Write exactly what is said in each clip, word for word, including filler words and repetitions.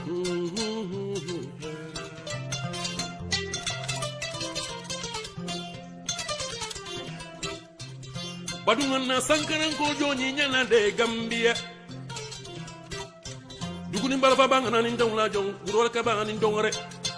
Badungan na sankaran ko joni nyana de Gambia duguni balfa bangana nin dawla jong gurol ka bangana nin dongore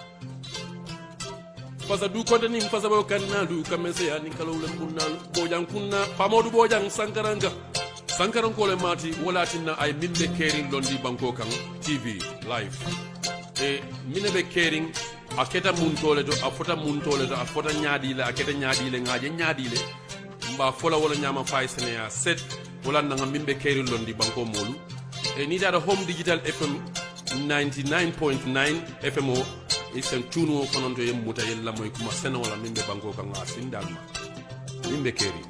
fasa du konde nin fasa bo kanna du kamese ya nin kalawlen kunnal bojang kunna pamodu bojang sankaranga sankaran ko le mati wala tinna ay minde kering londi banko kan T V live e mine be kering aketa muntole do afota muntole do afota nyaadi le aketa nyaadi le ngaaje nyaadi le ba fola wala nyama fay sene ya set wala nga mimbe keri londi banko molu e ni dada home digital F M ninety-nine point nine F M o e sen tunu konon to yem muta yella moy kuma sene wala mimbe banko ka nga sindalma mimbe keri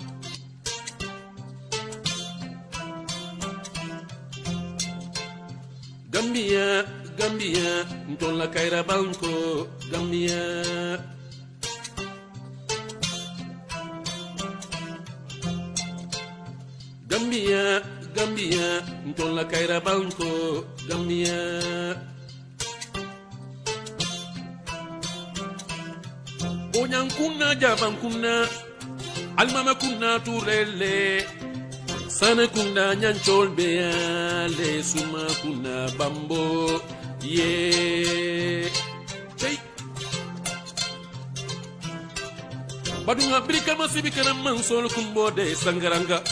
Gambia Gambia ntola kaira banko Gambia Gambia, Gambia, ntola kaira banko, Gambia. Bonyang kuna jabang kuna, almama kuna turele, sana kuna nyanchol beale, suma kuna bambo, yeah. Hey. Badunga brika masibika na mansol kumbo de sangaranga.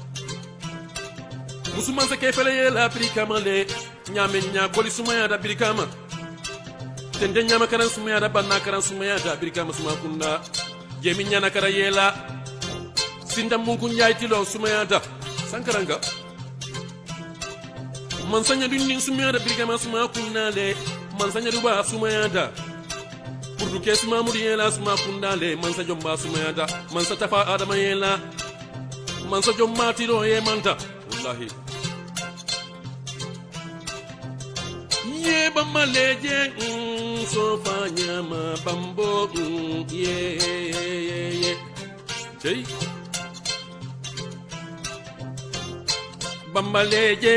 Musuman se kefele la brikama le nyame nya koli sumaya da brikama tende nyama karan sumaya da banna karan sumaya da brikama suma kunda jemi nya na kara yela sinda mungu nyai tilo sumaya da sankaranga mansanya dundin sumaya da brikama suma kunda le mansanya duba sumaya da purdu kesma muri yela suma kunda le mansa jomba sumaya da mansa tafa adama yela mansa jomma tiro ye manta wallahi ye bamba leje mm, so fanya ma bambo mm, ye ye ye jey bamba leje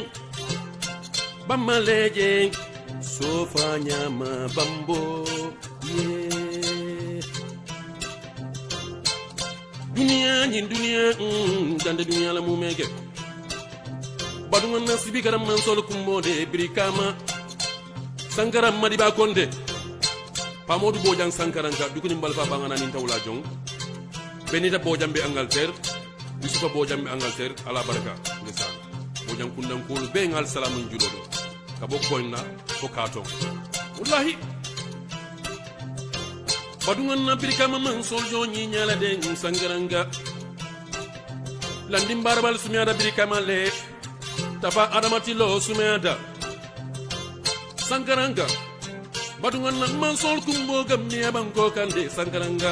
bamba leje so fanya ma bambo ye dunia ni dunia mm, dande dunia la mu mege badungan nasibi karam man sol kumbo de brikama sankaram madiba konde pamodu bojang sankaranka dukuni mbalfa bangana nin tawla jong benita bojam be Angleterre yusufa bojam be Angleterre ala baraka ndesan bojang kundan kul be ngal salamun julodo kabo koyna ko katon wallahi badungan na brikama man sol joni nyala de sankaranga landim barbal sumiada brikama le tafa adamati lo sumeda sankaranga badungan na mansol kumbo gamniya banko kande sankaranga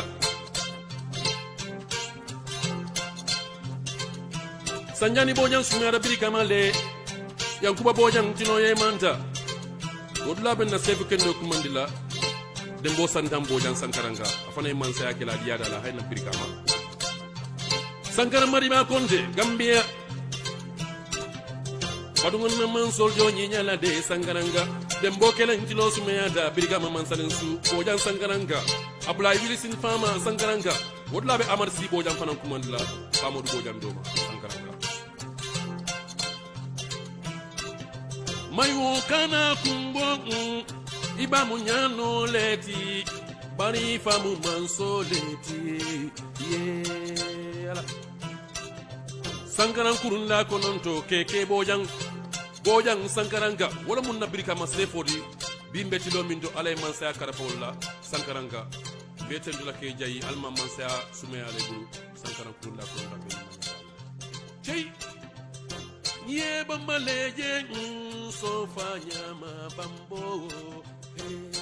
sanjani bojang sumeda brikama le yankuba bojang tino ye manta godla ben na sefu kendo kumandila dembo sandam bojang sankaranga afana mansa yakela diada la hayna brikama sankara mariba konde Gambia badungan na mansol joni nyala de sankaranga dembo kelen tilo sumaya da brigama mansalin su bojang sankaranga ablay wilisin fama sankaranga wodla be amar si bojang fanan kumandila famodu bojang doma sankaranga mayo kana kumbo mm, iba munyano leti bari famu manso leti yeah sankaran kurunda kononto keke bojang bojang sankaranga wala mun nabrika masefodi bimbe tilo mindo alay mansa karapolla sankaranga beten dula ke jayi alma mansa sume ale buru sankaran kurunda kononto be jey ye bamba leje mm, so fanya ma bambo hey.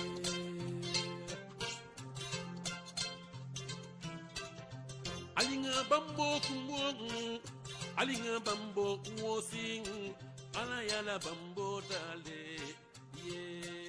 Alinga bambo kumbo mm, alinga bambo wosi ala yala bambo dale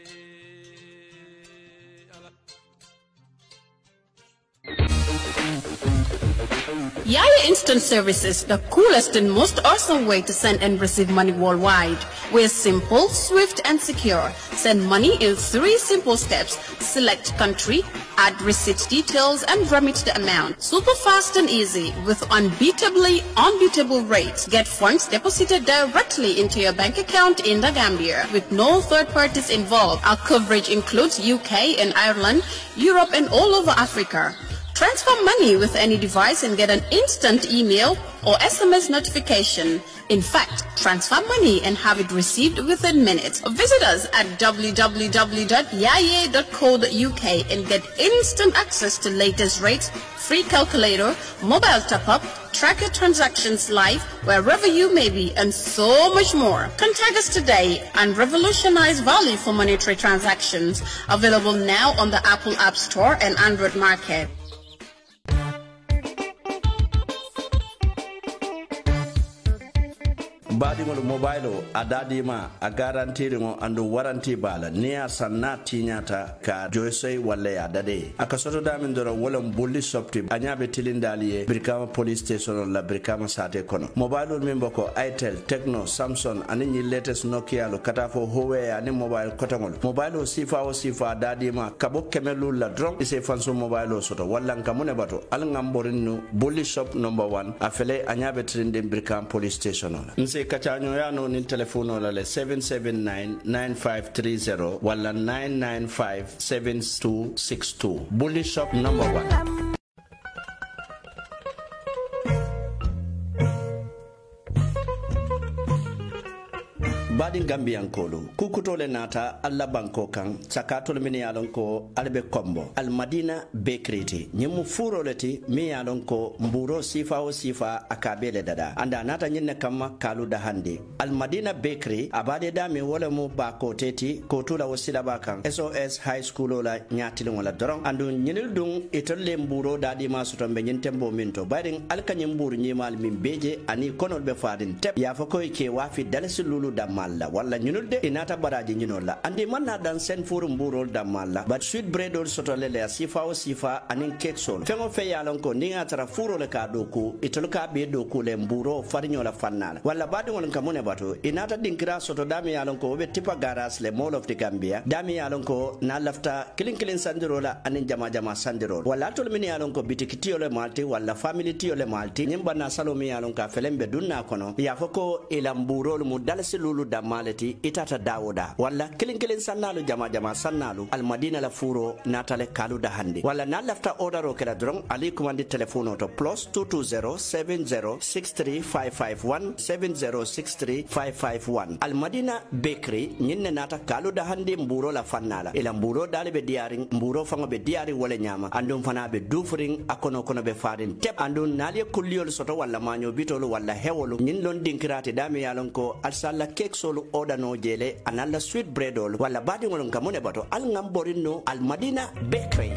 yeah ala Yaya Instant Services, the coolest and most awesome way to send and receive money worldwide. We're simple, swift, and secure. Send money in three simple steps. Select country, add receipt details, and remit the amount. Super fast and easy with unbeatably unbeatable rates. Get funds deposited directly into your bank account in the Gambia with no third parties involved. Our coverage includes U K and Ireland, Europe, and all over Africa. Transfer money with any device and get an instant email or S M S notification. In fact, transfer money and have it received within minutes. Visit us at w w w dot yaye dot co dot u k and get instant access to latest rates, free calculator, mobile top-up, track your transactions live wherever you may be, and so much more. Contact us today and revolutionize value for monetary transactions. Available now on the Apple App Store and Android Market. Badingol mobile adadima a garantiringo andu warranty bala niya sanna tinyata ka joysey walla ya dade akasoto damin doro wolon bulli sopti anyabe tilindaliye Brikama police station la Brikama sate kono mobile min boko Itel Tecno Samsung ani latest Nokia lo katafo Huawei ani mobile kotangol mobile sifa o sifa dadima kabo kemelu la drop ise fanso mobile soto walla ngamune bato al ngamborinu bulli shop number one afele anyabe tilinde Brikama police station la Kachanyo yano ni telefono la le seven seven nine nine five three zero wala nine nine five seven two six two. Bully Shop number one. Badin Gambian Kolo, Kukutole Nata, Alla Banko Kang, Sakatol Minialonko, Albe Combo, Al Madina Bakery, Nimu Furoleti, Mialonko, Mburo Sifa o Sifa, Akabele Dada, and Anata Kama Kalu Dahandi. Al Madina Bakery, Abade Dami Wolemu Bako Teti, Kotula Wasilabakang, S O S High School la Nyatilunga Drong, and Nildung, Italy Mburo Dadi Masutam Benyentembo Minto, Bading Alkanyambur Nimal Mimbeje, and Ikonol Befadin Tep, Yafoko Ike Wafi Delesilulu Damal. Walla ñunulde inata baraji ñunolla andi manna dan sen forum burol damalla but sweet bread ol sotolele sifa o sifa anin cake sol fengo fe yalon ko ninga tara furo le ka do ko itol ka be do ko le mburo farñola fannala walla badi won kamune bato inata dinkira soto dami yalon ko be tipa garas le mall of the Gambia dami yalon ko na lafta kilin kilin sandirola anin jama jama sandirol walla tol min yalon ko bitikiti ole malti walla family ti ole malti nyimba na salomi yalon ka felembe dunna kono ya foko ila mburol mu dalasi lulu malati itata dawoda walla kilin kilin sannalu jama jama sannalu al madina la furo natale kalu da hande walla na lafta ordero kala dron ali commande telefono to plus two two zero seven zero six three five five one seven zero six three five five one al madina bakery nyinne nata kalu da hande mburo la fannala ila mburo dale be diaring mburo fango be diari wala nyama andum fana be dufring akono kono be farin tep andun naliye kulliyol soto walla manyo bitolo walla hewolo nyin lon dinkirate dami yalon ko al salla cake solo oda no jele analla sweet bread ol wala badi ngol ngamone bato al ngamborino al Madina Bakery.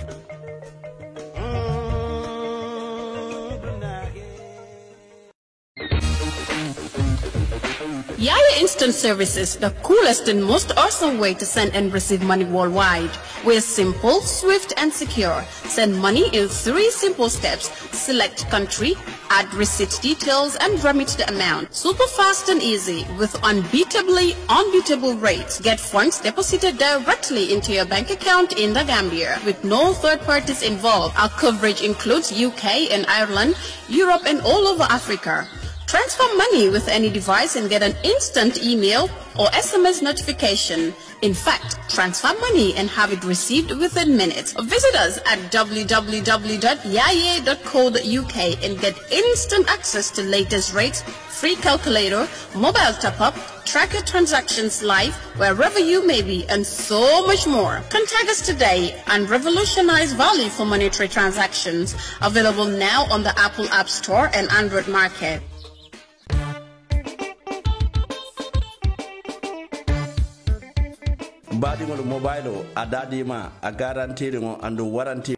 Yaya Instant Services, the coolest and most awesome way to send and receive money worldwide. We're simple, swift, and secure. Send money in three simple steps. Select country, add receipt details, and remit the amount. Super fast and easy with unbeatably unbeatable rates. Get funds deposited directly into your bank account in the Gambia with no third parties involved. Our coverage includes U K and Ireland, Europe, and all over Africa. Transfer money with any device and get an instant email or S M S notification. In fact, transfer money and have it received within minutes. Visit us at w w w dot yaye dot co dot u k and get instant access to latest rates, free calculator, mobile top-up, track your transactions live wherever you may be, and so much more. Contact us today and revolutionize value for monetary transactions. Available now on the Apple App Store and Android Market. Badingol mobile adadima a garantiringo andu warranty.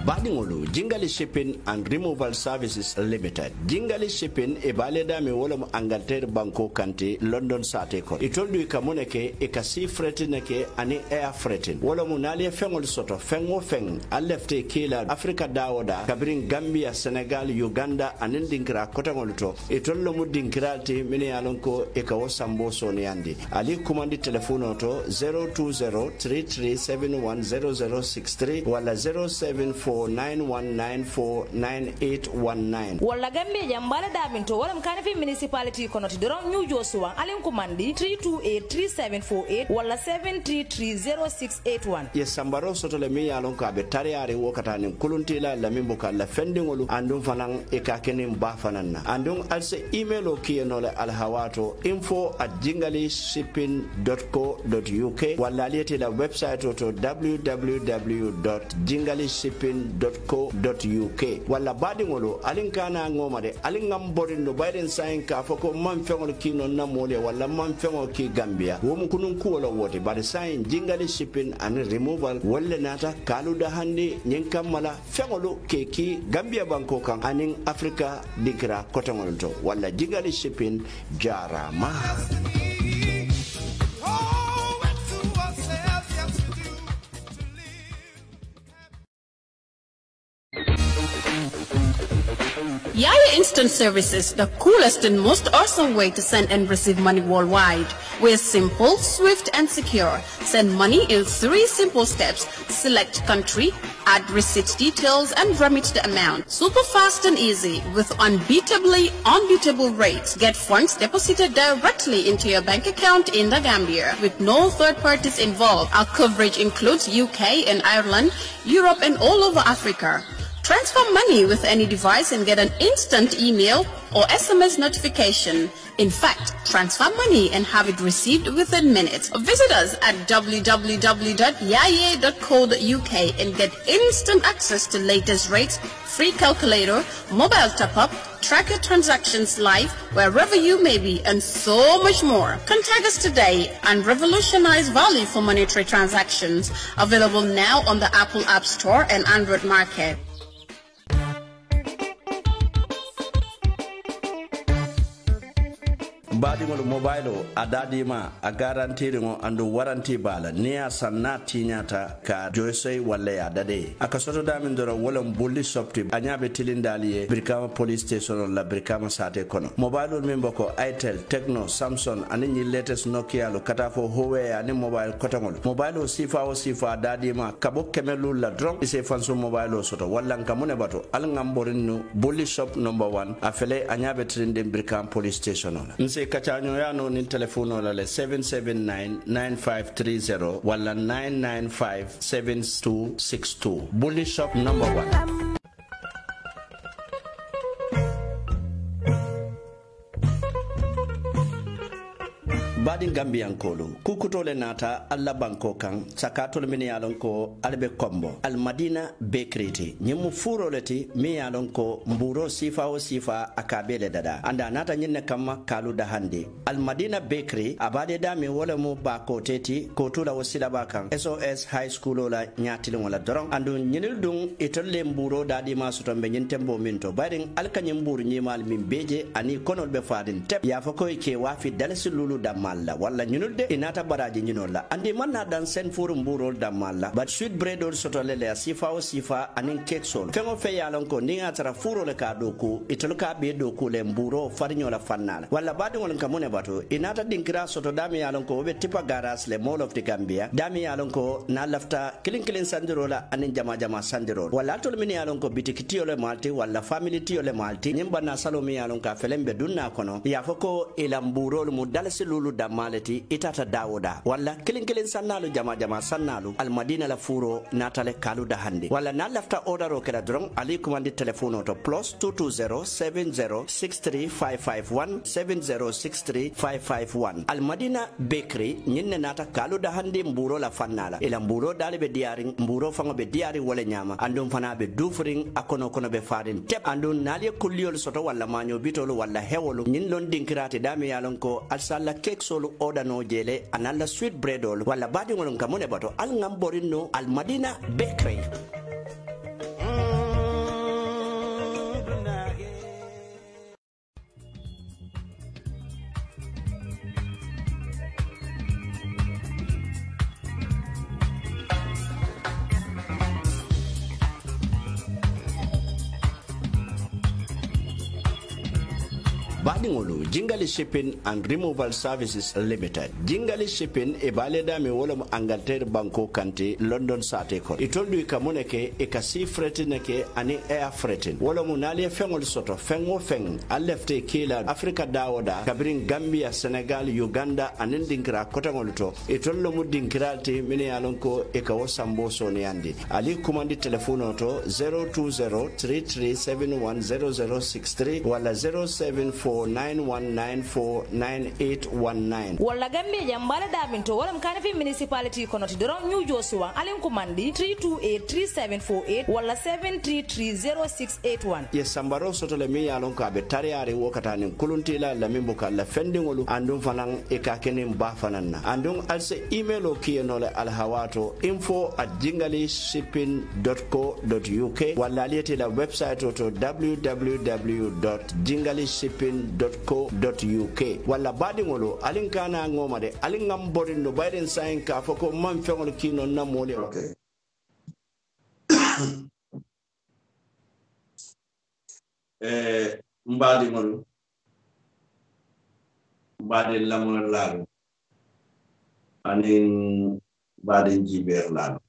badingolu Jingali Shipping and Removal Services Limited. Jingali Shipping e baleda mi wala mu Angleterre banko kanti London sate ko. Itoldu ikamuneke ikasi fretineke ani air fretin. Wala mu nali fengol soto fengo feng alefte kila Africa dawoda kabirin Gambia, Senegal, Uganda anin dinkira kotangol to. Itollu mu dinkirati mini alonko ikawo sambo soni andi. Ali kumandi telefono to zero two zero three three seven one zero zero six three wala zero seven four nine one nine four nine eight one nine. Wala Gambia jambala daminto wala mkanifi municipality konoti doron New Joshua alin kumandi three two eight three seven four eight wala seven three three zero six eight one. Yes, sambaro soto le mi alon ka be tariare wokata ni kuluntila la mimbo ka la fendingolu andum fanan e ka kenim ba fananna andum alse email o kiyeno le alhawato info at jingali shipping dot co dot u k wala lieti la website to w w w dot jingali shipping dot co dot u k wala badingolu alin kana ngoma de alin ngam borindo bayden sain ka foko man fengol kino na mole wala man fengol ki Gambia wo mu kunun ku wala wote bari sain jingali shipping and removal wala nata kaluda hande nyen kamala fengolu keki Gambia banko kan anin Africa digra kotangol to wala jingali shipping jarama. Yaya Instant Services, the coolest and most awesome way to send and receive money worldwide. We're simple, swift, and secure. Send money in three simple steps. Select country, add receipt details, and remit the amount. Super fast and easy with unbeatably unbeatable rates. Get funds deposited directly into your bank account in the Gambia with no third parties involved. Our coverage includes U K and Ireland, Europe, and all over Africa. Transfer money with any device and get an instant email or S M S notification. In fact, transfer money and have it received within minutes. Visit us at w w w dot yaye dot co dot u k and get instant access to latest rates, free calculator, mobile top-up, track your transactions live wherever you may be, and so much more. Contact us today and revolutionize value for monetary transactions. Available now on the Apple App Store and Android Market. Badingol mobile adadima a garantiringo andu warranty bala niya sanna tinyata ka joysey wala ya dade akasoto damin doro wala bulli shopti anyabe tilindaliye Brikama police station la Brikama sate kono mobile min boko Itel, Tecno, Samsung ani latest Nokia lo katafo Huawei ani mobile kotangol mobile sifa o sifa dadima kabo kemelu la drum ise fanso mobile soto wala nkamune bato al ngamborinu bulli shop number one afele anyabe tilinde Brikama police station nse kachanyo yano ni telefono la le seven seven nine nine five three zero wala nine nine five seven two six two. Bully Shop number one. Badin Gambian Kolo, Kukutole Nata, Alla Banko Kang, Sakatol Minialonko, Albe Combo, Al Madina Bakery, Nimu Furoleti, Mialonko, Mburo Sifa o Sifa, Akabele Dada, and Anata Ninekama, Kalu Dahandi, Al Madina Bakery, Abade Dami Wolemu Bako Teti, Kotula Wasilabakang, S O S High School Ola Nyatilola Dorong, and Nildung, Itole Mburo Dadi Masutam Benyentembo Minto, Bading Alkanyambur Nimal Mimbeje, and Ikonol Befadin, Tep Yafako Ike Wafi Dalasi Lulu Damal. Wala nyunulde inata baraji nyunola andi manna dan sen forum burol damalla but sweet bread or sotolele sifa o sifa anin cake sol fengo fe yalon ko ninga tara furo le ka doku itoluka be doku le mburo farinyola fannala wala badi won kamone bato inata dinkira soto dami yalon ko be tipa garas le mall of the Gambia dami yalon ko na lafta kilin kilin sandirola anin jama jama sandirol wala tol min yalon ko bitikitiyo le malti wala family tiyo le malti nyimba na salomi yalon ka felembe dunna kono yafako ilamburo mu dalasi lulu malati itata dawoda wala kilin kilin sannalu jama jama sannalu Al Madina la furo natale kalu da hande wala na lafta order kala drong ali commande telephone to plus two two zero seven zero six three five five one seven zero six three five five one. Al Madina Bakery nyinne nata kalu da hande mburo la fannala ila mburo dale be diaring mburo fango be diari wala nyama andum fana be dufring akono kono be farin tep andun nali kuliol soto wala manyo bitolo wala hewolo nyin lon dinkirate dami yalon ko al sala cake solo order no jele anala sweet bread ol wala badi ngolon kamone bato al ngamborino Al Madina Bakery. mm. badingolu Jingali Shipping and Removal Services Limited. Jingali Shipping e baleda mi wolo Angleterre banko kanti London sate ko. Itoldu ikamuneke ikasi fretineke ani air fretin. Wolo munali fengol soto fengo feng alefte kila Africa dawoda kabirin Gambia, Senegal, Uganda anindingra kotangoluto. Itollo mu dinkiralti mini alonko ikawo sambo soni andi. Ali kumandi telefono to zero two zero three three seven one zero zero six three wala zero seven four nine one nine four nine eight one nine. Wala Gambia jambala dabinto wala mkana fi municipality konoti doron New Joshua alin kumandi three two eight three seven four eight wala seven three three zero six eight one. Yes, sambaro soto le mi alon ka be tariare wokatani kuluntila la mimbuka la fendingolu andum fanan e ka kenin ba fananna andum alse email o kiyeno le alhawato info at jingali shipping dot co dot u k wala liete la website to w w w dot jingali shipping dot co dot u k wala badingolo alin kana ngoma de alin ngam borindo bayden sain ka foko man fengol kino na mole. Okay. eh mbadingolo mbade lamol laalo anin baden jiber laalo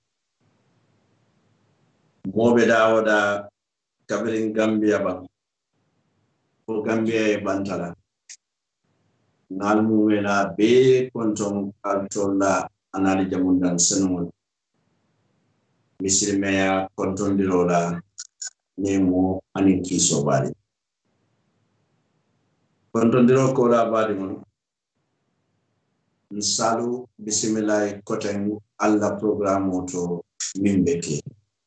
mobe dawoda kabirin Gambia ba ko Gambia e bantala nalmu wela be konton altola anali jamundan senol misirmeya konton dirola nemo anin kiso bari konton diro ko la bari mon nsalu bismillah koten alla programme to mimbeke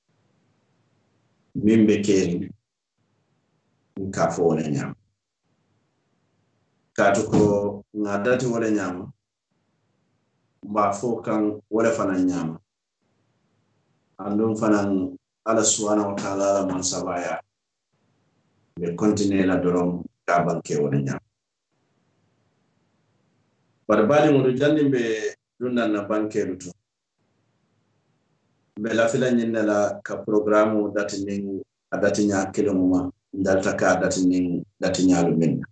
mimbeke nkafo wala nyam katu ko ngadati wala nyam ba fo kan wala fana nyam andum fana ala subhanahu wa ta'ala man sabaya be continue la dorom ka banke wala nyam barbali mo jandi be dunna na banke ruto be la fila nyinna la ka programme dati ni adati nya keloma ndalta ka dati ni dati nyalu minna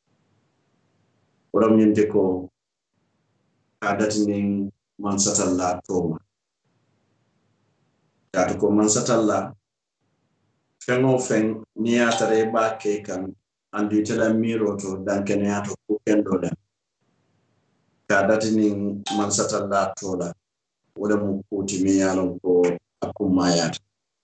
orom nyinte ko ka dati ni man satalla toma katu ko man satalla fengo feng ni atare ba ke kan andu tela miro to dankene ato ko kendo da ka dati ni man satalla tola wala mu kuti mi yalon ko akumayat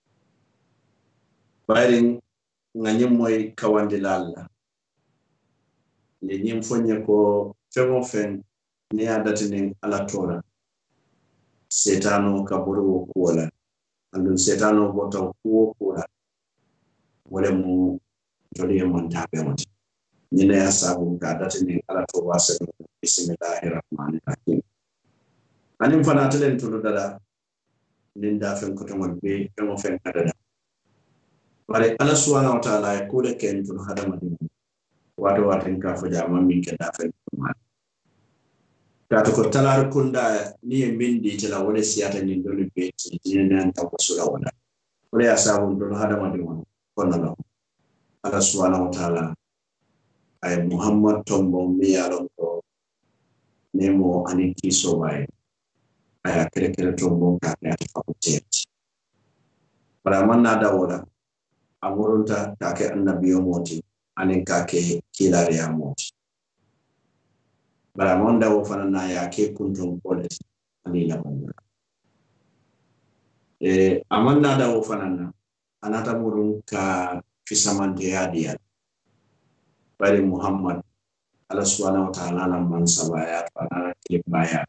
bayring nganyim moy kawandi lalla le nyim fonye ko fengo fen ni adati ni ala tola setano kaburu ko wala andun setano bota ko ko wala mu joli montabe moti nyina ya sabu ka dati ni ala to wasa bismillahir rahmanir rahim anim fana telen to dada linda fen ko to be fengo fen dada bare ala subhanahu wa ta'ala ko le ken to hadama din wato watin ka fo jama min ke da fen ma ta to ko talar kunda ni min di tela wala siyata ni dole be ni nan ta ko sura wala wala ya sabu to hadama din kono no ala subhanahu wa ta'ala ay muhammad tombo mi yalon ko nemo ani kiso way aya kere kere tombo ka ya fa ko tet para manna da wala amurunta kake annabiyo moti anin kake kilare ya moti bara monda wo fanana ya ke kuntum polisi ani la banda e amanna da wo fanana anata murun ka fisamante ya dia bari muhammad ala subhanahu wa ta'ala lam man sabaya ana kilibaya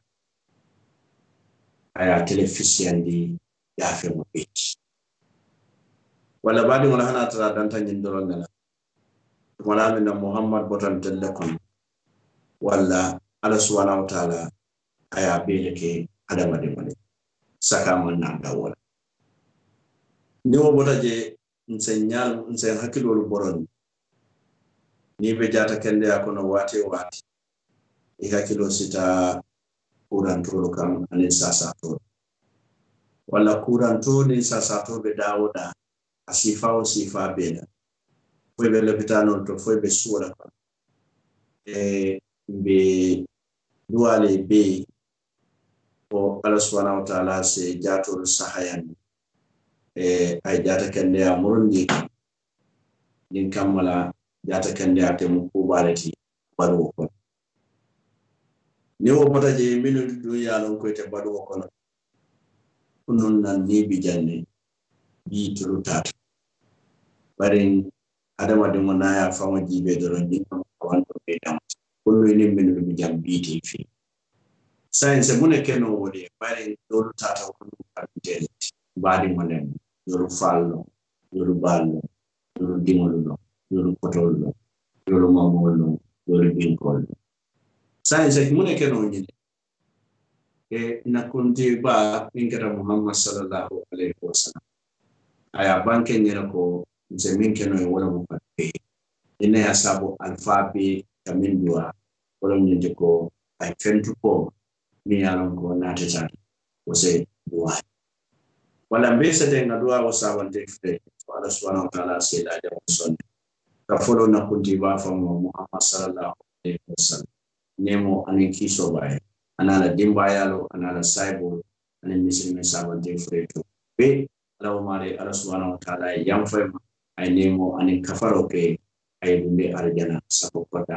aya telefisien di ya fe mo bit wala badi wala hana tara dan tan jindoro ngala wala min muhammad botan telekon wala ala subhanahu wa ta'ala aya beleke adama de mali saka man na dawala ni wo botaje nsenyal nsen hakilolu boron ni be jata kende akono wate wate e hakilo sita kurantoro kam anin sasato wala kuranto ni sasato be dawoda asifa o sifa bena foi be lopitano to foi be suura ko e be duwale be o Allah subhanahu wa ta'ala se jator sahayan e ay jata kende a murundi din kammala jata kende ate mu kubalati balu ko ni wo bota je minu du yalon ko te balu ko no kunun nan ni bi janne bi tulu tata bari adama de mo naya fama jibe do ron ni ko wanto be dam kullu ni minu bi jam bi ti fi science mune keno wodi bari do tata ko arbitel badi mo nem yoru fallo yoru ballo yoru dimolo yoru potolo yoru mamolo yoru binkol science mune keno ni e nakunti ba ingara Muhammad sallallahu alaihi wasallam aya banke nyera ko zemin keno e wala mo patte ina ya sabo alfabe kamin duwa wala nyinde ko ay fentu ko mi yalon ko natata ko se duwa wala mbesa de ngadua o sabante fte Allah subhanahu wa ta'ala se da jaw son ka folo nakunti ba fa Muhammad sallallahu alaihi wasallam nemo anin kiso baye anala dimbayalo anala saibo anin misilme sabante freto be law mare Allah subhanahu wa ta'ala yam fa ay nemo anin kafaro ke ay dumbe arjana sako kota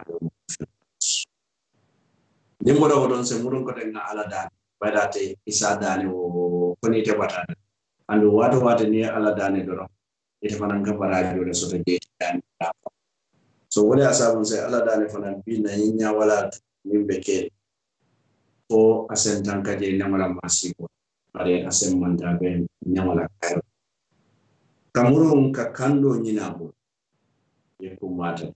dimbo do don se mudon ko den ala dan badate isa dani o koni te batata andu wato wato ni ala dani do ite fanan ka barajo le soto je dan so wala asabun se ala dani fanan bi na yinya wala nimbe ke o asen tanka je namala masiko bare asen manda be nyamala kayo kamurun ka kando nyinabo ye kumata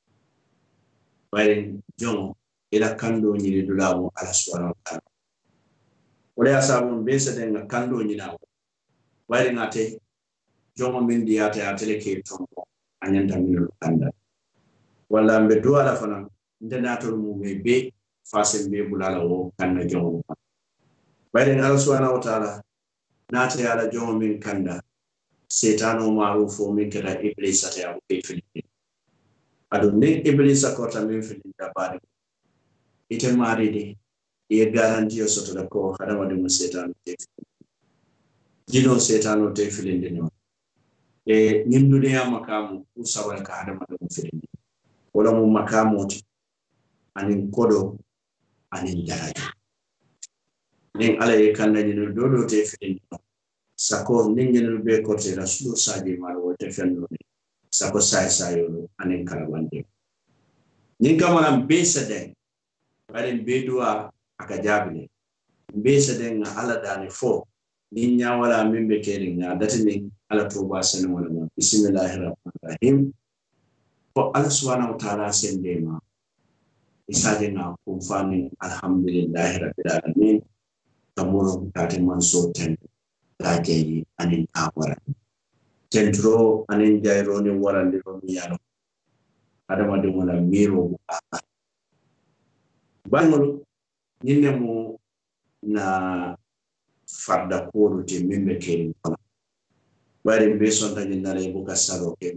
bare jongo ila kando nyiri dulawo ala subhanahu wa ta'ala wala asabun be se den kando nyinabo bare ngate jongo min diata ya teleke tombo anyanta min kanda wala mbe duwala fana ndenator mu be be fasen be bulala wo kanna jongo bare Allah subhanahu wa ta'ala nata ya la jongo min kanda setano marufo min kala iblis ata ya be fili adu ne iblis akota min fili da bare ite mari de e garanti o soto da ko hadama de setano te jino setano te fili ndino e nimdude ya makamu usawal ka hadama de fili wala mu makamu anin kodo anin daraja nin ala e kanda ni do do te fili sako ningen be ko te rasulu saji mar wote fenno ni sako sai sayo anin karabande nin kamana be sade bare be duwa aka jabile be sade nga ala dani fo nin nya wala min be keri nga datini ala toba sanu wala bismillahir rahmanir rahim ko Allah subhanahu wa ta'ala sendema isaje na kumfani alhamdulillahi rabbil alamin tamuro kate manso ten lajeyi anin awara tentro anin jairo ni warande ro miyano adama de wala miro aka banmolo ninne mo na farda ko te membe ke fala bare be son tan nare bu kasaro ke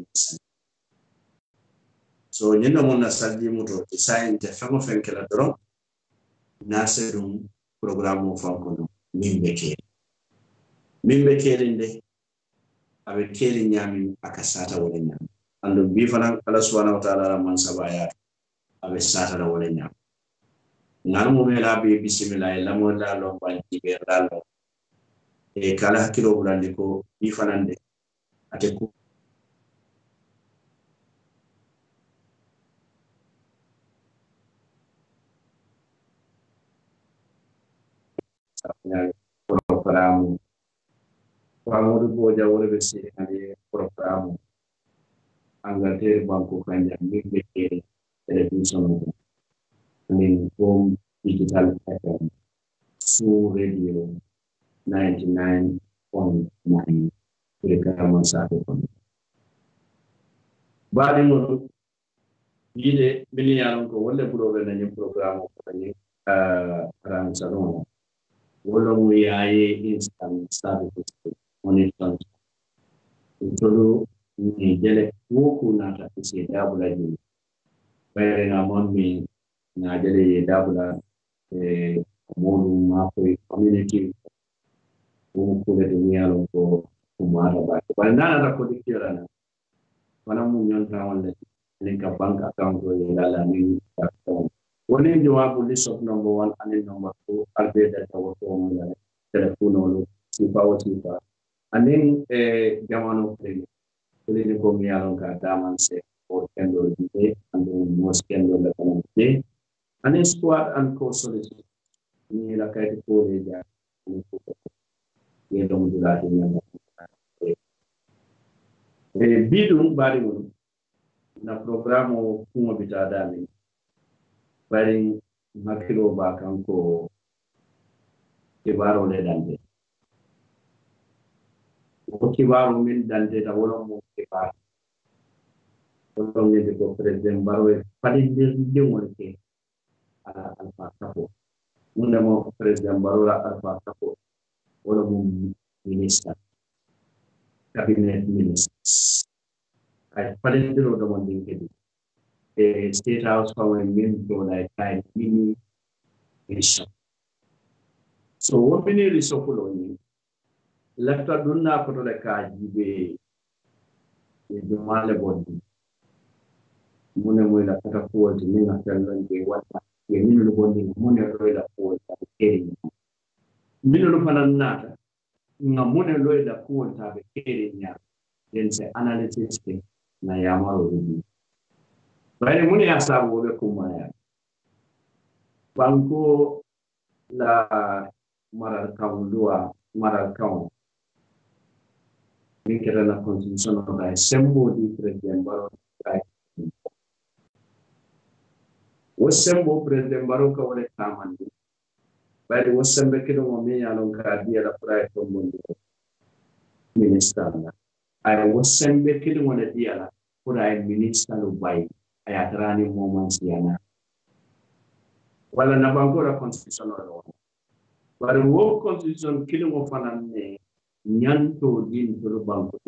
so nyina mo na saldi moto isain te famo fenkela dron naserum programme mo fanko mimbe ke mimbe ke rinde abe keri nyami akasata wala nyami ando bi fanan Allah subhanahu wa ta'ala man sabaya abe sata wala nyami ngal mo mela be bismillah la mo la lo banti be dalo e kala hakilo bulandi ko bi fanan de ate ko programu programu boja wala be sire ngale programu angate banko kanja mimbe kere television ni home digital platform su radio ninety-nine point nine kama sabe kono bari mo yide bini yaron ko wala burobe na ni programu ko ni uh ran salon wala mo yaye instant service monitor tolo ni jele woku na ta kisi dabula ni bare na mon mi na jale dabula e molu ma ko community ko ko de nyalo ko kumara ba ko na na ko dikira na wana mu nyonta wonde link bank account ko yala ni account woni jawabu list of number one and number two albeda tawo ko mo la telefono lo si bawo si ba anin e jamano pre ni ko mi yalon ka daman se or kendo di and most kendo la kan di anin squad and co solution ni la kay ko le ja ni ko ye dum dula di nyama e bidum bari mun na programo kuma bitada ni bari makilo ba kan ko kibaro le dande o kibaro min dande da wala mo kibaro o ne ko president baro e padi de wala ke ala alfa kapo mun mo president baro la alfa kapo wala mo minister cabinet ministers ay padi de do mo dinke a state house for women to like I mini mission. So what we need is so following. Left a dunna for the card be the male body. Mune la kata forward to me na felon ke what ye minu body mune roida forward ta keri. Minu lo pananata nga mune roida forward ta keri nya. Then say analysis ke na yamaro rubi. Bari muni ya sabu be kumaya banko la maral kaundua maral kaun ni kera na constitution of the sembo di president baro kai wo sembo president baro ka wala tamandi bari wo sembe kido mo me ya lon ka dia la prai to mundo minister na ay wo sembe kido mo na dia la prai minister lo bai ayatrani moments yana wala na banko la constitution wala wala wo constitution kili mo fanane nyanto din to banko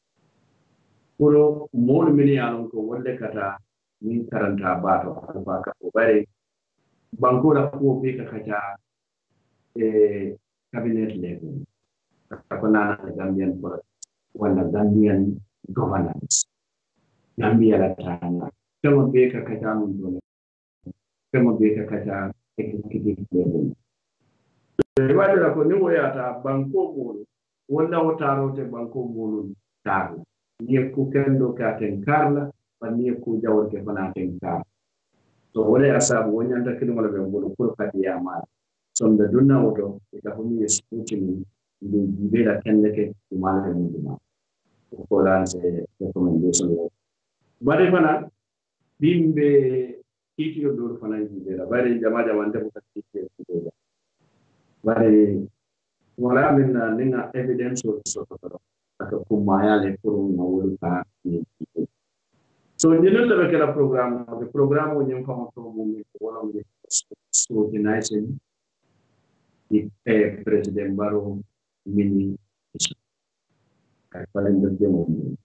puro mon mini alon ko wolle kata min karanta bato alfa ka ko bare banko la ko be ka kata e cabinet level ko nana Gambian for wala Gambian governance Gambia la tana kama beka kata mun kama beka kata executive level rewade la ko ni woyata banko bolu wala wotaro te banko bolu tarla ni ku kendo ka ten karla ba ni ku jawol ke fana ten kar so wala asabu wonyanta kidi wala be bolu ko kadi ya ma son da dunna woto ita ko mi scrutiny ni bela kende kumala ni duma ko lanse recommendation bare fana bimbe kitiyo dor fana jibela bare jama jama nde ko kitiyo jibela bare wala minna ninga evidence so so to ko maya le ko na wolu ka ni so dinu le kala program the program wo nyam fama to mo mi wala mo scrutinizing the president baro mini ka palen de mo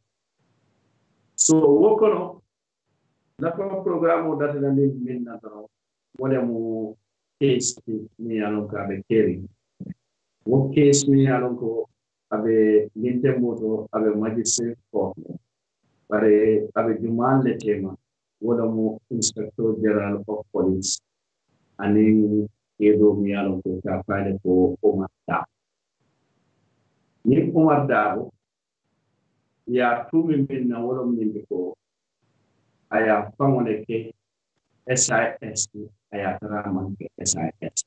so wo kono la programme o date nan min na taw wala mo case ni alon ka be keri wo case ni alon ko abe linte moto abe magistrate court bare abe juman le tema wala mo inspector general of police ani edo mi alon ko ka faade ko Omar Da ni Omar Da ya tumi min na wala min ko aya pamone ke S I S aya taraman ke S I S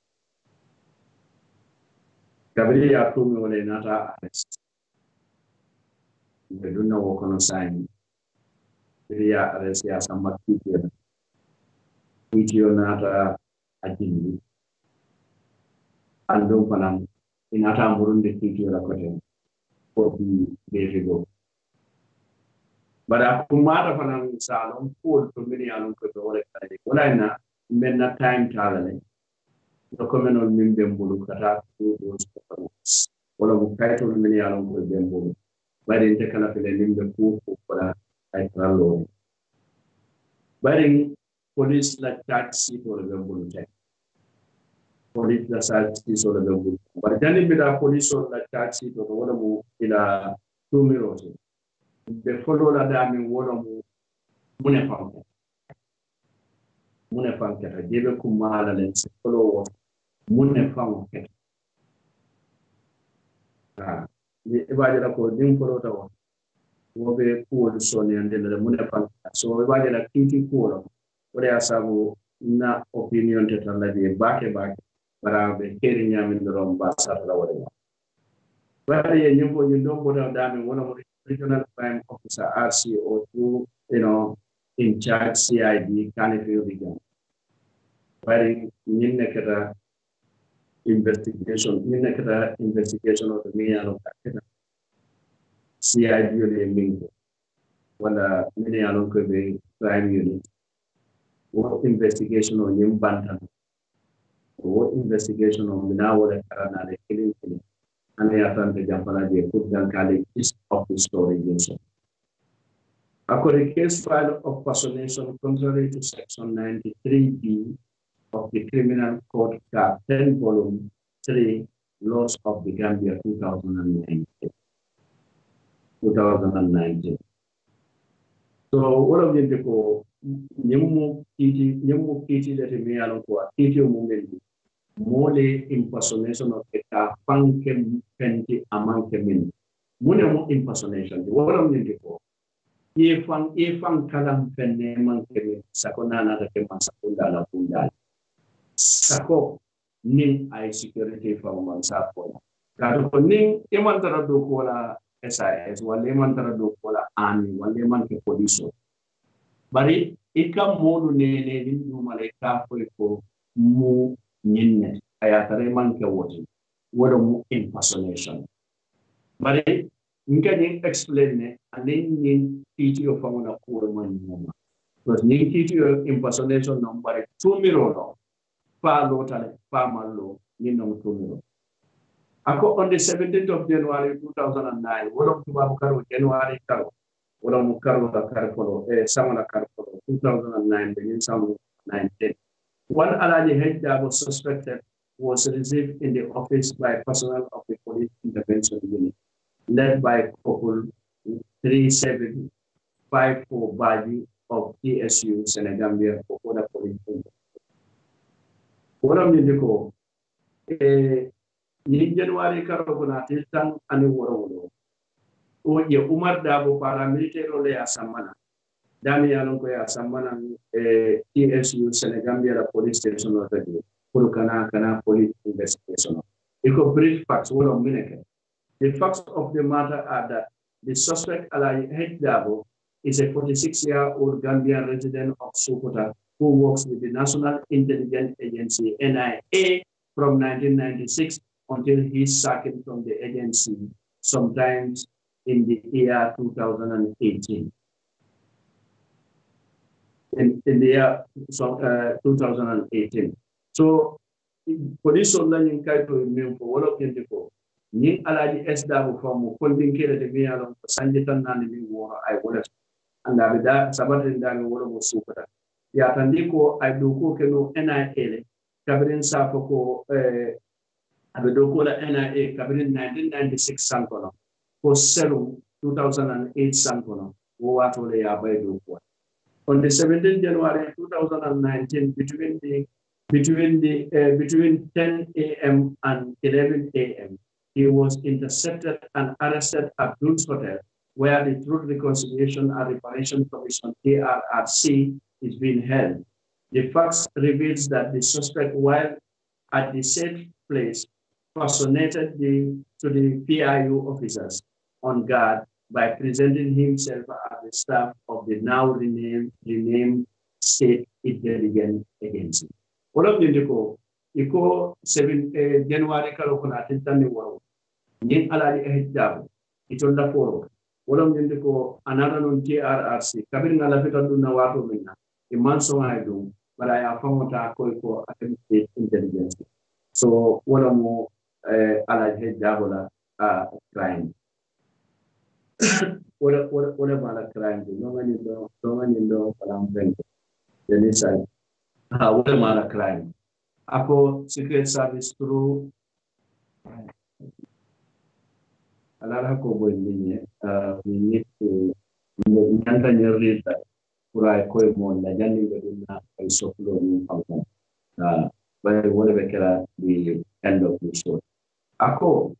Gabriel ya tumi wala nata arrest de dunna wo kono sign ya arrest ya samba kitiyo kitiyo nata ajini ando panam inata murunde kitiyo la kote ko bi berigo bara kumata fanan salon ko to mini alon ko to wala kay wala na menna time talale to ko menon min bembulu kata to those performance wala mo kay to mini alon ko bembulu bari te kala fele limbe ko ko wala ay tralo bari police la charge sheet or the bulletin. Police la charge sheet or the bulletin. But then if the police or the charge sheet or whatever in a two mirrors, they follow the dam in whatever mune fanke. Mune fanke. I gave a kumala and follow mune fanke. Ah, the evaded ko dim follow the one. Wobe pool Sony and then the mune fanke. So evaded a kitty pool. What I have na opinion to tell the back back, but I've been hearing him in the wrong bus at the way. But you know, you don't put out damn one of the regional crime officer R C or two, you know, in charge C I D, Canifil began. Wearing Ninekata investigation, Ninekata investigation of the Miano C I D Mingo. When a Miniano could be crime unit. What investigation on Yim Bantan, what investigation on Minawa Karana, the killing, and the Atlantic Jampana, the put down Kali is of the story. According to case file of personation contrary to section ninety-three B of the Criminal Code, Cap ten, volume three, laws of the Gambia two thousand nineteen. So, what of the people? Nyemu kiti nyemu kiti that me along for kiti umumendi mole impersonation of the fanke penti among kemin munemu impersonation the what am I for ifang ifang kalam penne man kemin sakona na ke masakunda la kunda sako ning I security from man sako kado ning imantara do kola S I S wale imantara do kola army wale man ke police. Bari ika modu ne ne dindu malaika ko mu nyinne ayatare man ke wodi wodo mu impersonation. Bari nka ni explain ne anin ni titi of famuna ko man nyoma. Because ni titi of impersonation number two miro no pa lo tale pa malo ni no two miro. Ako on the seventeenth of January two thousand nine wodo tuba karo January karo Wala Mukaro Carpolo, eh, Samana Carpolo, two thousand nine, begin some nineteen. One Aladi head that was suspected was received in the office by personnel of the police intervention unit, led by Couple three seven five four Baji of T S U, Senegambia, for the police. What am I doing? Eh, in January, Carabona, Tiltan, and the world. O ye Umar Dabo paramilitary ole ya samana dami ya lonko ya samana eh, T S U Senegambia la police station already kulu kana kana police investigation iko brief facts wala mineke. The facts of the matter are that the suspect Alai H. Dabo is a forty-six year old Gambian resident of Sokoto who works with the National Intelligence Agency N I A from nineteen ninety-six until his sacking from the agency sometimes in the year two thousand eighteen. In, in the year so, uh, two thousand eighteen. So, police online in Kaito in for all of them before. Ni Aladi S. Dabo from Kondin Kere de Mialon, Sanjitan Nani War, I would have, and Abida Sabatin Dami War was super. Yatandiko, I do cook N I A, Cabrin Safoko, Abidokola N I A, Cabrin nineteen ninety-six Sankono. For Serum two thousand eight Sankono, Watole Abaido. On the seventeenth January two thousand nineteen, between the between the uh, between ten A M and eleven A M, he was intercepted and arrested at Dunes Hotel, where the Truth Reconciliation and Reparation Commission T R R C is being held. The facts reveals that the suspect, while at the said place, personated the to the P I U officers on guard by presenting himself as the staff of the now renamed, renamed State Intelligence Agency. All of them go, Iko seven January Karokona Tintani Wow, Nin Aladi Ehidab, it's on the forum. All of them go another on T R R C, Kabin Alafita do Nawato Mina, a month so I do, but I have found a call for State Intelligence. So, what are more Aladi Dabola crime? What what what about a crime? No one is no one in the Palam Bank. yani sai ha wala mara crime ako secret service through alara ko boy linye uh, we need to nyanta nyerita pura ko mo na jani gaduna ay soklo ni pawta uh, by wala bekera the end of the story ako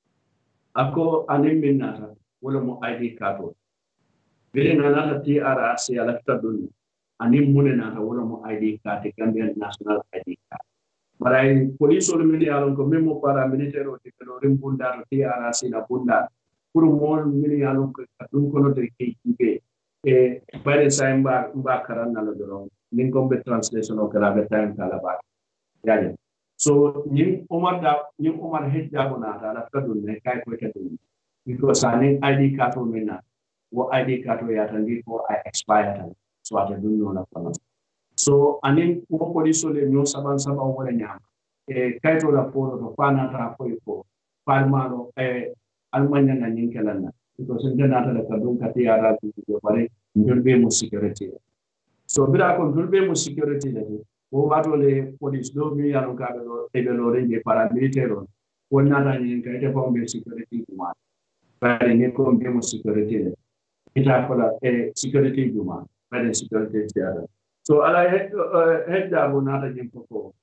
ako animin nata wala mo I D card bele nana T R R C ala tadun anim mune nata wala mo I D card Gambian national I D card baray police o mini alon ko memo para militaire o tikelo rimbunda T R R C na bunda pour mo mini alon ko dum ko no de kibe e bare saimba mba karana la doron nin ko be translation o kala be time kala ba yaje so nin omar da nin omar hejja ko nata ala tadun ne kay ko tadun because anin I D card o minna wo I D card o yata ndi ko I expire tan so ata dun no la kono so anin ko police le nyo saban saban wala nyama e kayto la polo to fana tra ko ko palmano e almanya na ninkelana because ndana ta la kadun ka tiara ti ko bare ndulbe mo security so bira ko ndulbe mo security le o wato le police do mi yalo ka do e be lo renje paramilitaire on nana ni kayte ko be security kuma bare ni ko be mo security le ita ko la e security kuma bare security tiara so ala hedda mo nata jimpo ko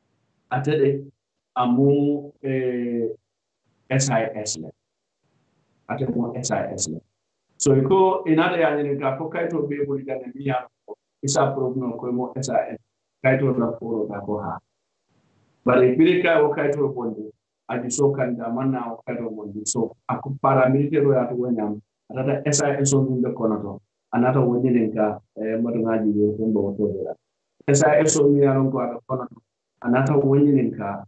atede amu eh, S I S le atede mo S I S le so ko inada ya ni ka ko kaito be boli kana miya isa problem ko mo S I S kaito na foro ka ko ha bare birika o kaito bondi adi so kanda manna o kaito bondi so aku paramilitaire ya to wonyam atata S I S on be kono to anata woninen ka e madungaji yo ko bo to dira esa eso mi yaron ko ata kono anata woninen ka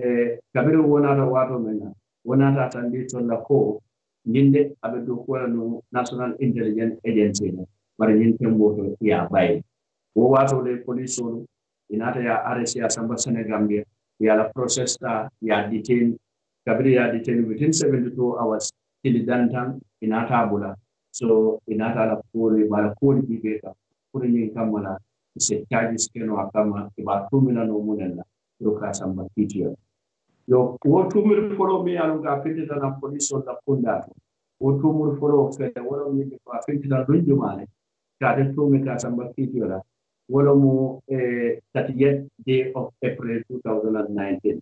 e kabiru wonata wato mena wonata tandi to la ko ninde abe do ko no national intelligence agency bare nin tembo to ya bay wo wato le police on inata ya arrest ya samba Senegambia ya la process ta ya detain kabiru ya detain within seventy-two hours till dantan inata bula so inata la pole bala pole bibeka pole ni kamala se charges keno akama ba tumina no munena roka samba kitio yo wo tumir folo mi anu ga fitita na police on la kunda wo tumir folo fe wala mi ko fitita dunju male ka de tumi ka samba kitio la wala mo eh thirtieth day of April twenty nineteen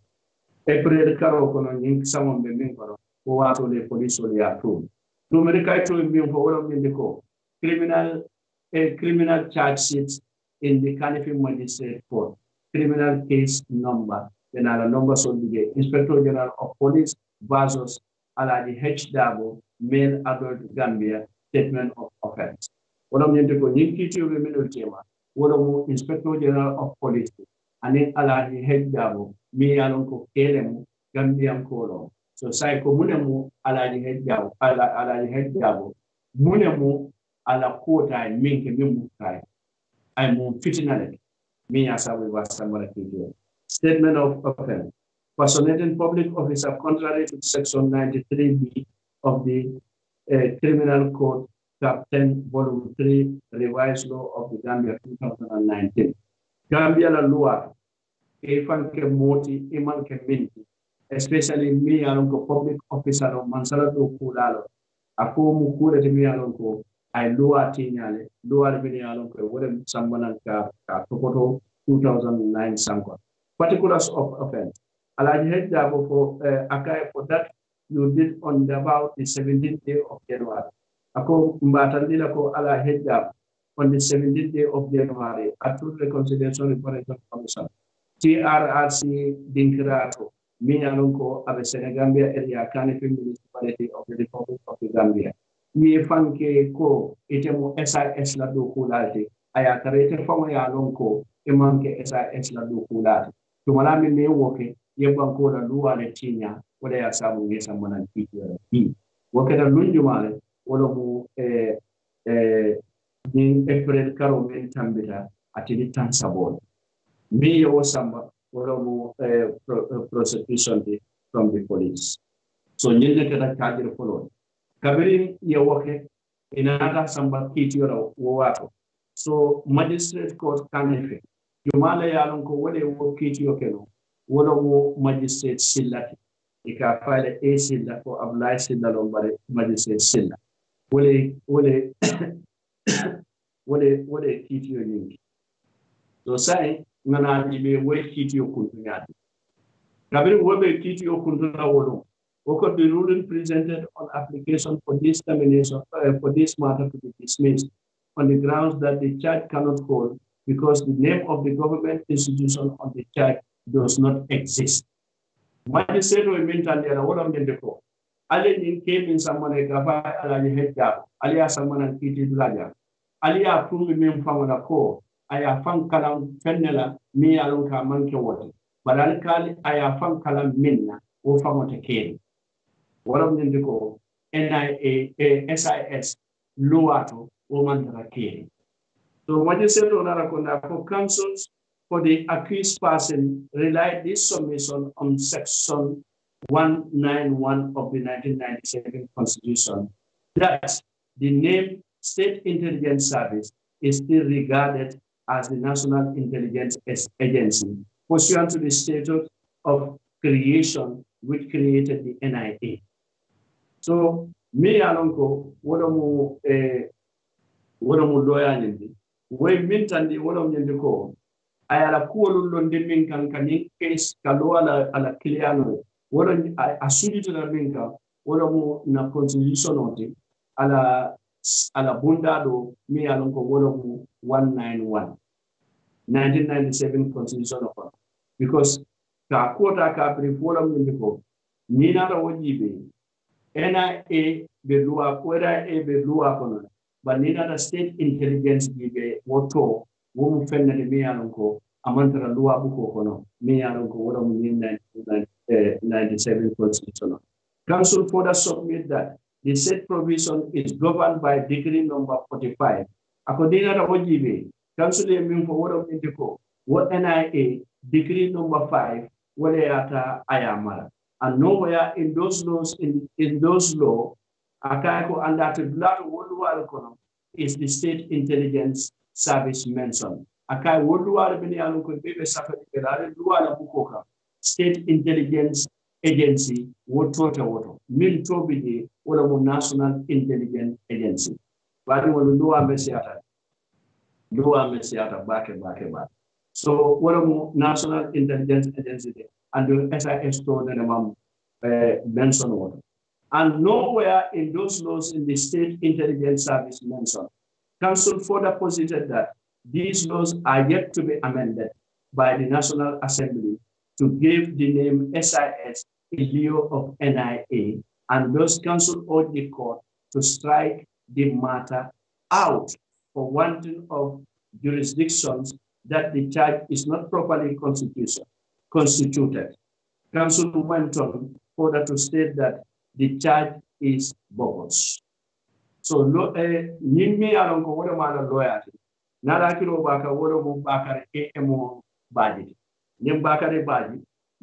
April karo kono ni samo be min kono wo wato le police on ya tum numeri kaito mi ko wala mi ko criminal a criminal charge sheet in the Kanifi Magistrate Court criminal case number then ala number so the Inspector General of Police versus Aladi H Dabo male adult Gambia statement of offense wala mi ko ni kiti o mi no tema wala mo Inspector General of Police ani Aladi H Dabo mi alon ko kelem Gambian ko so sai ko munemu ala di hedjabo ala ala di hedjabo munemu ala kota minke mimu kai ay mo fitinale mi asabu wa samara kijo statement of offense personating public officer contrary to section ninety-three B of the uh, criminal code chapter volume three revised law of the Gambia twenty nineteen Gambia la loi e fanke moti iman ke minti especially me along ko public officer o mansala do kulalo ako mu kure de me along ko ay loi tinyale loi be along ko wala sambanan ka ka to two thousand nine sanko particulars of offense alaji hedda go for uh, akai for that you did on the, about the seventeenth day of January ako mbatandila ko ala hedda on the seventeenth day of January at the reconciliation reparation commission T R R C Dinkrato mi alonko abe Senegambia area Kanifi municipality of the Republic of the Gambia mi fanke ko itemo S I S la do kulati aya karete famo ya alonko e manke S I S la do kulati to malami me woke ye banko la luwa le tinya wala ya sabu ngesa mona kitu hi woke da lunju male wala mu eh eh din April karo men tambita atili tan sabon mi yo samba wala mo uh, pro, uh, prosecution from the police so nyinde kata kajir follow kabiri ya woke inata samba kiti yoro wato So magistrate court can effect. Jumala yalon ko wale wo kiti okeno. Wala wo magistrate silla. Ika file a silla ko apply silla lombare magistrate silla. Wale wale wale wale kiti yo nyingi. So say ngana ibe we kiti yo kuntu nyati. Kabiri wobe kiti yo kuntu na wolo. Woko the ruling presented on application for this termination uh, for this matter to be dismissed on the grounds that the charge cannot hold because the name of the government institution on the charge does not exist. Magistrate we mentally ala wala mende ko. Ale ni came in someone gafa ala ni hejja. Ali ya someone kiti dulaja. Ali ya prove me mfamana ko aya fan kalam fennela mi alon ka manke wote. Balal kali aya fan kalam minna wo famote kene. What of them go N I A S I S Luato woman Rakiri. So what you said on Arakonda for counsels for the accused person relied this submission on section one ninety-one of the nineteen ninety-seven Constitution that the name State Intelligence Service is still regarded as the National Intelligence Agency pursuant to the statute of creation which created the N I A. So me alonko wodo mu eh wodo mu lawyer nyindi we mintandi wodo nyindi ko ayala kuwolu londe min kan kan case kalo ala ala kliano wodo asudito na minka wodo mu na constitution onti ala ala bundado me alonko wodo mu one ninety-one nineteen ninety-seven Constitution of because ka kota ka brief wodo nyindi ko ni na ta wojibe N I A be lua kwera e be lua kono but nina the state intelligence be woto wo mu fenna de me alonko amantara lua buko kono me alonko wora mu ninety-seven Constitution. Council further submit that the said provision is governed by decree number forty-five. According to the O G B, Council e min for wora mu ndiko what N I A decree number five wole ata ayamara. And nowhere in those laws, in, in those law, Akako and that World is the State Intelligence Service mentioned. Akai World Bini Aluko Bebe Safari Luala Bukoka, State Intelligence Agency, Woto Woto, Mil Tobidi, or National Intelligence Agency. But when Lua Messiata, Lua Messiata, back and back and back. So, what National Intelligence Agency and the S I S told them uh, mention water. And nowhere in those laws in the State Intelligence Service mentioned. Council further posited that these laws are yet to be amended by the National Assembly to give the name S I S in lieu of N I A, and thus Council urged the court to strike the matter out for wanting of jurisdictions that the charge is not properly constituted. constituted. Council went on further to state that the charge is bogus. So, Nimi Alongo, what am I loyalty? Narakiro Baka, what of Bakar A M O Badi? Nim Bakare Badi,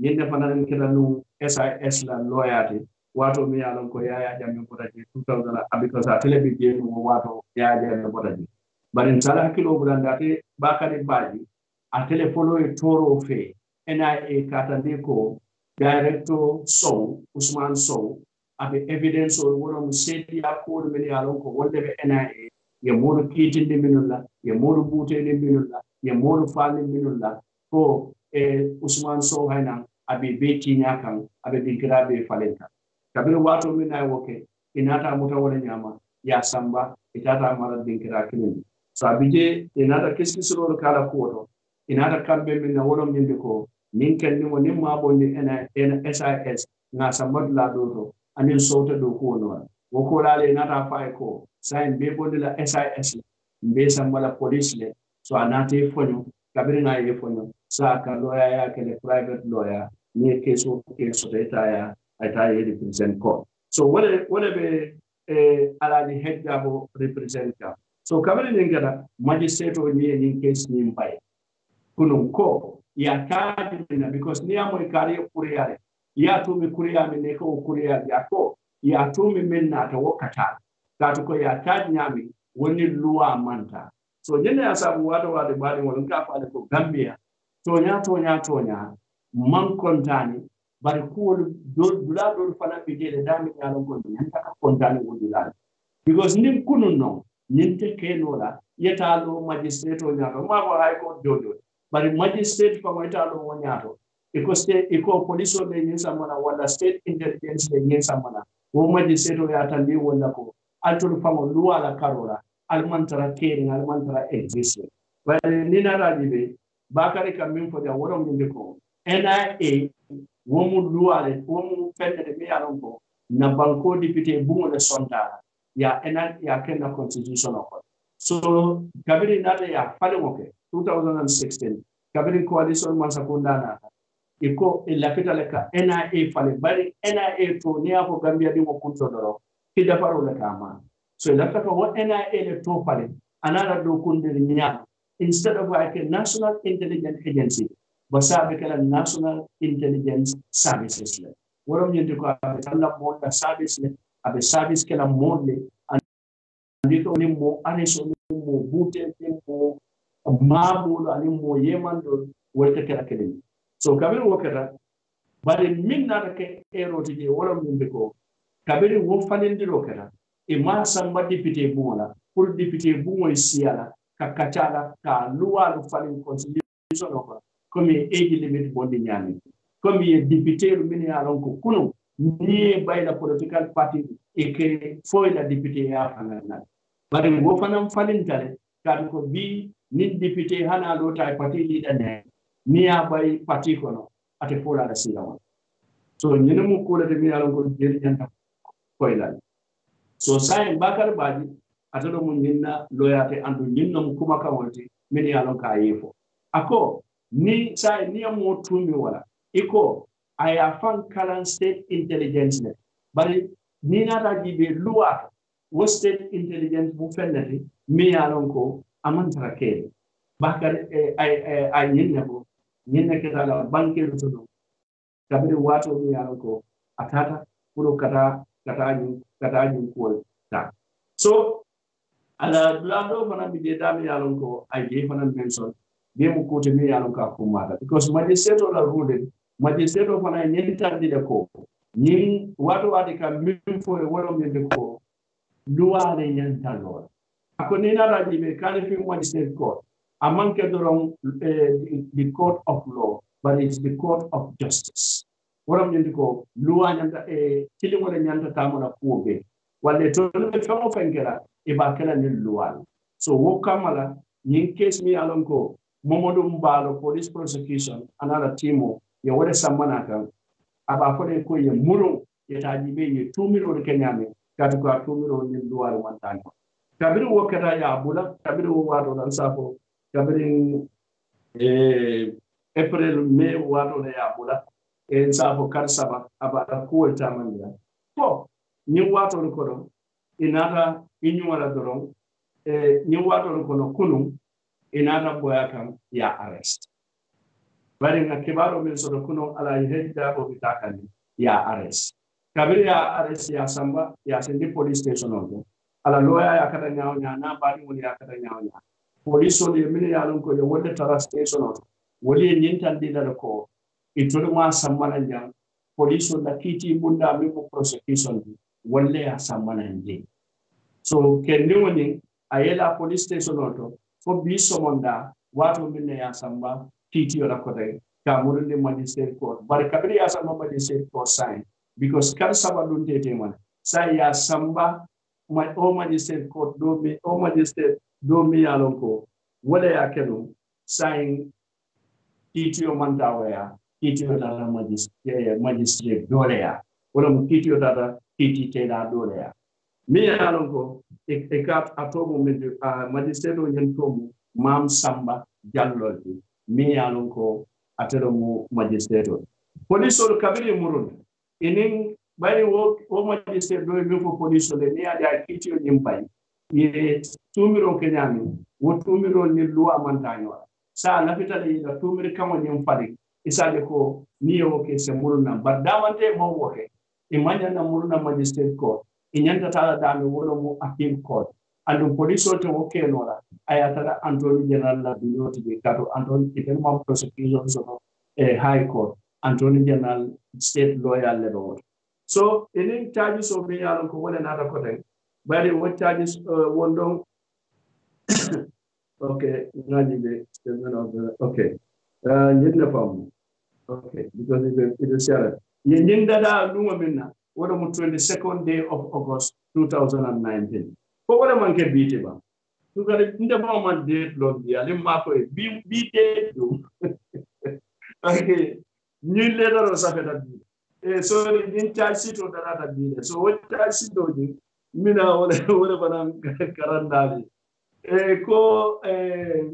Yin Kiranu S I S loyalty, Wato Mi Alongo Yaya Jamikoraji, two thousand, because I tell you, Wato Yaya Jamikoraji. But in Sarakilo Brandati, Bakare Badi, I tell you, follow a Toro Fe. N I A Katandiko, Director Sow, Usman Sow, have evidence or one of the safety accord many alonko, whatever N I A, your more kit in the Minula, your more boot in the Minula, your more fan in Minula, for Usman Sow Hana, I be baking yakang, I be grabe falenta. Kabiru Wato Mina woke, Inata Mutawanyama, Yasamba, Itata Mara Dinkirakin. So I be another Kiskisoro Kala Koto, another Kabem in the Wolom Yindiko. Ninken ni woni mabo ni S I S na samad la dodo anin sota do ko no woko la le nata fay ko sign be bondi la S I S be sambala police le so anate fonyo kabiri na ye fonyo sa ka lawyer ya ke private lawyer ni case o case so data ya ata ye represent court so what what be eh ala ni head jabo represent ka so kabiri ni ngada magistrate o ni ni case ni mbay kunun ko ya kaji because ni amo ikari kuriare ya tumi kuria mineko kuria yako ya tumi minna ta wakata ka to ko ya kaji nyami woni luwa manta so nyene asabu wado wado badi won ka fa ko Gambia tonya tonya tonya man kontani bari ko do dula do fana be de dami nyalo ko nyanta ka kontani wudula because nim kunun no ninte kenola yetalo magistrate nyato ma ko hay ko dodo bari magistrate ko yetalo wonyato iko state iko police be nyin samana wala state intelligence be nyin samana wo magistrate ya tandi wala ko altul famo luwala karola almantara kering almantara exist bari nina rajibe bakari kamin fo ja worom ni ko N I A womu luwale womu fende de miyalon ko na banko député bungo le sondara ya N I A ya kenna constitution of so kabiri nata ya fale moke twenty sixteen kabiri coalition mansakunda na iko ilapita leka N I A fale bari N I A to ni hapo Gambia di mo kunto doro kida faro le kama so ilapita ko N I A le to fale anara do kundir nyama instead of like a national intelligence agency basabe kala national intelligence services le worom yende ko alla mo da service le abe service kala monde andito ni mo aneso mo bute mo mabulo ani mo yemando wolte kala kede so kabiri wokata bari minna ke eroti je worom yende ko kabiri wo falendiro kala e ma samba député bumola pour député bumo siala ka kachala ka luwa lu falin constitution of comme age limit bondi nyami comme ye député mini alon ko kuno ni bay la political party e ke foi la député ya fanana bari wo fanam falintale kad ko bi ni député hana do tay party leader ne ni ya bay party kono ate fola da sila so nyene mu ko de mi alon ko jeri nyanta koy la so sai bakar baji atado mun ninna loyate andu ninna mu kuma ka wonti mini alon ka yefo ako ni sai ni mo tumi wala iko aya fan kalan state intelligence ne bari ni na ta gibe luwa wo state intelligence bu fennati mi yalon ko amantara ke bakar ay ay ay ninna ko ninna ke dala banke to kabiri wato mi yalon ko atata puro kata kata ni kata ni ko ta so ala blando fana bi de dami yalon ko ay je fana mention demu ko te mi yalon ka ko mata because magistrate la rule magistrate fana ni tandi de ko ni wato wadi ka min fo e worom de ko luwa le nyanta lor ako ni na raji be kan fi magistrate court amanke doron the court of law but it's the court of justice worom de ko luwa nyanta e tilimo le nyanta tamona ko be walle to be famo fengera e ba kala ni luwa so wo kamala yin case mi alon ko Momodu Mbalo police prosecution another team ye wode samana kan aba fode ko ye muru ye tajibe ye two million kenyame katu ko two million ni duwar wantani kabiri wokata ya bula kabiri wado dan safo kabiri eh april may wado ya bula e safo kar saba aba ko tamanya ko ni wato ko do inata inyu wala doron eh ni wato ko no kunu inata boya kam ya arrest bari nga kibaro min so kuno ala hedda o bitakani ya arrest kabiri ya arrest ya samba ya sendi police station on ala loya ya kada nyaaw nya na bari woni ya kada nyaaw nya police on ye min ya lon ko ye wonde tara station on woli nyintan dida ko itolu ma samba na nya police on la kiti bunda mi ko prosecution wolle ya samba na ndi so kendi woni ayela police station on fo bi somonda wato minne ya samba titi ora kote ka murinde magistrate court bar kabiri ya samba magistrate court sign because kar saba dun tete man sai ya samba ma o magistrate court do mi o magistrate do mi yalon ko wala ya kenu sign titi o mantawa ya titi o dala magistrate magistrate dole ya wala mu titi o dala titi tela dole ya mi yalon ko e e ka atomo me magistrate o nyen tomu mam samba jallolti mi yalon ko atero mu magistrate police o kabiri murun inin bari wo o magistrate do mi ko police o ni ada kiti o nyimpay ye tumiro kenyami wo tumiro ni loi mantanyo sa la fitale la tumiro kamo nyimpali isale ko ni o ke se muruna badamante mo woke imanya na muruna magistrate court inyanta tala dami wono mu appeal court and police to okay no ayatara Anthony General la binoti be kato Anthony even more prosecution so a high court Anthony General state lawyer level. So any charges of me are ko wala nada ko tay bari what charges uh, wondong okay ngaji be statement of the okay uh yinna fam okay because it it is share yin dada lunga minna wala mo twenty-second day of August two thousand nineteen ko wala man ke biti ba to ga nde ba man date lo bi ali ma ko bi bi date do okay ni le do sa feta bi e so din charge sheet o dara bi so what charge sheet do ni mina wala wala banan karandali e ko eh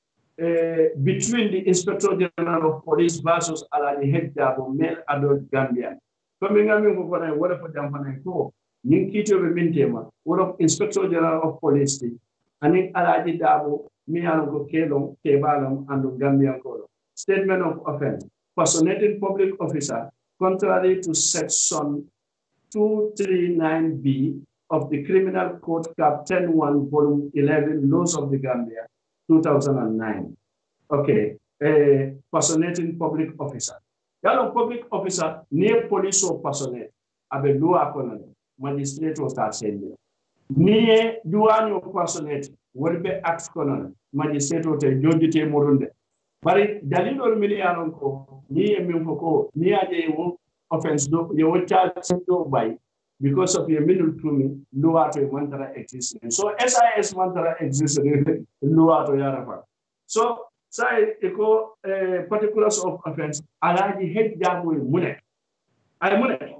Uh, between the Inspector General of Police versus Alani Hejabo, male adult Gambian. Coming on me for what for Jampana Ko, Ninkito Mintema, one of Inspector General of Police, and in Aladi Dabo, Miango Kelong, Kebalam, and Gambian Kolo. Statement of offense. Personating public officer, contrary to section two thirty-nine B of the Criminal Code Cap ten one, volume eleven, Laws of the Gambia, two thousand nine. Okay, a personating public officer. Yalo public officer, near police or personate, abe lua kono, magistrate or start saying. Near duani or personate, will be act kono, magistrate or judge morunde. But dalilo miliano ko, near mimfoko, near the offense do, you will charge do by. Because of your middle to me, Lua to Mantara exists. So S I S Mantara exists in Lua to Yarafa. So, say, echo particulars of offense, Alaji head down with Munek. I Munek.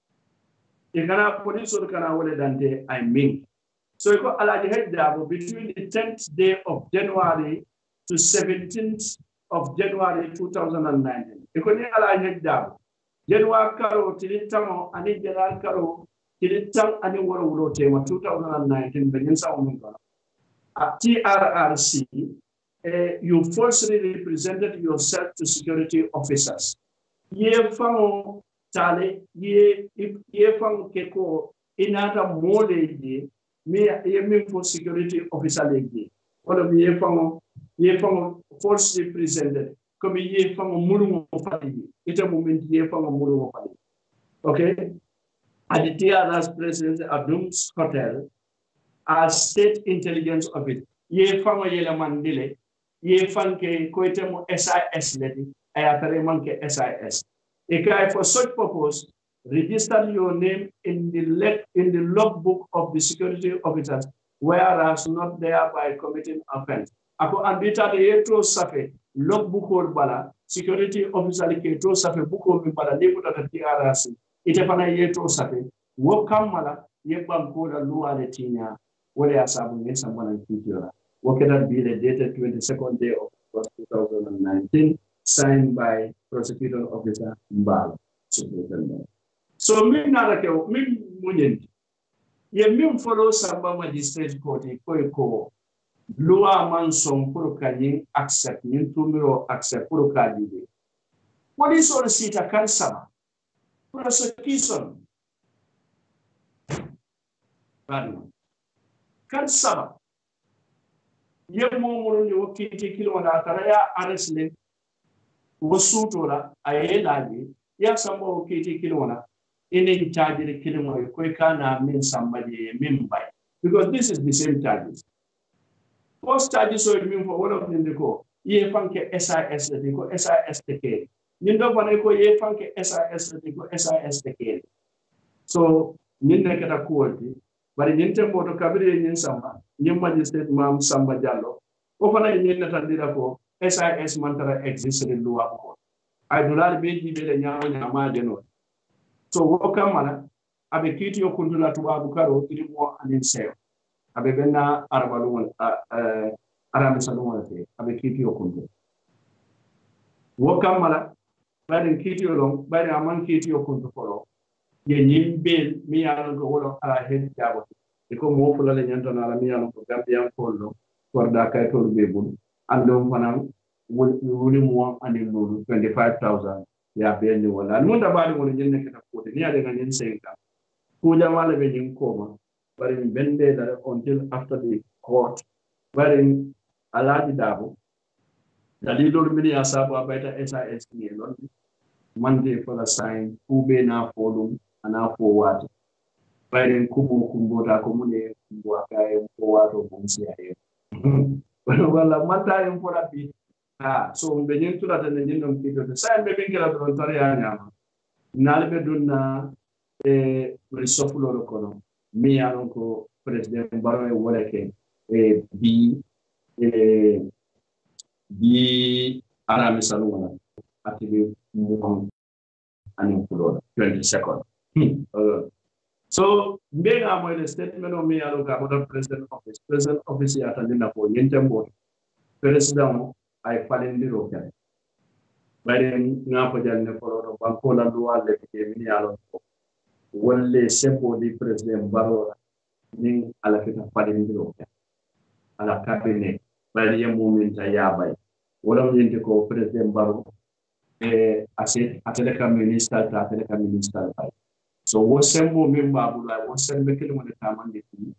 You cannot police or can I than I mean. So, echo Alaji head down between the tenth day of January to seventeenth of January two thousand nineteen. Echo Alaji head down. January Karo, Tilitamo, and General Karo, Tilitam, and the World Tema two thousand nineteen, Benisa Omega. At T R R C, uh, you falsely represented yourself to security officers. Ye fango tale, ye ye fango keko, inata mole ye, me ye me for security officer legi. All of ye fango, ye fango falsely represented. Comme ye fango mulu fali, ita moment ye fango mulu fali. Okay? At the T R S President Adams Hotel, as state intelligence officer, ye fango ye la mandile, ye fanke koitemo S I S ledi, ayatare manke S I S. Eka for such purpose, register your name in the let in the logbook of the security officers, whereas not thereby committing offense. Ako ambita de yeto safe logbook or bala security officer ke to safe buko mi bala lebu ta T R S ite fana yeto safe wo kamala yebam ko da luwa de tinya wala ya sabu ne sambana kitira wo keda be the dated twenty-second day of two thousand nineteen signed by prosecutor officer Mbala superintendent. So mi nara ke mi munyendi ye mi follow samba magistrate court ko ko loi manson pour kany accept ni tumiro accept pour kadide police or sita kan sama prosecution pardon kan sama ye mo mo ni wakiti kilo na taraya arrest le wosutora ayelaji ya samba wakiti kilo na ene charge le kilo mo ko kana min somebody min by because this is the same charges. Post charges so mean for one of them they go ye fanke S I S they go S I S T K. Nindo bana ko ye fanke S I S they go S I S T K. So ninne kata kuwati bari ninte moto kabiri nyin samba nyim magistrate mam Samba Jallow o fana nyin natandira ko S I S mantara exist in loi ko ay dollar be jibe le nyaawo nyaama de no. So wo kamala abe kiti o kundula tuba bukaro ili mo anin seyo abe benna arabalum uh aram salum te abe kiti o kundu wo kamala bari kiti o long bari aman kiti o kundu folo ye nyimbe mi yalo go wolo ala hen jabo e ko mo fula le nyanta na la mi yalo ko gambian folo korda kay to be bun andom fanam wuli mo anin no twenty-five thousand ya benni wala mun da bari mo nyenne kata ko ni ale ngani senka ko jamala be nyim ko ma but in Bende until after the court, wherein Aladi Dabo, the little mini Asaba better S I S P Monday for the sign, Ube na folum, and now for what? Wherein Kubu Kumbota Kumune, Waka, Wato Bunsia. Well, a matter for a bit. Ah, so the new to that and the new people, the same baby girl of Ontariana. Nalbeduna, a Risofulo Kono, me, Uncle President Barrow Waleke, a B, a B, Aramisaluna, at the Mum and twenty second. So, being a statement of me, I look at the President Office, President Office at Anina for Yentambo, President. I fall in the road. But then, Napojan Nepal, Bancola Dua, the Minialo, one lay simple the President Barrow, Ning Alafita fall in the road. A la cabinet, by the moment I yabai. What I'm going to call President Barrow, a Atelica Minister, Atelica Minister. So, what simple member, I was sent back when the time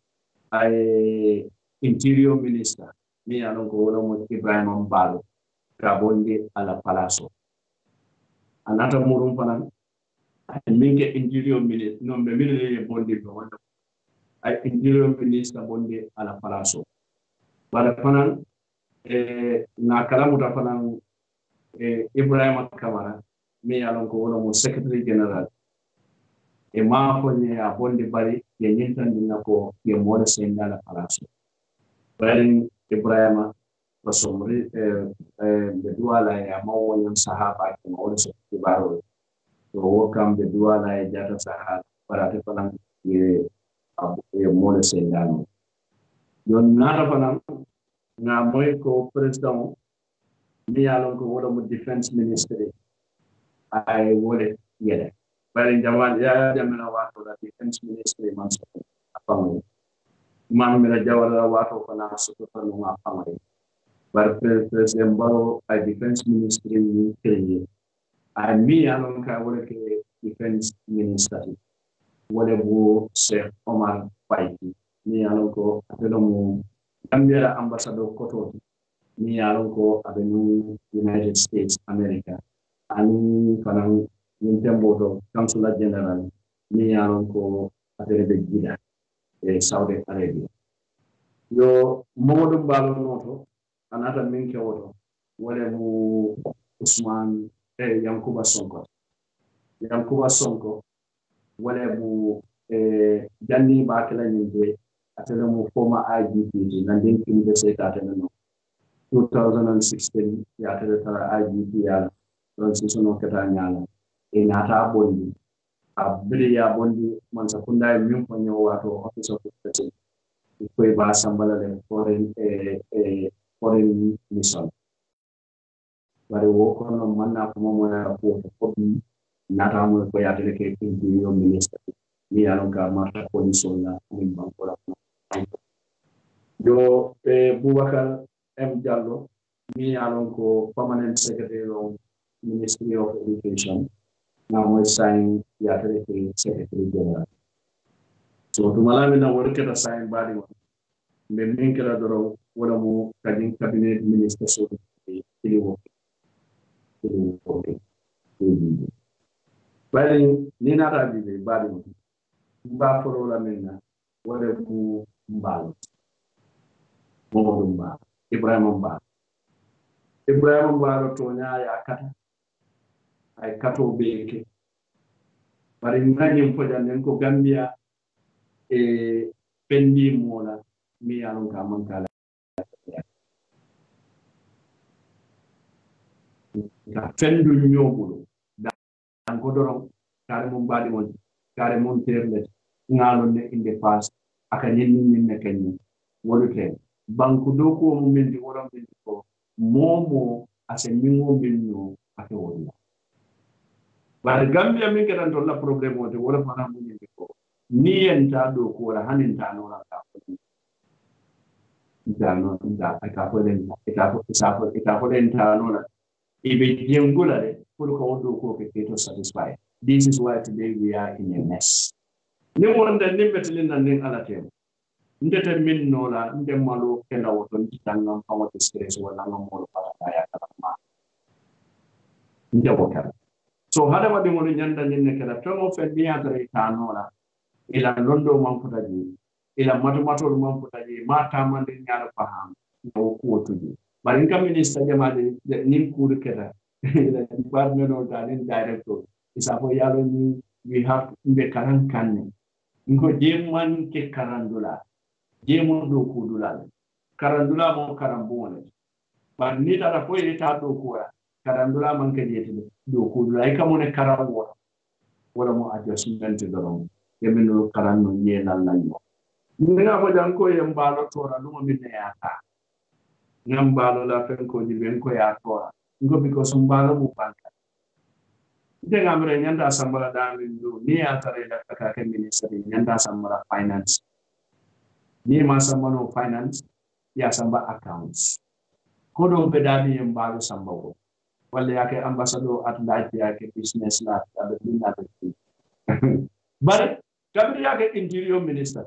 I Interior Minister. Me along go Ibrahim Mbalo, Kabonde a la Palazzo. Another Murum Panan, I make Interior Minister, no, maybe Bondi, I Interior Minister Bondi a la Palazzo. But a Panan, Nakalamuta Panan, Ibrahim Kamara, me along go Secretary General. A Mafone, a Bondi Bari, the Yintan Dinako, the Morris in la Palazzo. Wherein Ibrahim was some the Duala Amon Sahaba and also the Barrow. So, welcome the Duala Jata Sahab, but at the Palang, a Morris and Dano. You're not a Palang, Namoiko President, me along with the Defense Ministry. I would it yet. But in Jaman, Yamanawa, the Defense Ministry, months ago. Man mera jawara wato kana sukuta nunga family. But President Barrow, I Defense Ministry in Kenya. I me along ka work Defense Minister. Whatever Sheikh Omar Faiki. Me along ko atelo Gambia Ambassador Koto. Me along ko abenu United States America. Ani kanang Nintembodo Consular General. Me along ko atelo Gida. Saudi Arabia. Yo Modu Balonoto, another Minke Oto, whatever Usman Yankuba Sonko. Yankuba Sonko, whatever Janni Bakela Ninde, Atelemo former I G P, Nandin King the State Atenano. twenty sixteen, Yatera I G P, Transition of Catania, in Ata Bondi. Abria Bondi Mansakunda Mumponyo Wato Office of the President. We buy Sambala foreign a foreign mission. But a walk on a manna from a port not only by advocating the minister. Me alonga Marta Polisola in Bancola. Yo Bubakar M. Jallo, me alongo permanent secretary of Ministry of Education. Now I sign the Secretary General. So to Malamina work at a sign body one. The main Caradoro, one of more cabinet ministers of the But in Nina Rabi, body one. Buffalo Lamina, whatever Mbalo. Momba, Ibrahim Mba. Ibrahim Mbalo Tonya Yakata. I kato beke. But in many for the Gambia, a pendi mona, me along Kamankala. Fendu Nyobulu, Dan Godoro, Karimum Badimon, Karimon Terlet, Nalone in the past, Akanin in the Kenya, Woluke, Bankudoko Mumindi, what I'm going to call Momo as a new menu at the order. But the Gambia make it until the problem was the water of Manamuni before. Ni and Tado, who are handing Tano, I can't put in Tano. If it's young good, put a cold to cook to satisfy. This is why today we are in a mess. ni wonde ni metlin nan ni ala tem ndete min nola nde malo kenda woto ndi tangam pamata stress wala ngam mo para ya kala nde bokal so hada wadi mo nyanda ni kala tomo fe biya dare tanola ila londo man futaji ila matomato man futaji mata man de nyala faham no ko tuji bari kam minister jamaade ni kuur keda ila department of talent director isa fo yalo ni we have be karan kanne ngo jemman ke karandula jemo do kudula karandula mo karambone bar ni tara fo ita do kuwa karandula man ke yete do kudula ay kamone karambo wala mo adjustment do yemino karanno yenal nanyo nga mo janko yembalo tora no minne yata ngambalo la fen ko di ben ko ya tora ngo because mbalo mu banka de ngamre nyanda sambala dami do ni atare la ka ka ministry nyanda sambala finance ni ma sambano finance ya samba accounts ko do be dami yembalo sambawo wala yake ambassador at large yake business la abe dinna be but Gabriel Interior Minister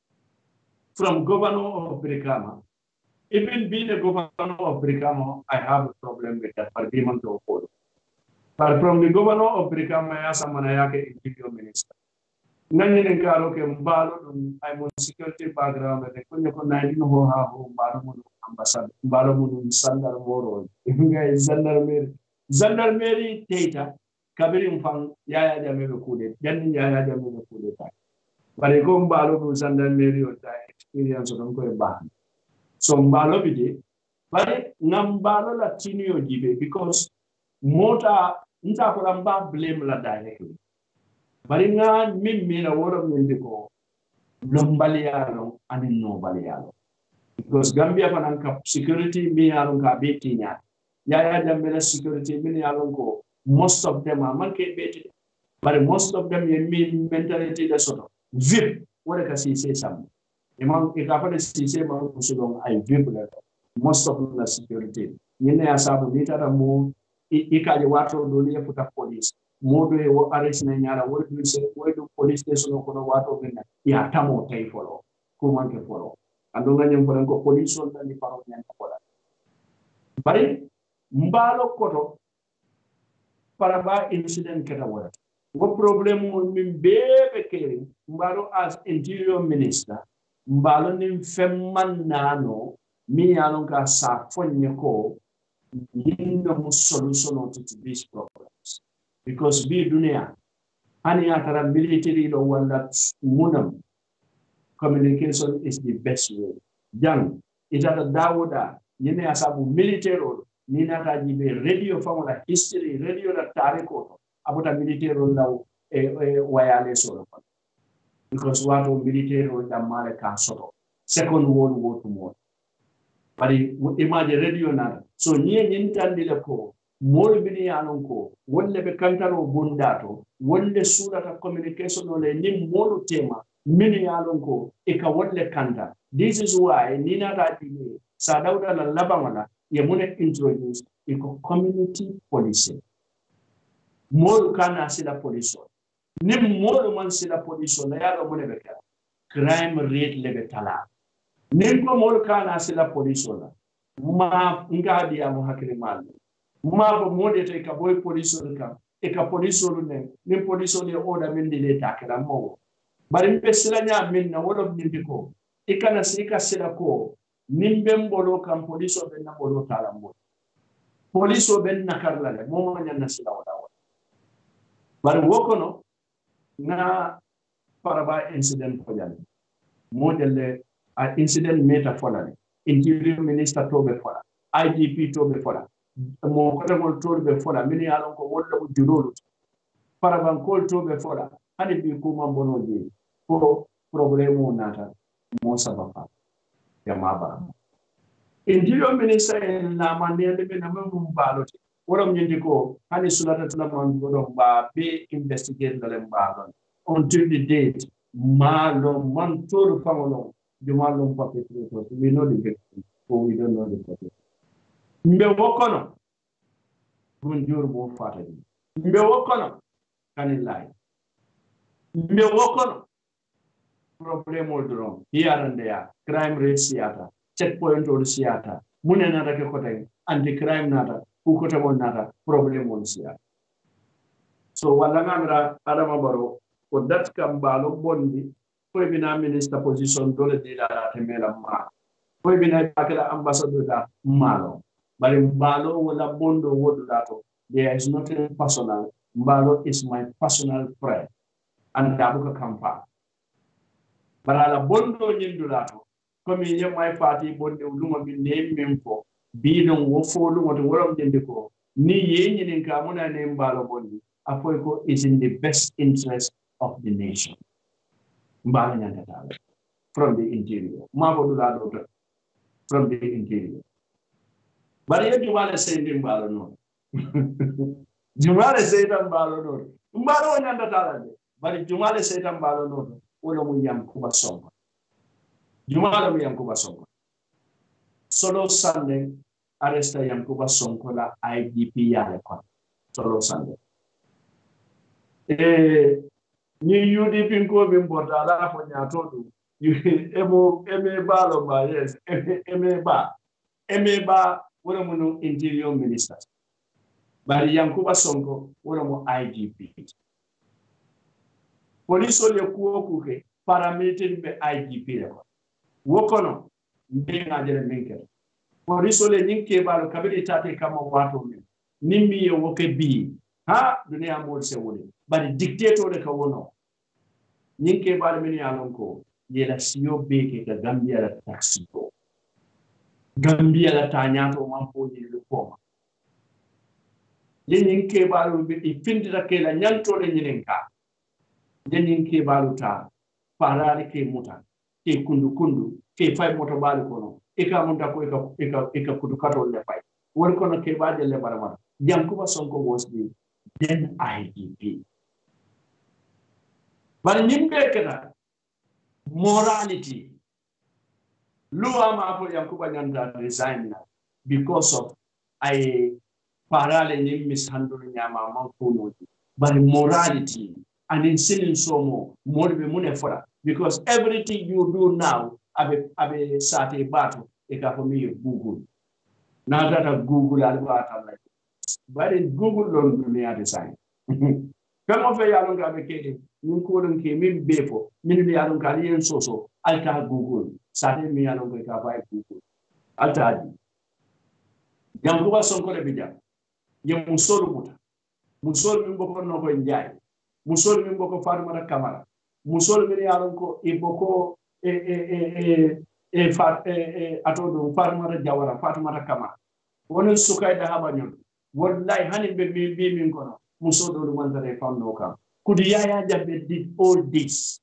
from Governor of Brikama, even being a Governor of Brikama, I have a problem with that agreement of order. But from the Governor of Brikama, I am a Interior Minister. Nani ngalo ke mbalo I'm on security background and kunyo ko nineteen ho ha ho mbalo mo ambassador mbalo mo sandar moro ngai gendarmerie gendarmerie data kabiri mfang yaya jamebe kude janni yaya jamebe kude ta bare ko mbalo ko gendarmerie o ta experience on ko e ba so mbalo bije bare ngambalo la tinio jibe because mota nta ko lamba blame la directly bari nga mimmi na woro minde ko lombalialo ani no balialo because Gambia fanan ka security mi yalo ka be tinya yaya jambe security mi yalo ko most of them are manke beti but most of them ye mean mentality da soto vip wala ka si say sam imam e ka fa si say ma musulon ay vip la most of the security yene asabu ni tata mo e ka je wato do ni futa police modo e wo arrest na nyara wo do se wo do police station ko no wato benna ya tamo tay folo ko manke folo ando nganyam ko ko police on ni paro nyan ko la bari mbalo koto paraba incident keta wala wo problem min bebe kere mbalo as interior minister mbalo nim femman nano mi yalon ka sa fonye ko nindo mo solution to this problems because bi dunia ani atara military lo wala munam communication is the best way jang itata dawoda yene asabu military ni nata jibe radio famola history radio la tariko abuta military law e, e wayale solo because wato military da mare kan soto second world war to more bari imagine radio na so niye nyintandi le ko mol bini yanon ko wolle be kantaro bondato wolle surata communication no le ni molu tema mini yanon ko e ka wolle kanta this is why ni nata jibe sa dawda la labamala ye mune introduce iko community policing molu kana sila police ni molu man sila police na yalo mune beka crime rate lebe tala ni ko molu kana sila police na ma ngadi ya mo hakili mali ma bo mode te ka boy police ka e ka police ne ni police ne order min dile takira mo bari mbe sila nya min na wodo ndiko e kana sika sila ko nimbe mbolo kam police ben na bolo tala mbo police ben na karlale mo mo nyanna sila wada bari wokono na paraba incident ko jani model a incident meta folane interior minister tobe fola I G P tobe fola mo ko ngol tobe fola mini alon ko woddo bu jurolu paraban ko tobe fola hani bi ko mambono je ko problème nata mo sababa Yamaba. Interior Minister in Lamania, the minimum ballot. What I'm going to go, Hani Sulata Tulaman be investigate the Lembagon until the date Malo Montour Famolo, the Malum perpetrators. We know the victim, but we don't know the perpetrator. Mbewokono, Bunjur Bo Fatty. Mbewokono, can it lie? Mbewokono, problem all wrong here and there crime rate siata checkpoint or siata mune nata ke kote anti crime nata ku kote mon nata problem all siata so wala ngamra adama baro ko that kam balo bondi ko bina minister position dole de la temela ma ko bina akala ambassador da malo bari balo wala bondo wodo dato there is nothing personal Mbalo is my personal friend and Dabuka Kampa. But I'll bondo Nindulato. Come in my party, Bondo Luma be named Mempo, be no wofo Luma to world Indico. Ni yin in Kamuna name Balo Bondi. Apoiko is in the best interest of the nation. Mbalo from the interior. Mabodulado from the interior. But yet you want to send him Balo no. Jumale seitan balo no. Mbalo nyanda talade. Bari jumale seitan balo no. Wala mu yam kuba songa. Jumala mu yam kuba songa. Solo Sunday arresta yam kuba songa la I D P yale kwa. Solo Sunday. Eh ni U D P ko bimborda la fo nyato du. Emo eme balo ba yes. Eme ba. Eme ba wala mu interior minister. Bari Yankuba Sonko wala mo I G P. Police ole kuo kuke paramilitary be I G P le ko. Wokono mbe ngajere minke. Police ole ninke balo kabiri tate kama watu mi. Nimmi ye woke bi. Ha dunia mo se wole. Bari dictator le ka wono. Ninke balo mini alonko ye la siyo beke ka Gambia la taxi ko. Gambia la tanyato mampo ni le koma. Yenin ke balu be ifindira ke la nyanto le nyininka yenin ke balu ta parari ke muta ke kundu kundu ke fay moto balu kono e ka monta ko e ka e ka kudu kato le fay won kono ke baade le barama Yankuba Sonko was the then I D P bari nimbe kana morality luwa ma ko Yankuba nyanda resign because of I parale ni mishandle nyama mankuno but morality and in sin so more more be munefora because everything you do now abe abe sate battle e ka for me Google now that Google alba like but in Google don't do me at design come of ya longa be kede min ko don ke min befo min bi alon ka yen soso alta Google sate mi alon ko ka bay Google alta Yankuba Sonko le bija ye musolu muta musolu min boko no ko njaay musolu min boko Fatoumata Camara musolu min yalon ko e boko e e e e fat e atodo Fatoumata Jawara Fatoumata Camara wono sukay da habanyon wallahi hanin be mi bi min kono musolu do man tare famno kam kudi Yaya Jammeh did all this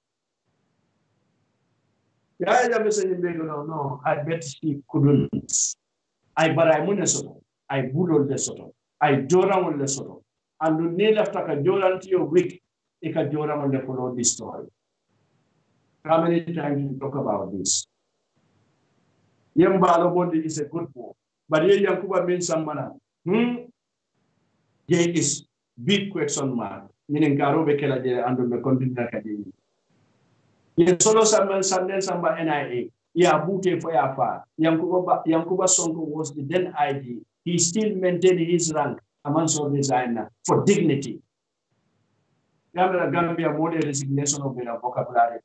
Yaya Jammeh say be no no I bet he couldn't I but I muneso I bulol de soto I Joram on the Soto. And you need after a Joram to your week, it can Joram on the follow this story. How many times you talk about this? Yembalo Bondi is a good boy. But here Yankuba means someone. Hmm? There is big question mark. Meaning Karobe Kelade and the continent academy. Yes, solo Samuel Sandel Samba N I A. Yeah, booted for your far. Yankuba Yankuba Sonko was the then I D. He still maintained his rank amongst all designer for dignity. Gambia more resignation of the vocabulary.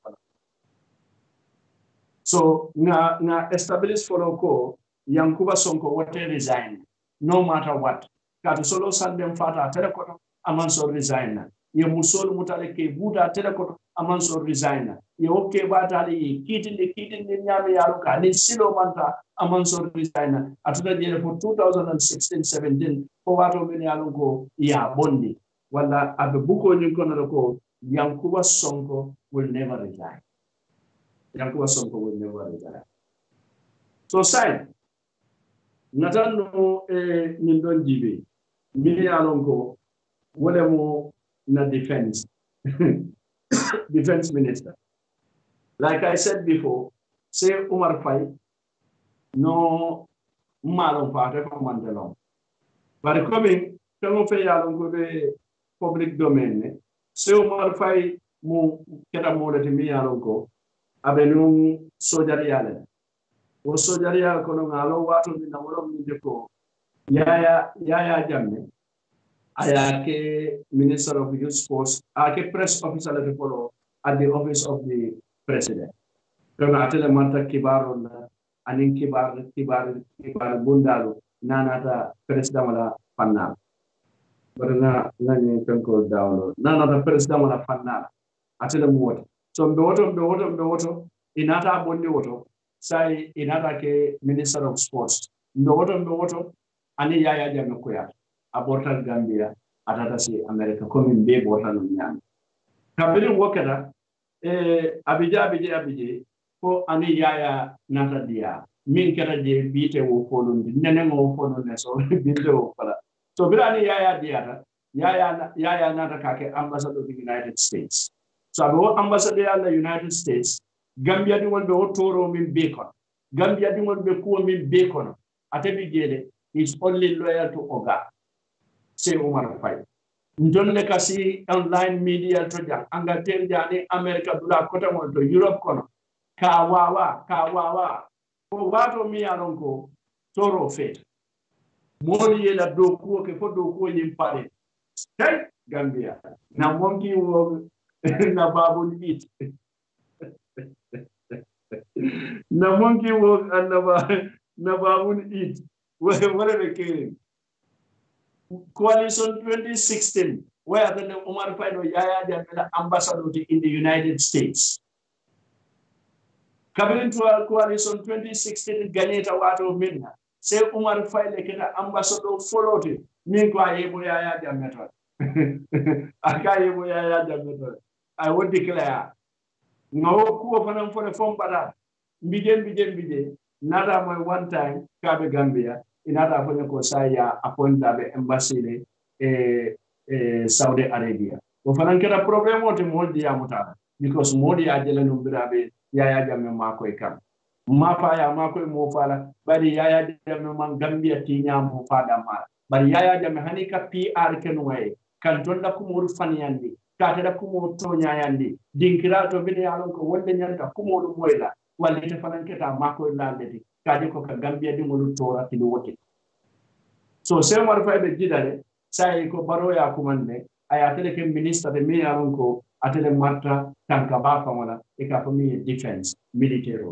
So na na established for ko Yankuba Sonko what resign no matter what. Katu solo sandem fata telekoto amongst all designer. Ye musol mutale ke buda telekoto amongst all designer. Ye oke batali kitin de kitin de nyame yaruka ni silo manta amongst all designer. Atuda jere for two thousand sixteen seventeen for wato meni yaruko ya bondi. Wala abe buko nyukono ko Yankuba Sonko will never resign. Yankuba Sonko will never resign. So side natano e nindon jibe mini alonko wole mo na defense defense minister. Like I said before, say Umar Fay no malon parte ko mandelon. But coming tamo fe yalonko be public domain, say Umar Fay mo keta mo de mi yalonko abenum sojariale wo sojariale kono ngalo wato ni namoro mi deko yaya yaya jamme aya ke minister of youth sports ake press officer le follow at the office of the president kono atele manta kibaro na anin kibar kibar kibar bundalu nanata president wala fanna barna nani kanko dawlo nanata president wala fanna atele muwata so mbe woto mbe woto mbe woto inata bonde woto sai inata ke minister of sports mbe woto mbe woto ani yaya jamme koya abortal Gambia atata si America comme mbe bortal nyam kabiri wokata e abija abije abije ko ani yaya nata dia min kata je bite wo folundi nene mo folunde so bite wo fala so birani yaya dia yaya yaya nata kake ambassador of the United States so abo ambassador of the United States Gambia di wonbe o toro min bacon Gambia di wonbe ko min bacon atabi jele is only loyal to Oga say Omar Faye ndonne kasi online media to jang Angleterre jani America dula kota mo to Europe kono ka wawa ka wawa ko wato mi alon ko toro fet moli yela do ko ke fo do ko yim pare hey Gambia na monki wo na babul it na monki wo na na babul it wala be kere coalition twenty sixteen where the Omar Faye no yaya the ambassador in the United States Kabirin to coalition twenty sixteen ganeta wato minna say Omar Faye le keta ambassador followed it min ko ayebo yaya the method akayebo yaya the method I would declare no ko fanam for the form bada mbije mbije mbije nada mo one time kabe Gambia inata fanya ko saya appointa be embassy e e Saudi Arabia o fanan kera problem o te moldi ya mutara because modi ya jele no birabe yaya jamme mako e kam ma fa ya mako e mo fala bari yaya jamme man Gambia ti nyamo fada mala bari yaya jamme hanika P R ken way kan tonda ko mo faniyandi kata da ko mo to nyaayandi dinkira to bine yalon ko wonde nyanta ko mo do moyla walla te fanan keta mako e laldeti kaji ko ka Gambia di ngolu tora ti wote so se Omar Faye be jidale sai ko baro ya kumande aya tele ke minister de mi alon ko atele marta tanka ba fa wala e ka ko mi defense military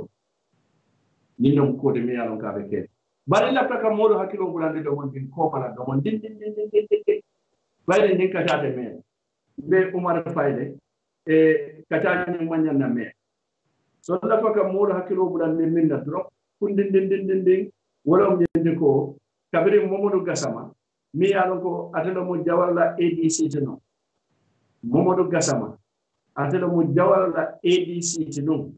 ni non ko de mi alon ka be ke bari la ka modo hakilo bulande do won bin ko mala do won din din din din din bari ni ka ta de me be Omar Faye de e ka ta ni manya na me so la ka modo hakilo bulande min na drop kundin din din din din wala mo nyende ko kabiri Momodu Gassama mi yalon ko atelo mo jawala A D C tino Momodu Gassama atelo mo jawala A D C tino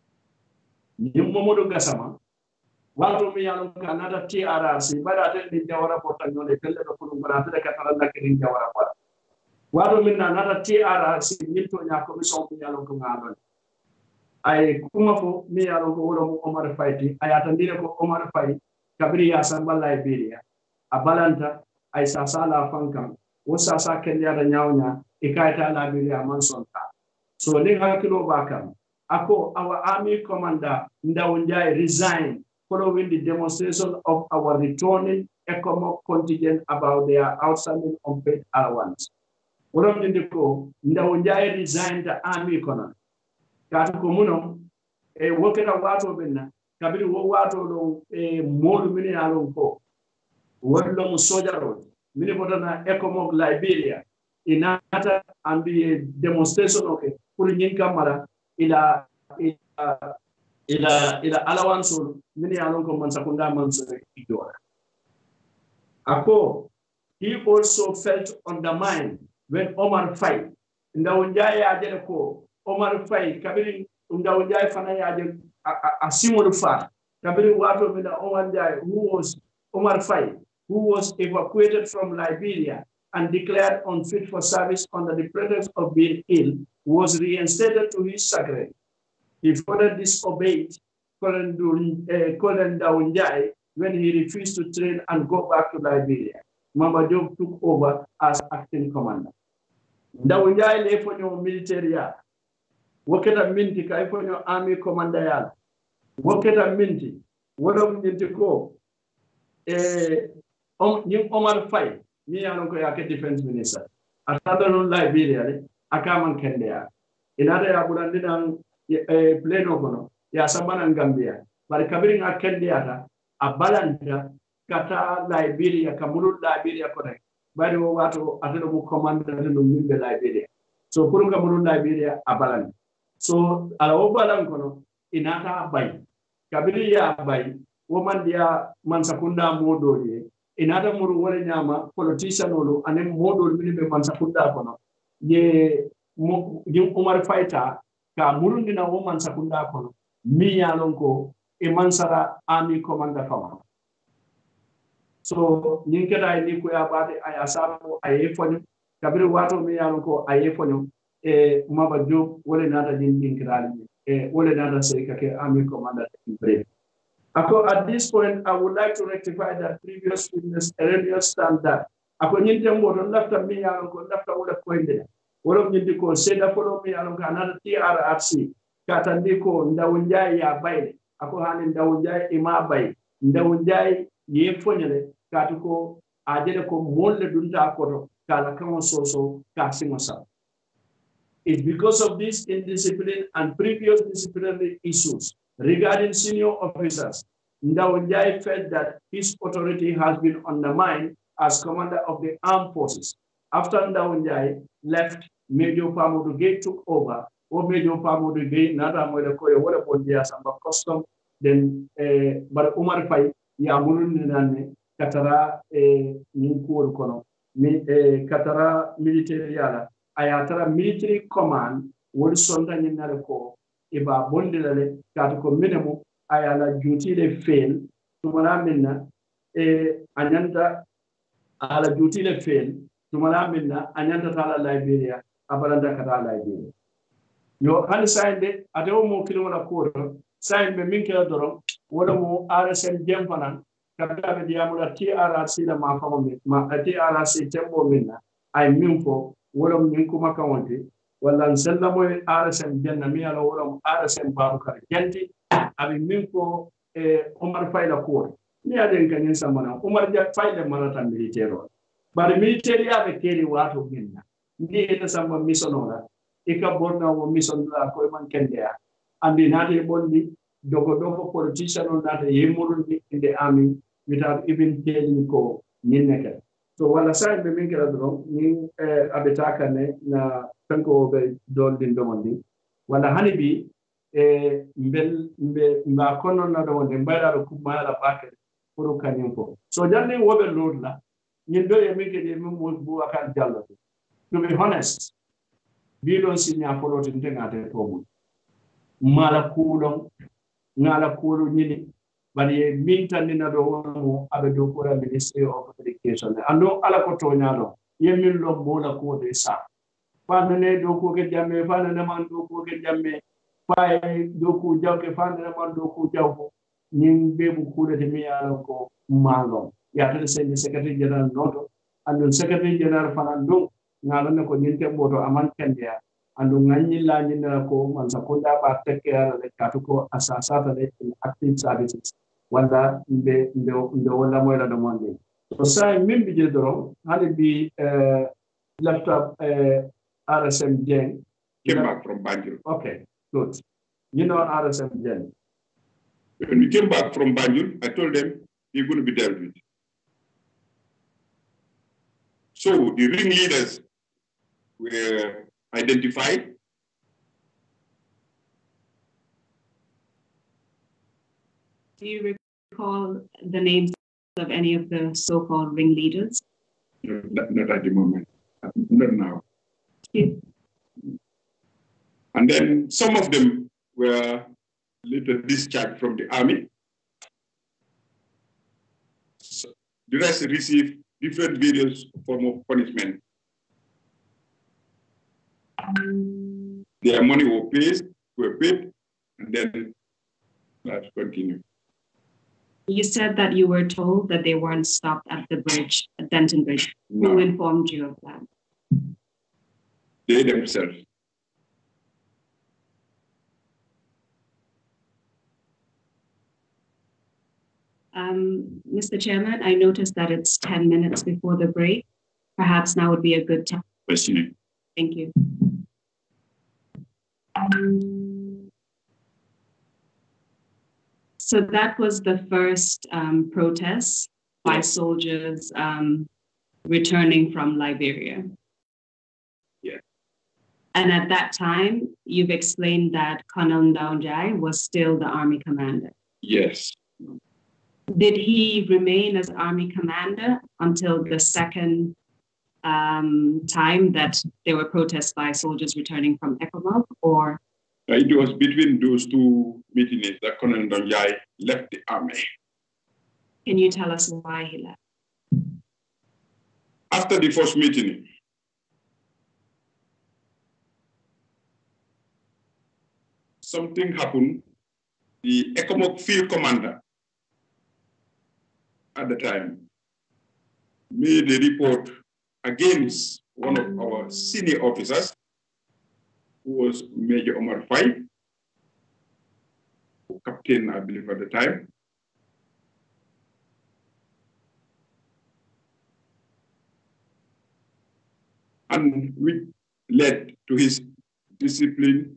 ni Momodu Gassama wato mi yalon ko anata T R R C bada atel ni jawara porta nyole telle do ko ngara tele ka tala nakini jawara wala wato min na anata T R R C ni to nya commission mi yalon ko ngalon ay kuma fo mi yalon ko wala mo Omar Faye ay atandire ko Omar Faye kabiri ya samba Liberia abalanta ay sasa la fankam wo sasa kenya da nyawnya ikaita Liberia mansonta so ni hakilo bakam ako our army commander Ndawunjai resigned following the demonstration of our returning ECOMOG contingent about their outstanding unpaid allowance wolom ndiko Ndawunjai resigned the army commander katu komuno e woketa wato benna kabiri wo wato do e modu mini alon ko wonlo mo sojaro mini bodana ECOMOG Liberia inata ambi demonstration okay pour nyinka mala ila ila ila ila allowance mini alon ko man sakunda man so idora ako he also felt undermined when Omar Faye Ndawunjai ajele ko Omar Faye kabiri Ndawunjai fana yaje a simon fa kabiri wato mina Omar Faye who was Omar Faye who was evacuated from Liberia and declared unfit for service under the pretext of being ill was reinstated to his chagrin. He further disobeyed Colonel Ndawunjai when he refused to train and go back to Liberia. Mamba Diop took over as acting commander. Ndawunjai left for your military woketa minti kay fonyo army commander yala woketa minti wono minti ko e om nyim Omar Faye ni yalon ko yake defense minister atanda non Liberia le akaman kende ya inada ya burandi dan e pleno kono ya sambana Gambia bari kabiri nga kende ata abalanta kata Liberia kamulu Liberia connect bari wo wato atelo mu commander no mimbe Liberia so pour kamulu Liberia abalanta so ala wo balan kono inata bay kabiri ya bay wo man dia man sakunda modo ye inata muru wala nyama politician olo anem modo minibe man sakunda kono ye mo jim Omar Faita ka muru dina wo man sakunda kono mi yalon ko e mansara army commander fama so ninkeda ni ko ya bade ay asabo ay fonyo kabiri wato mi yalon ko ay fonyo e maba job wala nata din din kirali e wala nata serika ke army commander in Ako, at this point, I would like to rectify that previous witness erroneous standard. Ako nyinte mboto lafta mi yalon ko lafta wala koinde. Wala nyinte ko seda follow mi yalon ko another T R R C. Katandi ko ndawunjai ya bayle. Ako hani ndawunjai ima bay. Ndawunjai ye fonyele katuko ajele ko molle dunta akoto kala kama soso kasingosa. It's because of this indiscipline and previous disciplinary issues regarding senior officers, Ndawunjai felt that his authority has been undermined as commander of the armed forces. After Ndawunjai left, Major Pamodu Gay took over, or Major Pamodu Gay, Nada Molekoya, what about the Asamba custom, then, uh, but Omar Faye, Yamurun Katara, Ninkur Kono, Katara military yala, Ayatara military command, would Sonda Ninareko. Iba bondilale katuko minimum ayala duty le fail tumala minna e anyanta ala duty le fail tumala minna anyanta tala Liberia abalanda kata Liberia yo hal sainde adewo mo kilo wala ko sainde be min kala doro wala mo R S M jemfana kata be diamula T R R C la ma famo mi ma T R R C tembo minna ay min fo wala min kuma kawonte wala nsella moy R S M janna mi ala wala R S M Babukar janti abi min ko e Omar Faye la ko mi aden kanyen samana Omar ja Faye le manata militaire bari militaire ya be keri wato minna ndi eta samba misonora e ka borna wo mission la ko man kendea andi nade bondi dogo dogo politician on that yemuru in the army without even telling ko nineka so wala sai be min kala do ni abetaka ne na tanko be dol din domondi wala hanibi e mbel mbe mba kono na do wonde mbayda ko mala bakel pour kanim ko so jalni wobe lodla ñin do e mike de mum bu akal jallo to be honest bi don sinya foloti ngate to mu mala kulon ngala kulu ñini bari min tan na do mo abe do ko ministry of education ando ala ko to nyaado yemin lo mo la ko de sa fanane do ko ke jamme fanane man do ko ke jamme fay do ko jawke fanane man do ko jawko nin be bu ko de mi ala ko malo ya tan sen secretary general noto ando secretary general fanan do ngala ne ko nyinte boto aman kendia ando ngani la nyina ko man sakonda ba tekke ala le katuko asasata le active services wanda mbe mbe mbe wala moy la do monde so say min bi je doro hali bi uh, laptop uh, R S M Gen came back from Banjul. Okay, good. You know R S M Gen. When we came back from Banjul, I told them you're going to be dealt with. So the ringleaders were identified. Do you recall the names of any of the so-called ringleaders? No, not, not at the moment. Not now. Yeah. And then some of them were later discharged from the army. So the rest received different various form of punishment. Their money were paid, were paid, and then life continued. You said that you were told that they weren't stopped at the bridge, at Denton Bridge. No. Who informed you of that? They themselves. Um, Mister Chairman, I noticed that it's ten minutes before the break. Perhaps now would be a good time. Questioning. Thank you. So that was the first um, protest by soldiers um, returning from Liberia. Yeah. And at that time, you've explained that Colonel Ndaunjai was still the army commander. Yes. Did he remain as army commander until the second um, time that there were protests by soldiers returning from Ecomog, or? It was between those two meetings that Colonel Ndaunjai left the army. Can you tell us why he left? After the first meeting, something happened. The Ecomog field commander at the time made a report against one of our senior officers, who was Major Omar Faye, captain, I believe, at the time. And which led to his discipline.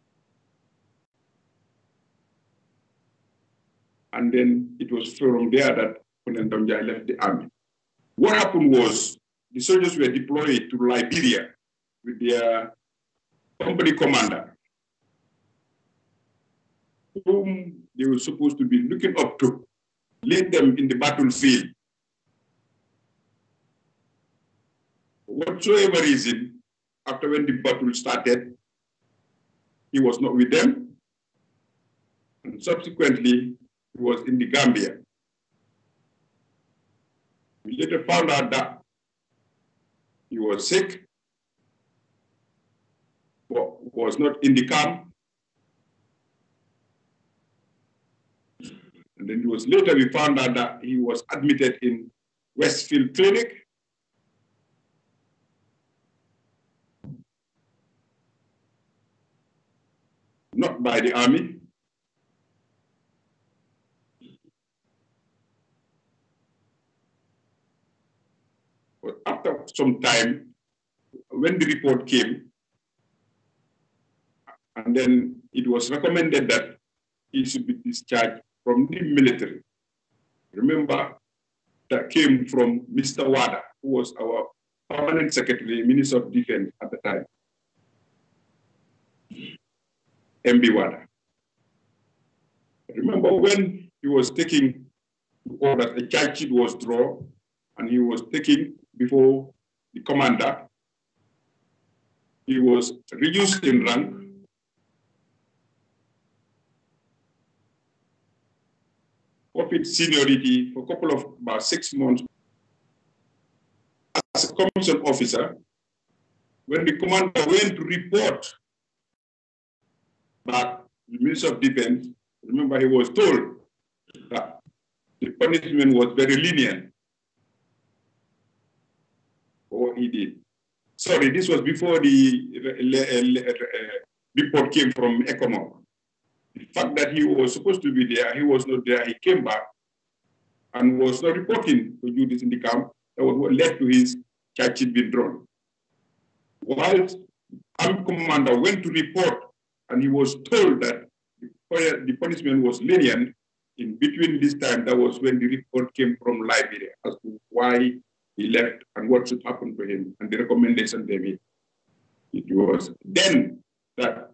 And then it was from there that Colonel Ndaunjai left the army. What happened was the soldiers were deployed to Liberia with their company commander, whom they were supposed to be looking up to, lead them in the battlefield. For whatsoever reason, after when the battle started, he was not with them, and subsequently, he was in the Gambia. We later found out that he was sick, but was not in the camp. And then it was later we found out that he was admitted in Westfield Clinic. Not by the army. But after some time, when the report came, and then it was recommended that he should be discharged from the military. Remember, that came from Mister Wada, who was our permanent secretary, Minister of Defense at the time. M B Wada. Remember when he was taking orders, a charge sheet was drawn, and he was taking before the commander, he was reduced in rank. Forfeit seniority for a couple of about six months as a commission officer. When the commander went to report back to the Minister of Defense, remember he was told that the punishment was very lenient for what he did. Sorry, this was before the report came from Ecomog. The fact that he was supposed to be there, he was not there, he came back and was not reporting to duties in the camp. That was what led to his charge sheet being drawn. While army commander went to report and he was told that the punishment was lenient, in between this time, that was when the report came from Liberia as to why he left and what should happen to him and the recommendation they made. It was then that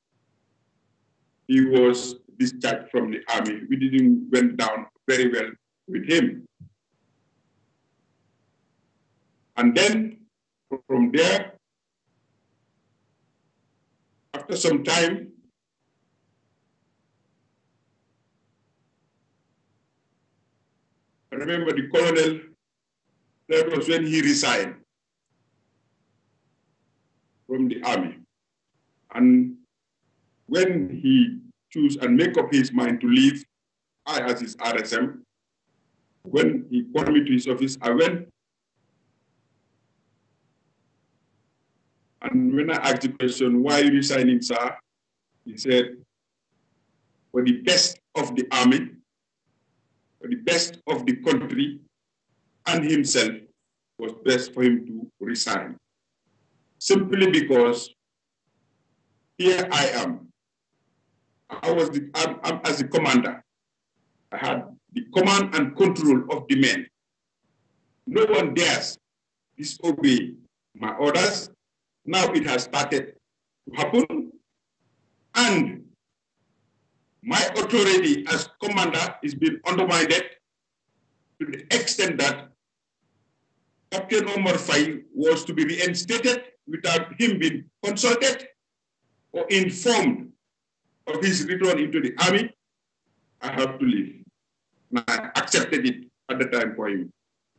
he was discharged from the army. We didn't went down very well with him. And then from there, after some time, I remember the colonel, that was when he resigned from the army. And when he chose and make up his mind to leave, I as his R S M, when he called me to his office, I went. And when I asked the question, why are you resigning, sir? He said, for the best of the army, for the best of the country and himself, it was best for him to resign. Simply because here I am. I was the, I'm, I'm, as the commander. I had the command and control of the men. No one dares disobey my orders. Now it has started to happen. And my authority as commander is being undermined to the extent that Captain Omar Faye was to be reinstated without him being consulted or informed of his return into the army. I have to leave. And I accepted it at the time for him.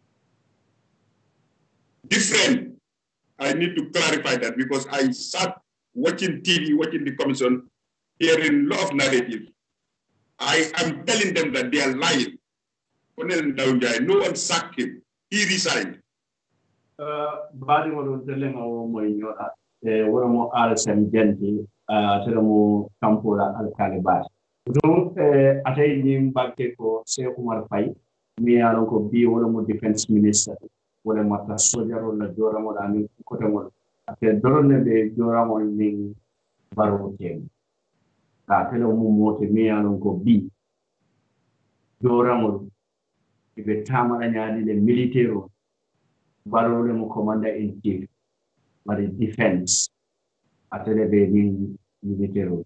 Different. I need to clarify that because I sat watching T V, watching the commission, hearing a lot of narratives. I am telling them that they are lying. No one sacked him. He resigned. Badi wonu telling our moyora, one more R S M Genti, Teramo Campora Alcalibat. Don't attain him back for Sir Umar Faye, me along be one more defense minister, one of Mata soldier on the Joramon and Cotamon. After Dorne de Joramon being Barrow came. Telamo mote me along B. Joramon, if a Tamaranya the military. Barrow mo commander in chief, but the defense at the being military.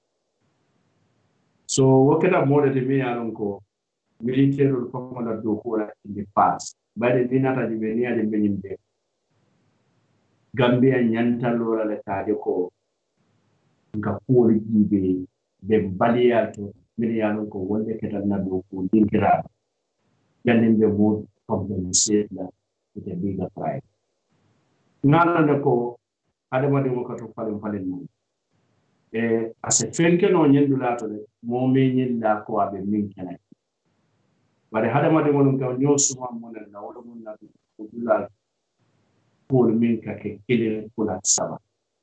So what kind of more than me alonko military commander do in the past, but the dinner at the Venia the Benin Gambia Nyanta Lora le Tadeko Gapuri Gibe, the Baliato, Milianoko, one decade and do Dinkira, getting the wood of the settler. With a bigger pride. Nana Nako, Adamadi Wakato Palim Palim. As a Fenken or Yendulato, more meaning that co be minkin. But the Hadamadi Wonka knew someone and the woman that would like poor minka killing full at Saba.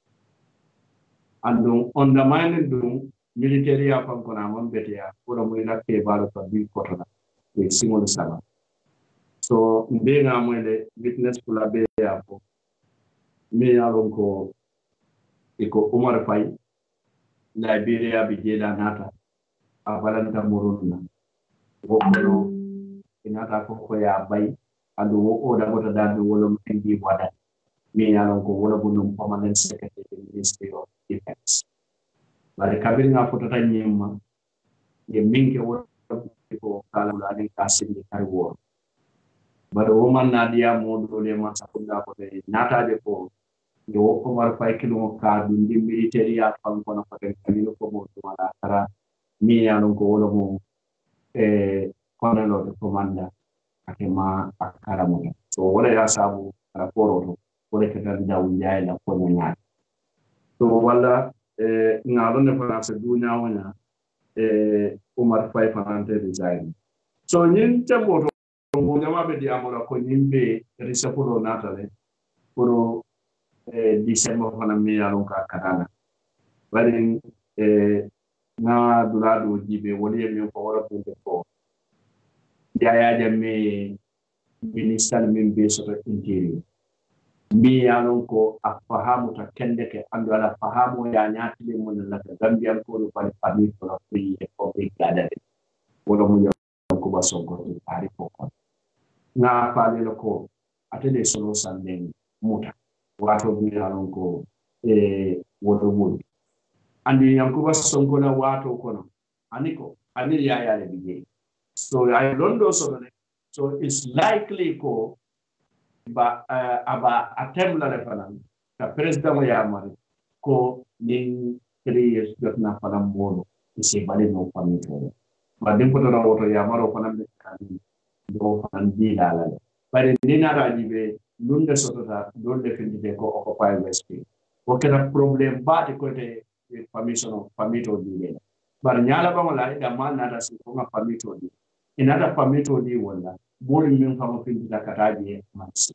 And undermining doom, military upon Konaman Betia, for a Mulina Kebalo for big Kotana, with Simon Saba. So, being a witness to la be apo, me alonko iko Umar Faye, Liberia bijela nata, abalanta muruna, wokoro inata koko ya bay, and wo oda gota dadu wolom endi wada, me alonko wolabunum permanent secretary in the Ministry of Defense. But the cabinet of Potata Nyema, the minke wo ko kala ulani kasi ni kari war. But the woman Nadia Modu Masakunda for the Nata depo, the Omar Faye kilo card in the military at Pampona for the Camino Como to Malakara, me and Golomo, a colonel of the commander, Akema Akaramona. So what I asked Abu Raporo, what I can down the island for the night. So Walla, now don't have to do now, Omar Faye Fanante design. So in Tempo. Monyama be diamora ko nimbe risapuro natale puro December fana mi alon ka kanana bari na dulado jibe woni mi ko wala bunde ko yaya jamme minister min be so interior mi alon ko afahamu ta kende ke ando ala fahamu ya nyati le mon la Gambia ko do pale famille ko fi ko be gadade wala mo ko baso ko ari ko na pale loko atele solo sanden muta wato bi alon ko e wodo wodi andi yankuba sonko na wato kono aniko ani ya ya le bige so I don't know so so it's likely ko ba uh, aba atem la refanan ka president mo ya mari ko ni three years dot na falam mono isi bale no famito ba dem ko na woto ya maro falam be kan do fan bi la la bare dina rajibe lunde sotota don defendite ko occupy west ko kena problem ba de ko te permission of famito di le bar nyala ba wala da man na da si ko ma famito di inada famito di wala boli min famo findi da kataje mansi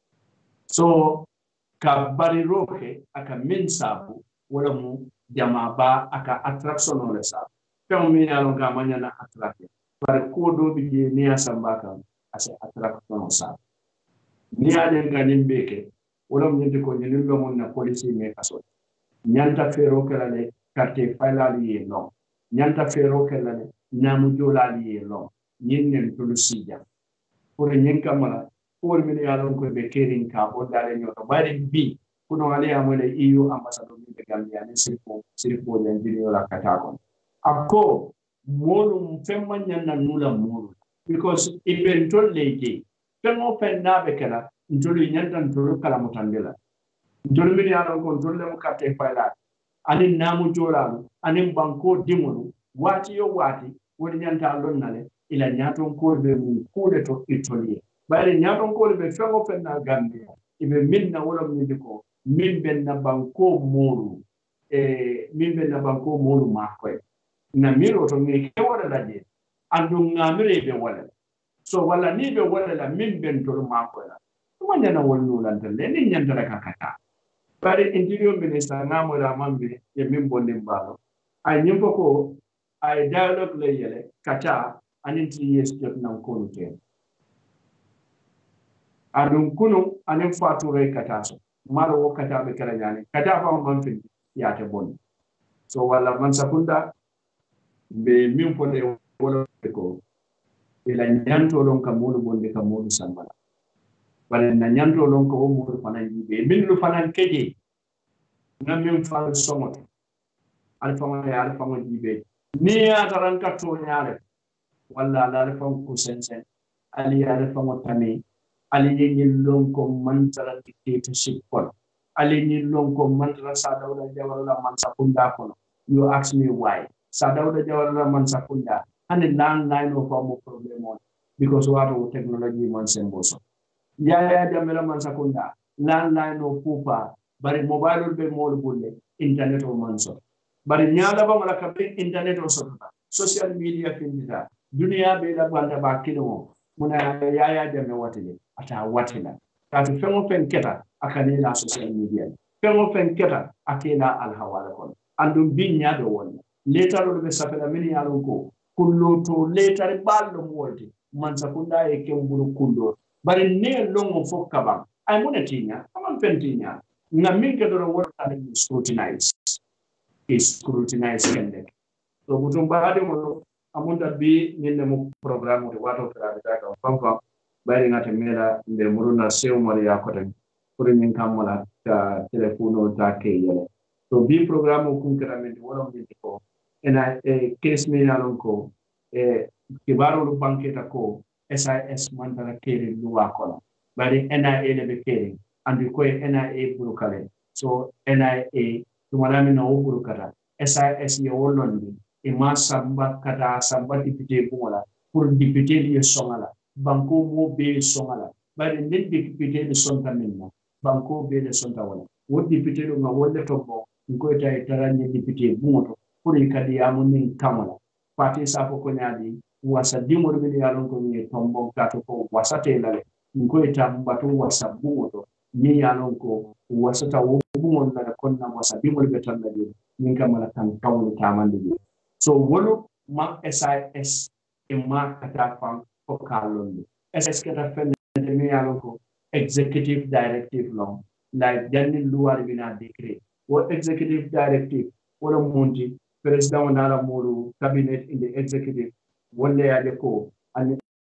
so ka bari roke aka min sabu wala mu jama ba aka attraction ole sa pe mi yalo ga manya na attract bare ko do bi je ni asamba kan ase attraction sa ni ade ganin beke wala mun de ko ni lo mun na police me kaso nyanta fero kala le carte failali ye no nyanta fero kala le namu jolali ye no nyen tulu sija pour nyen kamala pour mi yalon ko be kerin ka o dale nyoto bare bi kuno ale amale E U ambassador mi be Gambia ne sirpo sirpo le video la katakon ako molu femma nyanna nula molu because eventol leje fengo fenna be kala ntolu nyanta ntolu kala mutandela ntolu mi yalon ko ntolu le carte failali ani namu jolalu ani banko dimonu wati yo wati woni nyanta lonnale ila nyaton ko be mu kude to Italy bare nyaton ko be fengo fenna Gambia ibe minna wala mi ko min ben na banko molu e min ben na banko molu makoy na miro to mi ke wala laje andu ngamire be wala so wala ni be wala la min ben to makoy la to nyana wonno lan le ni nyanta ka kata bare interior minister ngamo la mambe ye min bonde mbalo ay nyimbo ko ay dialogue le yele kata anin three years jot nan ko te adun kunu anin fature kata so maro wo kata be kala nyane kata fa man fin ya te bon so wala man sakunda be min fode wala ko ila nyanto lon ka mulu bonde ka mulu sambala bare na nyanto lon ko mulu fanan be min lu fanan keje na min fa somot alfa ma ya alfa ma jibe ni ya taran ka to nyaale walla la alfa ko sensen ali ya alfa mo tani ali ni lon ko man taran dictatorship ko ali ni lon ko man taran sa dawla jawala man sakunda ko you ask me why sa dawla jawala man sakunda ani lan line of mo problem on because what technology man semboso ya ya jamela man sakunda lan line of pupa bari mobile be mol bulle internet o manso bari nyaala ba mala kabe internet o sotata social media findita dunia be la banda ba kino muna yaya de me watile ata watila tatu fengo fen keta akane la social media fengo fen keta akena al hawala kon andum bi nyaado won later do be safela mini yalo ko kullo to later ballo molti man sakunda e kembulu kullo bari ne longo fokaba ay munatinya amam fentinya na minke do wona tane scrutinize is scrutinize kende so mutum baade mo amunda bi nyenne mo programme de wato kala da ka fanfa bari ngata mela nde muruna sew mo ya ko tan pour nyen kamala ta telefono ta ke yele so bi programme ko kramende wala mo ko ena e case me yalon ko e kibaro lu banketa ko S I S mandara kere luwa kola bari N I A le be kere andi ko N I A burukale so N I A tumanami na burukata S I S ye wolondi e ma samba kata samba député bungola pour député li songala banko mo be songala bari nden député li sonta minna banko be le sonta wala wo député do ma wolle to bo ko tay taranye député bungoto pour ikadi amunin kamala parti sa ko nyaadi wasa dimoro be yalon ko ni tombo gato ko wasate lale ko etambatu wasa bungoto ni yalon ko wasata wo bungol na konna wasa dimoro be tan lade min kamala tan tawlo tamande so wolo ma S I S e ma kata fam ko kalon S I S kata fenne de mi yalon ko executive directive law like janni luwar bina decree wo executive directive wala monti president wala molu cabinet in the executive wala ya ko and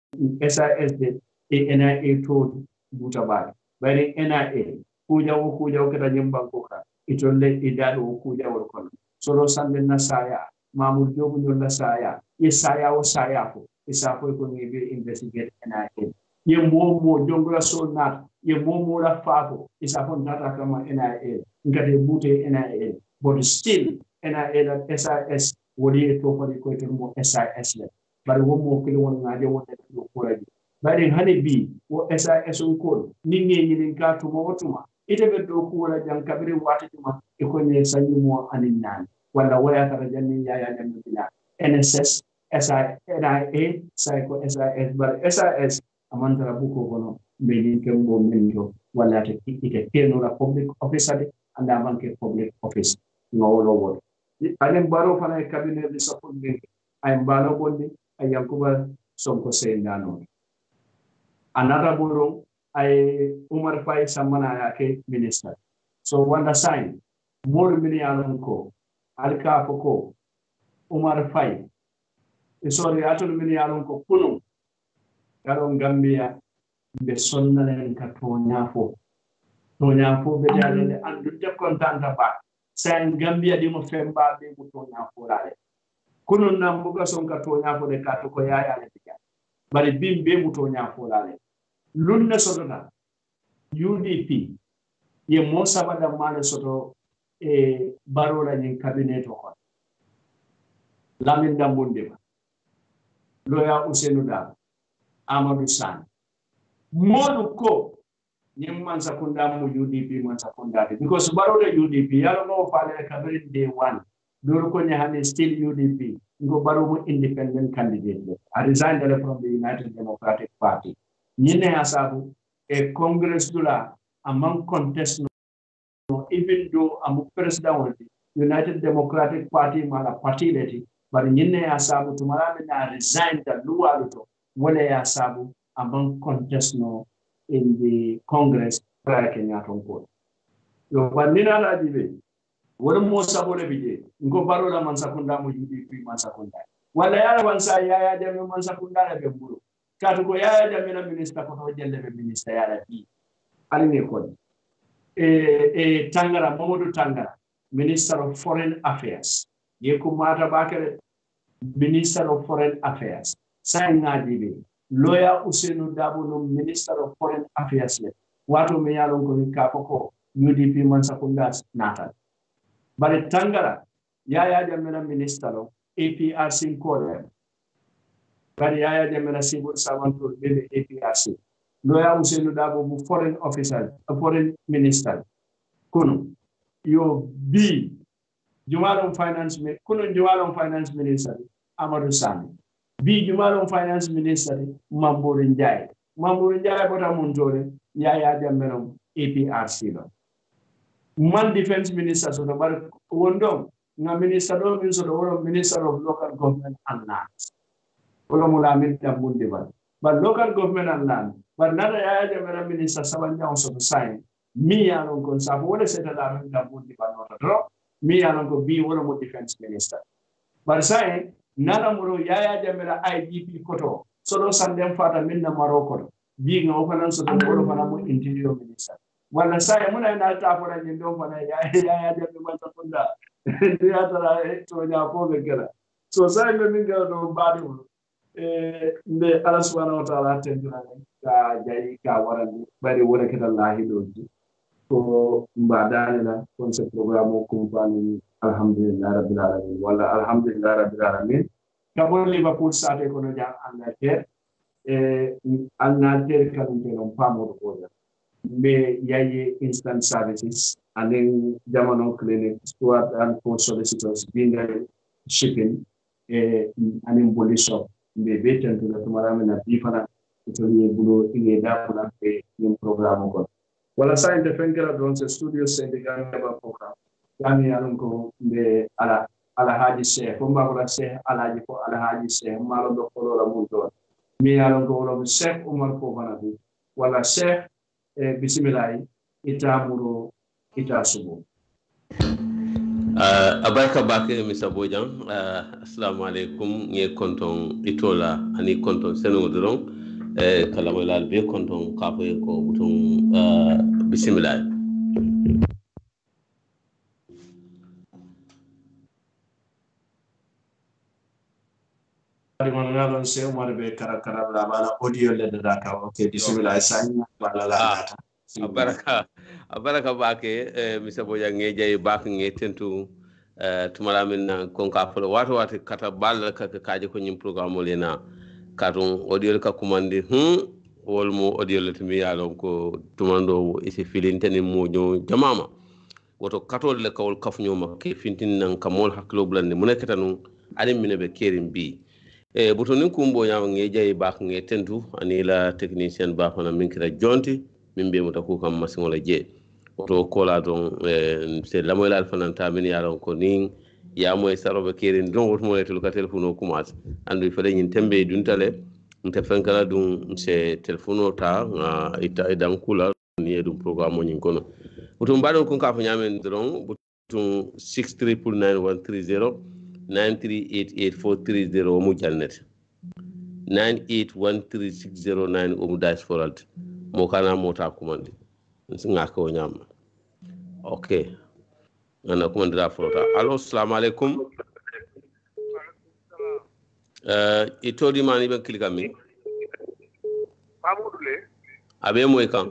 S I S de e N I A to butabari bari N I A kuja wo kuja wo kata nyamba ko ka itolle idado wo kuja wo kono solo sambe na saya mamul jobu nyolla saya e saya wo saya ko isa ko ko ni be investigate N I A ye momo jongola solnat ye momo la fako isa ko data kama N I A ngade bute N I A but still N I A that S I S wodi to ko ko to mo S I S le bari wo mo kili won ngade won to ko raji bari hane bi wo S I S on ko ni ngi ni ka to mo tuma ite be do ko wala jang kabiri wati tuma e ko ne sanyi mo anin nan wala waya tara janni ya ya janni bila N S S S I N I A psycho S I S bari S I S amantara buko kono be ni kembo minjo wala te ite teno la public officer de anda banke public office no lo wol alen baro fana e cabinet de support be ay mbalo bonde ay Yankuba Sonko Seyndano. Another buru ay Umar Faye Samana yake minister. So wanda sign more mini alonko alka foko Umar Faye. Sorry, atul mini alonko kunu. Karon Gambia be sonnalen ka toñafo toñafo be dalele andu de kontanta ba sen Gambia di mo femba be mo toñafo rale kunun nam buga son ka toñafo de ka to ko yaaya le tiga bari bim be mo toñafo rale lunne sotona U D P ye mo sabada male soto e barola ni cabinet ko lamin dambunde ba loya Ousseynou Dabo Amadou Sane modu ko nyim man sakunda mu U D P man sakunda because baro de U D P yalo no fale kabiri day one doro ko nyahane still U D P ngo baro mu independent candidate I resigned from the United Democratic Party nyine asabu a congress dula among contest no even though am president of the United Democratic Party mala party leti but nyine asabu tumara na resigned the luwa to wala ya sabu among contest no in the Congress prior Kenya Tonko. Yo banina la dibe. Wala mo sabo le bije. Ngo baro la mansakunda mo U D P mansakunda. Wala yala wansa yaya de mansakunda la bemburu. Katu ko yaya de na minister ko to jelle be minister yala bi. Ali ne ko. E e Tangara Mamadou Tangara, Minister of Foreign Affairs. Ye ko mata bakere Minister of Foreign Affairs. Sainga dibe. Lawyer Ousseynou Dabo no Minister of Foreign Affairs le wato me yalon ko mi kapoko U D P man sakunda natal bare Tangara yaya jamena minister lo A P R C ko bare yaya jamena civil servant to be A P R C lawyer Ousseynou Dabo bu foreign officer a foreign minister kono yo bi jumalon finance me kono jumalon finance minister Amadou Sane bi jumalon finance minister Mambour Ndiaye Mambour Ndiaye bota muntole yaya jambenom A P R C lo man defense minister so do bar wondo na minister do min so do woro minister of local government and lands wala mula min tambunde ba but local government and land but nada yaya jambenom minister sabanya on so sign mi yanon kon sa wala seta da min tambunde ba no do mi yanon ko bi wala mo defense minister but sign nala muro yaya jamela I G P koto solo sandem fata minna Morocco bi nga ofanan so do wolo fana mo interior minister wala sai muna na ta fara ni do fana yaya yaya jamela man sakunda ya tara to nya ko be gela so sai me minga do badi eh be Allah subhanahu wa ta'ala tendura ka jayi ka warani bari wala kitallahi do ko mbadane la kon ce programme ko bani alhamdulillah rabbil alamin wala alhamdulillah rabbil alamin kabon Liverpool sate kono jang Angleterre e Angleterre kan tenon pamoro boda be yayi instant services and jamono clinic steward and for solicitors being shipping e anin boli shop be beten to tumara na bifana to ni bulo ine da na be nim programme ko wala sa indefengera don se studio sendiga ba program yani alon ko be ala ala haji sheikh ko ma wala sheikh alaji ko ala haji sheikh malo do ko la mun do mi alon ko wala sheikh Umar ko bana bi wala sheikh e bismillah itamuro itasubo uh abarka bakere Mr Bojang uh, assalamu alaikum nge konton itola ani konton seno doron e kala walal be konton kapo ko buton uh, bismillah man ngalon se Umar be kara kara la bala audio le da ka okay bismillah sanya bala la data abaraka abaraka bake eh, Mr Bojang nge jay bak nge tentu uh, tumala min kon kapo wato wato kata bal ka kaaje ko nyim programme lena katon audio ka commande hmm wolmo audio le tumi yalon ko tumando isi filinteni mojo jamama woto katol le kawol kafnyoma ke fintin nan kamol haklo blande munekata nun alim minebe kerim bi e butonin kumbo nyaama ngeje bak nge tentu anila technicien ba fana minkira jonti mimbe mutaku kam masingola je woto kola don e se lamoylal fana tamin yalon ko nin ya moy sarobe kerin don wot mo letul ka telephone o kumas andu fele nyin tembe duntale nte fenkala dum se telephone o ta ita idan kula ni dum programme nyin kono utum badon kun ka fa nyamen don butum six three nine one three zero nine three eight eight four three zero mu jalnet nine eight one three six zero nine um diaspora mo kana mota kumandi nga ko nyam okay ana kumandira flota allo assalamu alaikum euh itodi mani ben klika mi Pamoudou le abe moy kan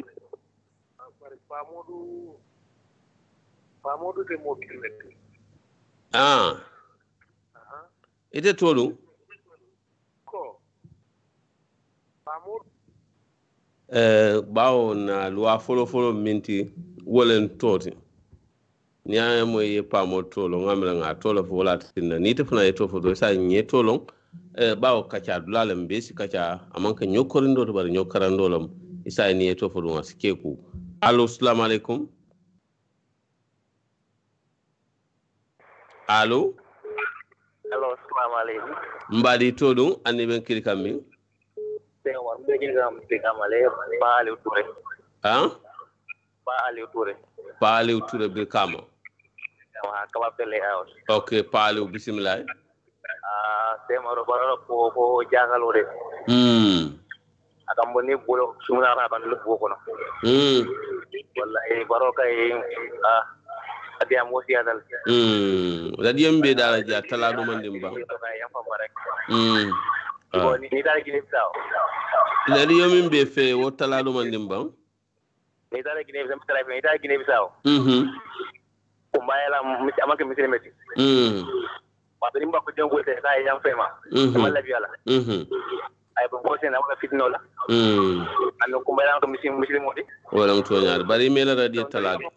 Pamoudou Pamoudou de mo kilomètre ah ite tolu ko Pamoudou eh bawo na loi folo folo minti wolen toti nya moy pamo tolo ngamla nga tolo fo wala tinna ni te funa eto fo do sa nye tolo eh bawo kacha dulale mbesi kacha amanka nyokorindo to bar nyokarando lam isa ni eto fo do ngasikeku allo assalamu alaikum allo Hello assalamu alaikum mbadi todum anni ben kilika mi te war be gam te kamale baale touré ah baale touré baale touré be kama wa kaba pele house okay baale bismillah ah te maro baro ko ko jangalo de hmm akam boni bolo sumna ra ban lu ko no hmm wallahi baro kay ah adi am wosi adal hmm radiyam be dala ja talado mandim ba hmm ko ni ni dala gine saw radiyam min be fe wo talado mandim ba ni dala gine sam tara ni dala gine saw mhm ko mayala amaka misile meti mhm wa be nimba ko jongo te kay yam fema malla bi ala mhm ay bo ko sen amaka fitno la mhm an ko mayala ko misile misile modi wala mto ñaar bari mela radio talado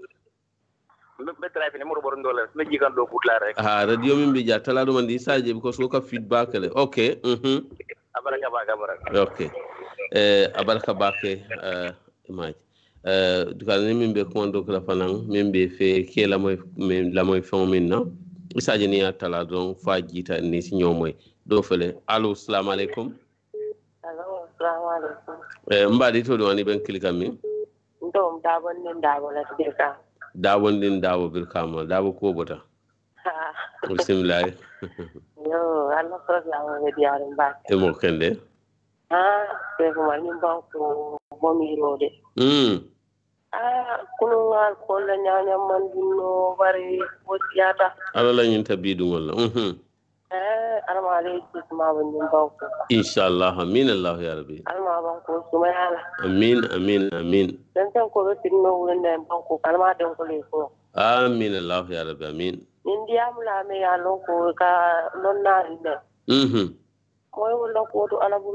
be tara fi ni mo boron dola me jigan do putla rek ah radio min bi ja talado man di saje because ko ka feedback le okay mhm abaraka ba gamara okay eh abaraka ba ke euh image euh dukal ni min be commando ko la fanan min be fe ke la moy la moy fon min na isaje ni atala don fa jita ni si ñomoy do fele allo assalamu alaikum allo assalamu alaikum eh mbadi to do ani ben klika mi ndom dabon nin dabo la dirka dawon din dawo bir kama dawo ko bota bismillah yo alla ko la mo diarum ba e mo kende ah te ko mani banko bomi rode mm ah kuno ngal ko la nyanya man dino bari ko tiata ala la ñin tabidu ngol mhm eh alama alaykum ma ban banko inshallah amin allah ya rabbi alama banko sumayala amin amin amin dan tan ko be tinno wonde banko alama den ko le ko amin allah ya rabbi amin india mula me ya loko ka lonna inde mhm moy wala ko to alabu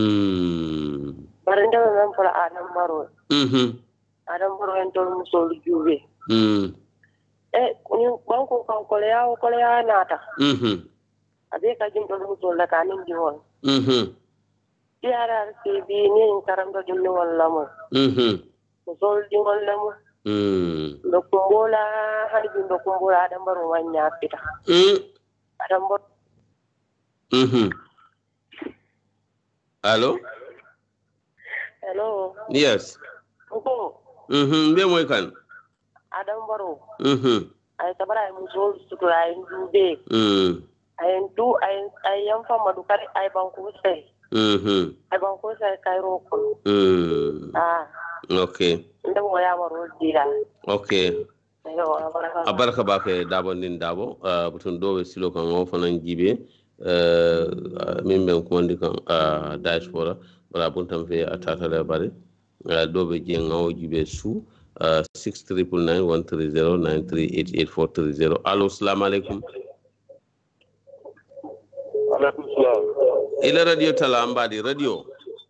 mm bari ndaw men pour adam baro mhm adam baro en tol musol juwe mm eh ni banko kan ko le yawo ko le ya nata mhm abe ka jim tol musol la kanin diwon mhm tiara ke bi ni karam do jumni wala mo mhm musol diwon la mo mm do kumbola hani do kumbola adam baro wanya pita mm adam bot mhm allo hello yes ko mhm be moy kan adam baro mhm ay tabara musol sutu ay ndube mm ay ndu ay ay yam fama du kare ay banko se mhm ay banko se kay ro ko mm ah okay ndemo ya maro dira okay ayo abaraka abaraka bake dabo nin dabo uh, butun dowe silo kan o fanan jibe uh, min ben ko ndi kan uh, diaspora wala buntam fe atata le bari uh, dobe je ngawo jibe su uh, six three nine one three zero nine three eight eight four three zero allo assalamu alaikum alaikum salam ila radio tala mbadi radio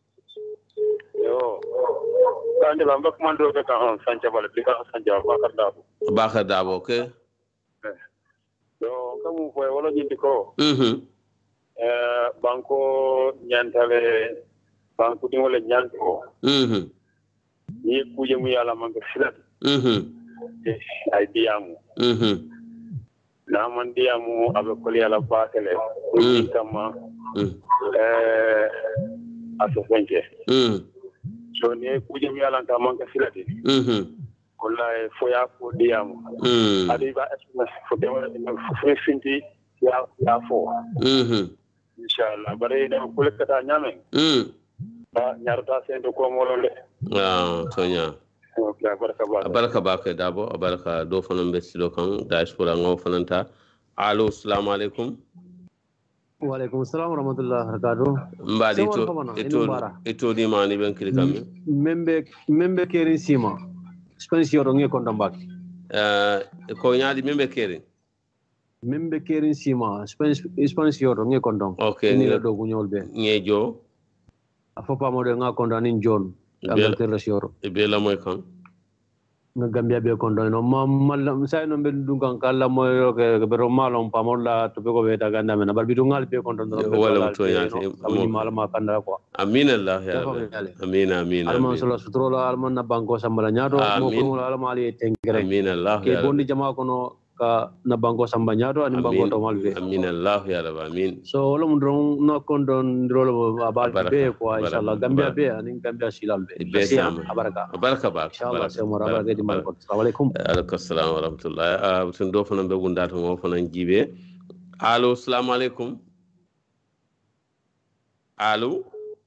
yo kande lamba komando be kan sanja bale bi kan sanja bakar dabo bakar dabo okay yo kamu ko wala jindi ko mhm eh banko nyantale banko di wala nyanto mhm ni kuje mu yala manga filat mhm ay diamu mhm na man diamu abe koliala bakele ni kama eh aso fenje mm so ne kuje mi ala ta man ka silati mhm wallahi fo ya ko diamu mm adi ba fo de fo finti ya ya fo mhm inshallah bare ne ko lekata nyame mm ba nyarta sendo ko molole ah tonya okay baraka ba baraka ba ke dabo baraka do fanan be silo kan diaspora ngaw fananta allo assalamu alaikum wa alaikum assalam wa rahmatullahi wa barakatuh mbadi to eto eto di mani ben kilikam membe membe kerin sima spanish yoro nge kon dambak eh ko nyaadi membe kerin membe kerin sima spanish spanish yoro nge kon dam okay ni la do gu nyol be ngejo afopa mo de nga kon dan in john Angleterre yoro e be la moy kan nga Gambia be kon dan no ma mal say no be dungan kala moy ke be ro malon pa mo la to be ko be ta ganda men bar bi dungal be kon dan wala to yaati mo mal ma kanda ko amin allah ya rabbi amin amin alman sala sutrola alman na banko sambala nyaado mo ko alman ali tengere amin allah ya ke bondi jama ko no ka na banko samba nyaado ani banko to mal be amin allah ya rabbi amin so wala mo don no kon don rolo abal be ko inshallah Gambia be ani Gambia silal be be sama baraka baraka ba inshallah se mo raba gadi mal ko assalamu alaikum alaikum assalam wa rahmatullahi ah tun do fana be gundata mo fana jibe allo assalamu alaikum allo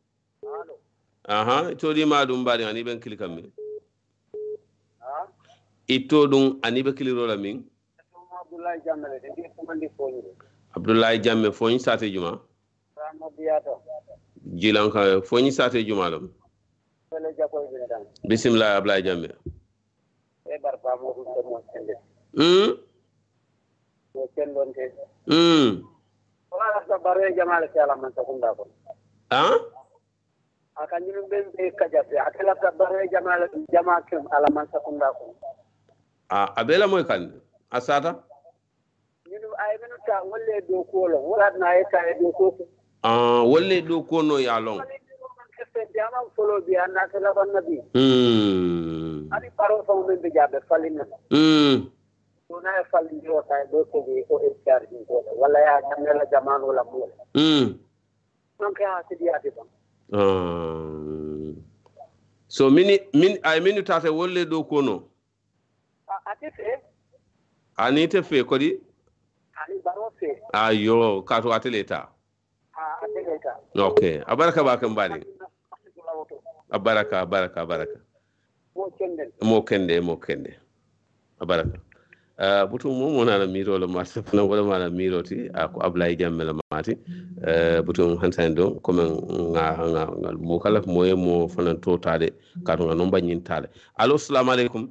aha ito di ma dum bari ani ben kilikam mi ha ito dum ani be kiliro la min Abdoulaye Jamme de ndi komandi foñi Abdoulaye Jamme foñi sate juma Ramadiato jilan ka foñi sate juma lam wala jakoy bi dan bismillah Abdoulaye Jamme e barba mo ko mo sende hmm ko kendonte hmm wala sa bare jamal kala man ta kunda ko ha aka ñu ben be kajate akala sa bare jamal jama kim ala man ta kunda ko ah abela moy kan asata ñu ay menu ta wolle do ko lo wala na e ta do ko ah wolle do ko no ya long ke jama solo bi anna kala ban nabi hmm ani paro so men be jabe falina hmm to na falin do ta do ko bi ko e charge ko wala ya jamela jamanu la mo hmm non ka hasidiya de ban ah so mini min ay minu tata wolle do ko no ati fe ani te fe ko di ani baro fe ayo kato ateleta ah ateleta okay abaraka ba kan bari abaraka abaraka abaraka mo kende mo kende mo kende abaraka uh butu mo mo na miro lo marse fana wala mala miro ti ako Ablaye Jamme la mati uh butu hansando comme nga nga mo kala moye mo fana to tade kato nga no bagnin tale allo assalamu alaikum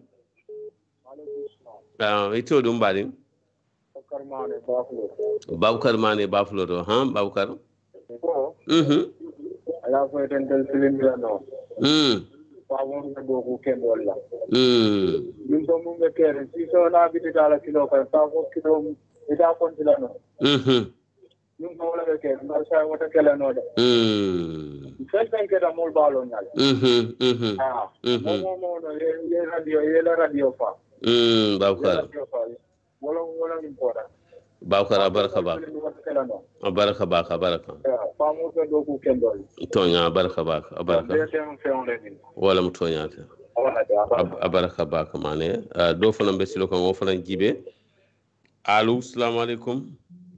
ah ito dum bari karmane bafulo Babukar Mane Bafulo do ha Babukar ko mhm ala fo den del silindra no mhm pa won do ko ken wala mhm min do mo be kere si so na bi dala kilo ka ta ko kilo ida kon dilano mhm min do wala be kere mar sa wota kala no de mhm sen sen ke da mol balo nyal mhm mhm ah mo mo no ye radio ye la radio fa mhm Babukar wala wala important Babukar baraka ba baraka ba baraka pa mo be do ko ken dol tonya baraka ba baraka wala mu tonya ta baraka ba kamane do fana be silo ko fana jibe allo assalamu alaikum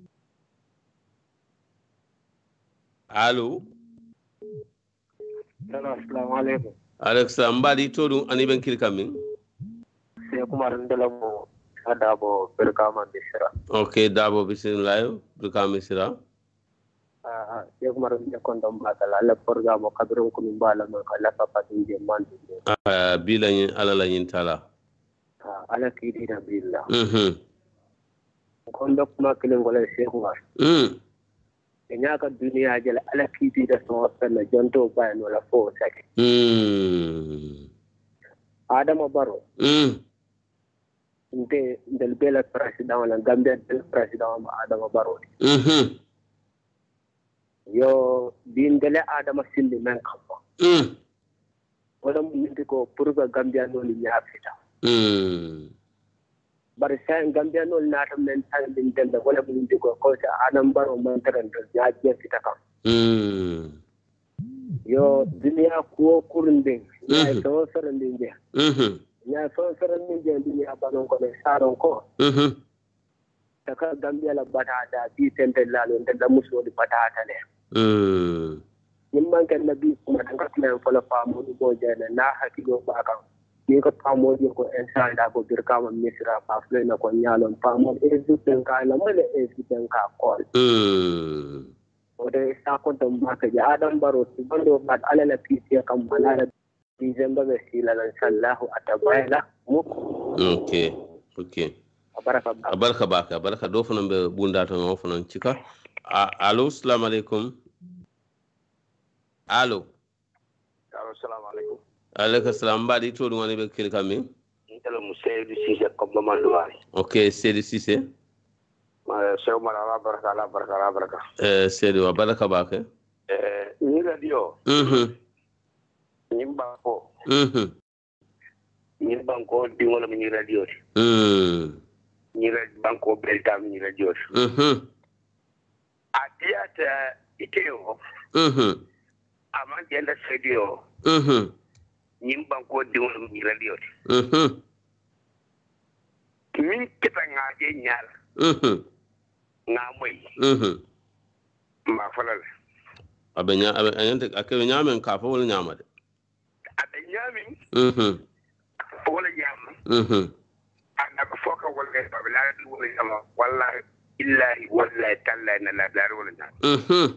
allo assalamu alaikum alexa mbadi to dum ani ben kilkam min se kumar ndelo Dabo Berkama Misra. Okay, Dabo bismillah Berkama Misra. Ah, ya kumar ya kondom batala la porgamo kadron ko mbala no kala papa dinje mande. Ah, bila yin ala la yin tala. Ah, ala kidi da bila. Mhm. Kondo kuma kilin gola shehu wa. Mhm. Enya ka duniya jala ala kidi da so sana jonto ba no la fo sake. Mhm. Adama Baro. Mhm. Nde del bela president wala Gambia del president ma Adama Barrow. Mhm. Yo bin dele Adama Silli men kam. Mhm. Wala mun ko pour que Gambia no li ñafita. Mhm. bari sen Gambia no natam men tan din den wala bu ndi ko ko ta Adam Barrow man tan ya je fita kam mm yo dunia ko kurndin ya to sarandin je mhm ya so sarandin je dunia banon ko be saron ko mhm taka Gambia la batata bi tente la lo ndalla muso di batata ne mm nimman kan nabi kuma dan ka tlan fala famu bo jana na hakilo ba kan ni ko pamo ko ensa da ko birka ma misra pa fle na ko nyalon pamo e zuten ka na mele e zuten ka ko mm o de sa ko dum ba ka ja Adam Barrow ti bando ba ala la pisiya kam manara December be sila lan sallahu atabaila mu okay okay baraka baraka baka baraka do fana be bunda to mo fana cika allo assalamu alaikum allo allo assalamu alaikum alaikum salam badi to dum woni be kil kammi intelo mu Seydou Cissé ko Mamadouari okay Seydou Cissé ma Cheikh Mara la baraka la baraka la baraka eh Seydou baraka baka eh ni radio mhm ni banko mhm ni banko di wala ni radio mhm ni banko belta ni radio mhm atiata iteo mhm ama jenda radio mhm ni banko di wala ni radio mhm min kita ngaje nyal mhm ngamoy mhm ma falal abenya abenya akabe nyamen ka fa wala nyamade abe nyamin mhm wala nyam mhm ana ko foka wala ba la wala nyam wallahi illahi wallahi tallahi na la dar wala nyam mhm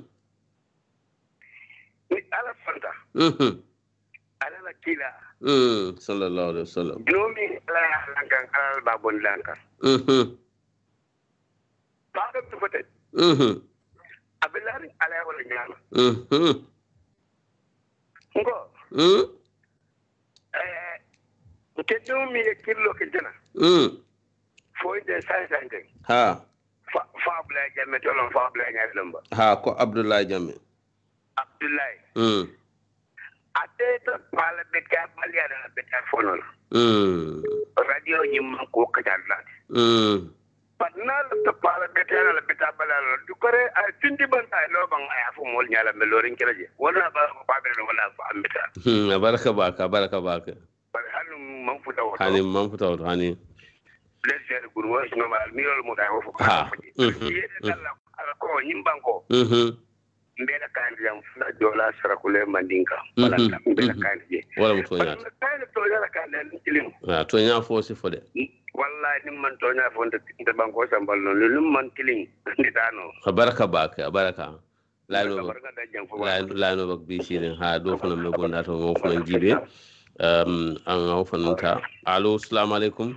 ni ala fanta mhm ala la kila mhm sallallahu alaihi wasallam nomi ala lankan ala babon lankan mhm ba da tufote mhm abilari ala wala nyam mhm ngo mhm eh ke nomi e killo ke jana mhm foi de sai sai ha fa fa bla jamme to lon fa bla nyaade lamba ha ko Abdoulaye Jammeh Abdoulaye mhm ate to pala beta balia da beta fonol mhm radio nyimma ko kadalla mhm panal to pala beta la beta balalo du kore a tindi ban ay lo ban ay afu mol nyala me lorin kelaje wala ba ko ba be wala fa ambeta mhm baraka baka baraka baka bar hanu man futa wato hani man futa wato hani leger gurwa no mal mi lol mo da wo fu ha mhm dalla ala ko nyimbanko mhm mbela kandi jam fula dola sarakule mandinka wala mbela kandi je wala mo tonya kandi to yala kandi tilim ah tonya fo si fo de wallahi nim man tonya fo nde banko sambal non lum man tilim nditano baraka baka baraka la no la la no bak bi shi ha do fana me gonda to mo fana jibe um an o fana ta allo assalamu alaikum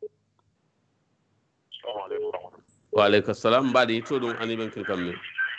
assalamu alaikum wa alaikum assalam badi to dum ani ben kil kammi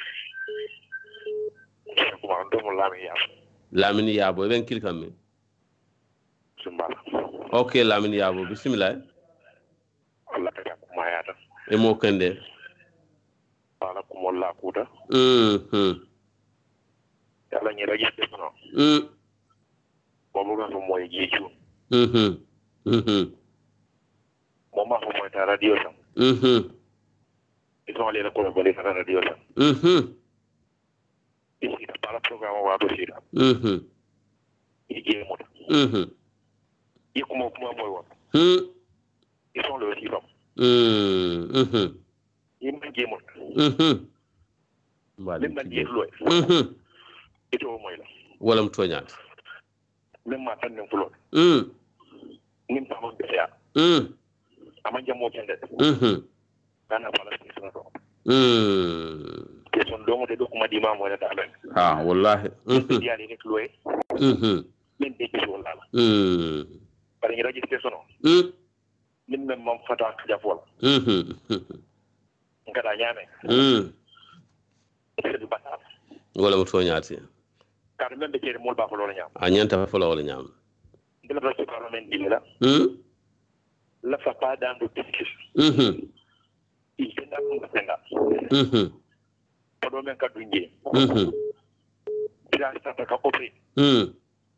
Lamini Yabo ben kil kammi Simbala okay Lamini Yabo bismillah Allah ta kuma yata e mo kende ala kuma la kuta mhm yalla ni raji no mhm mo mo ko moy jeju mhm mhm mo ma ko moy ta radio sam mhm ito ale ko ko le ta radio sam mhm isi para programa wa do sira mhm ije mo mhm ikumo kuma moy wa mhm ison le sira mhm yimbe je mo mhm wala man je lo mhm ito moy la wala mtoñat même ma tan fulo mhm nim ta mo be ya mhm ama jamo kende mhm kana pala sira do mhm question do mo de do kuma di ma mo da ben ha wallahi mhm dia ni nek loé mhm min de ci wala mhm bari ni registré sono mhm min même mam fata ja fol mhm ngada nyame mhm c'est bata wala mtoñat kar men be ci mol ba ko lo nyam a ñanta fa wala ñam ndela do ci parlement di la mhm la fa pas dans le discus mhm il fait da ko senga mhm do men ka dunje mhm bila sa ta ka opri mhm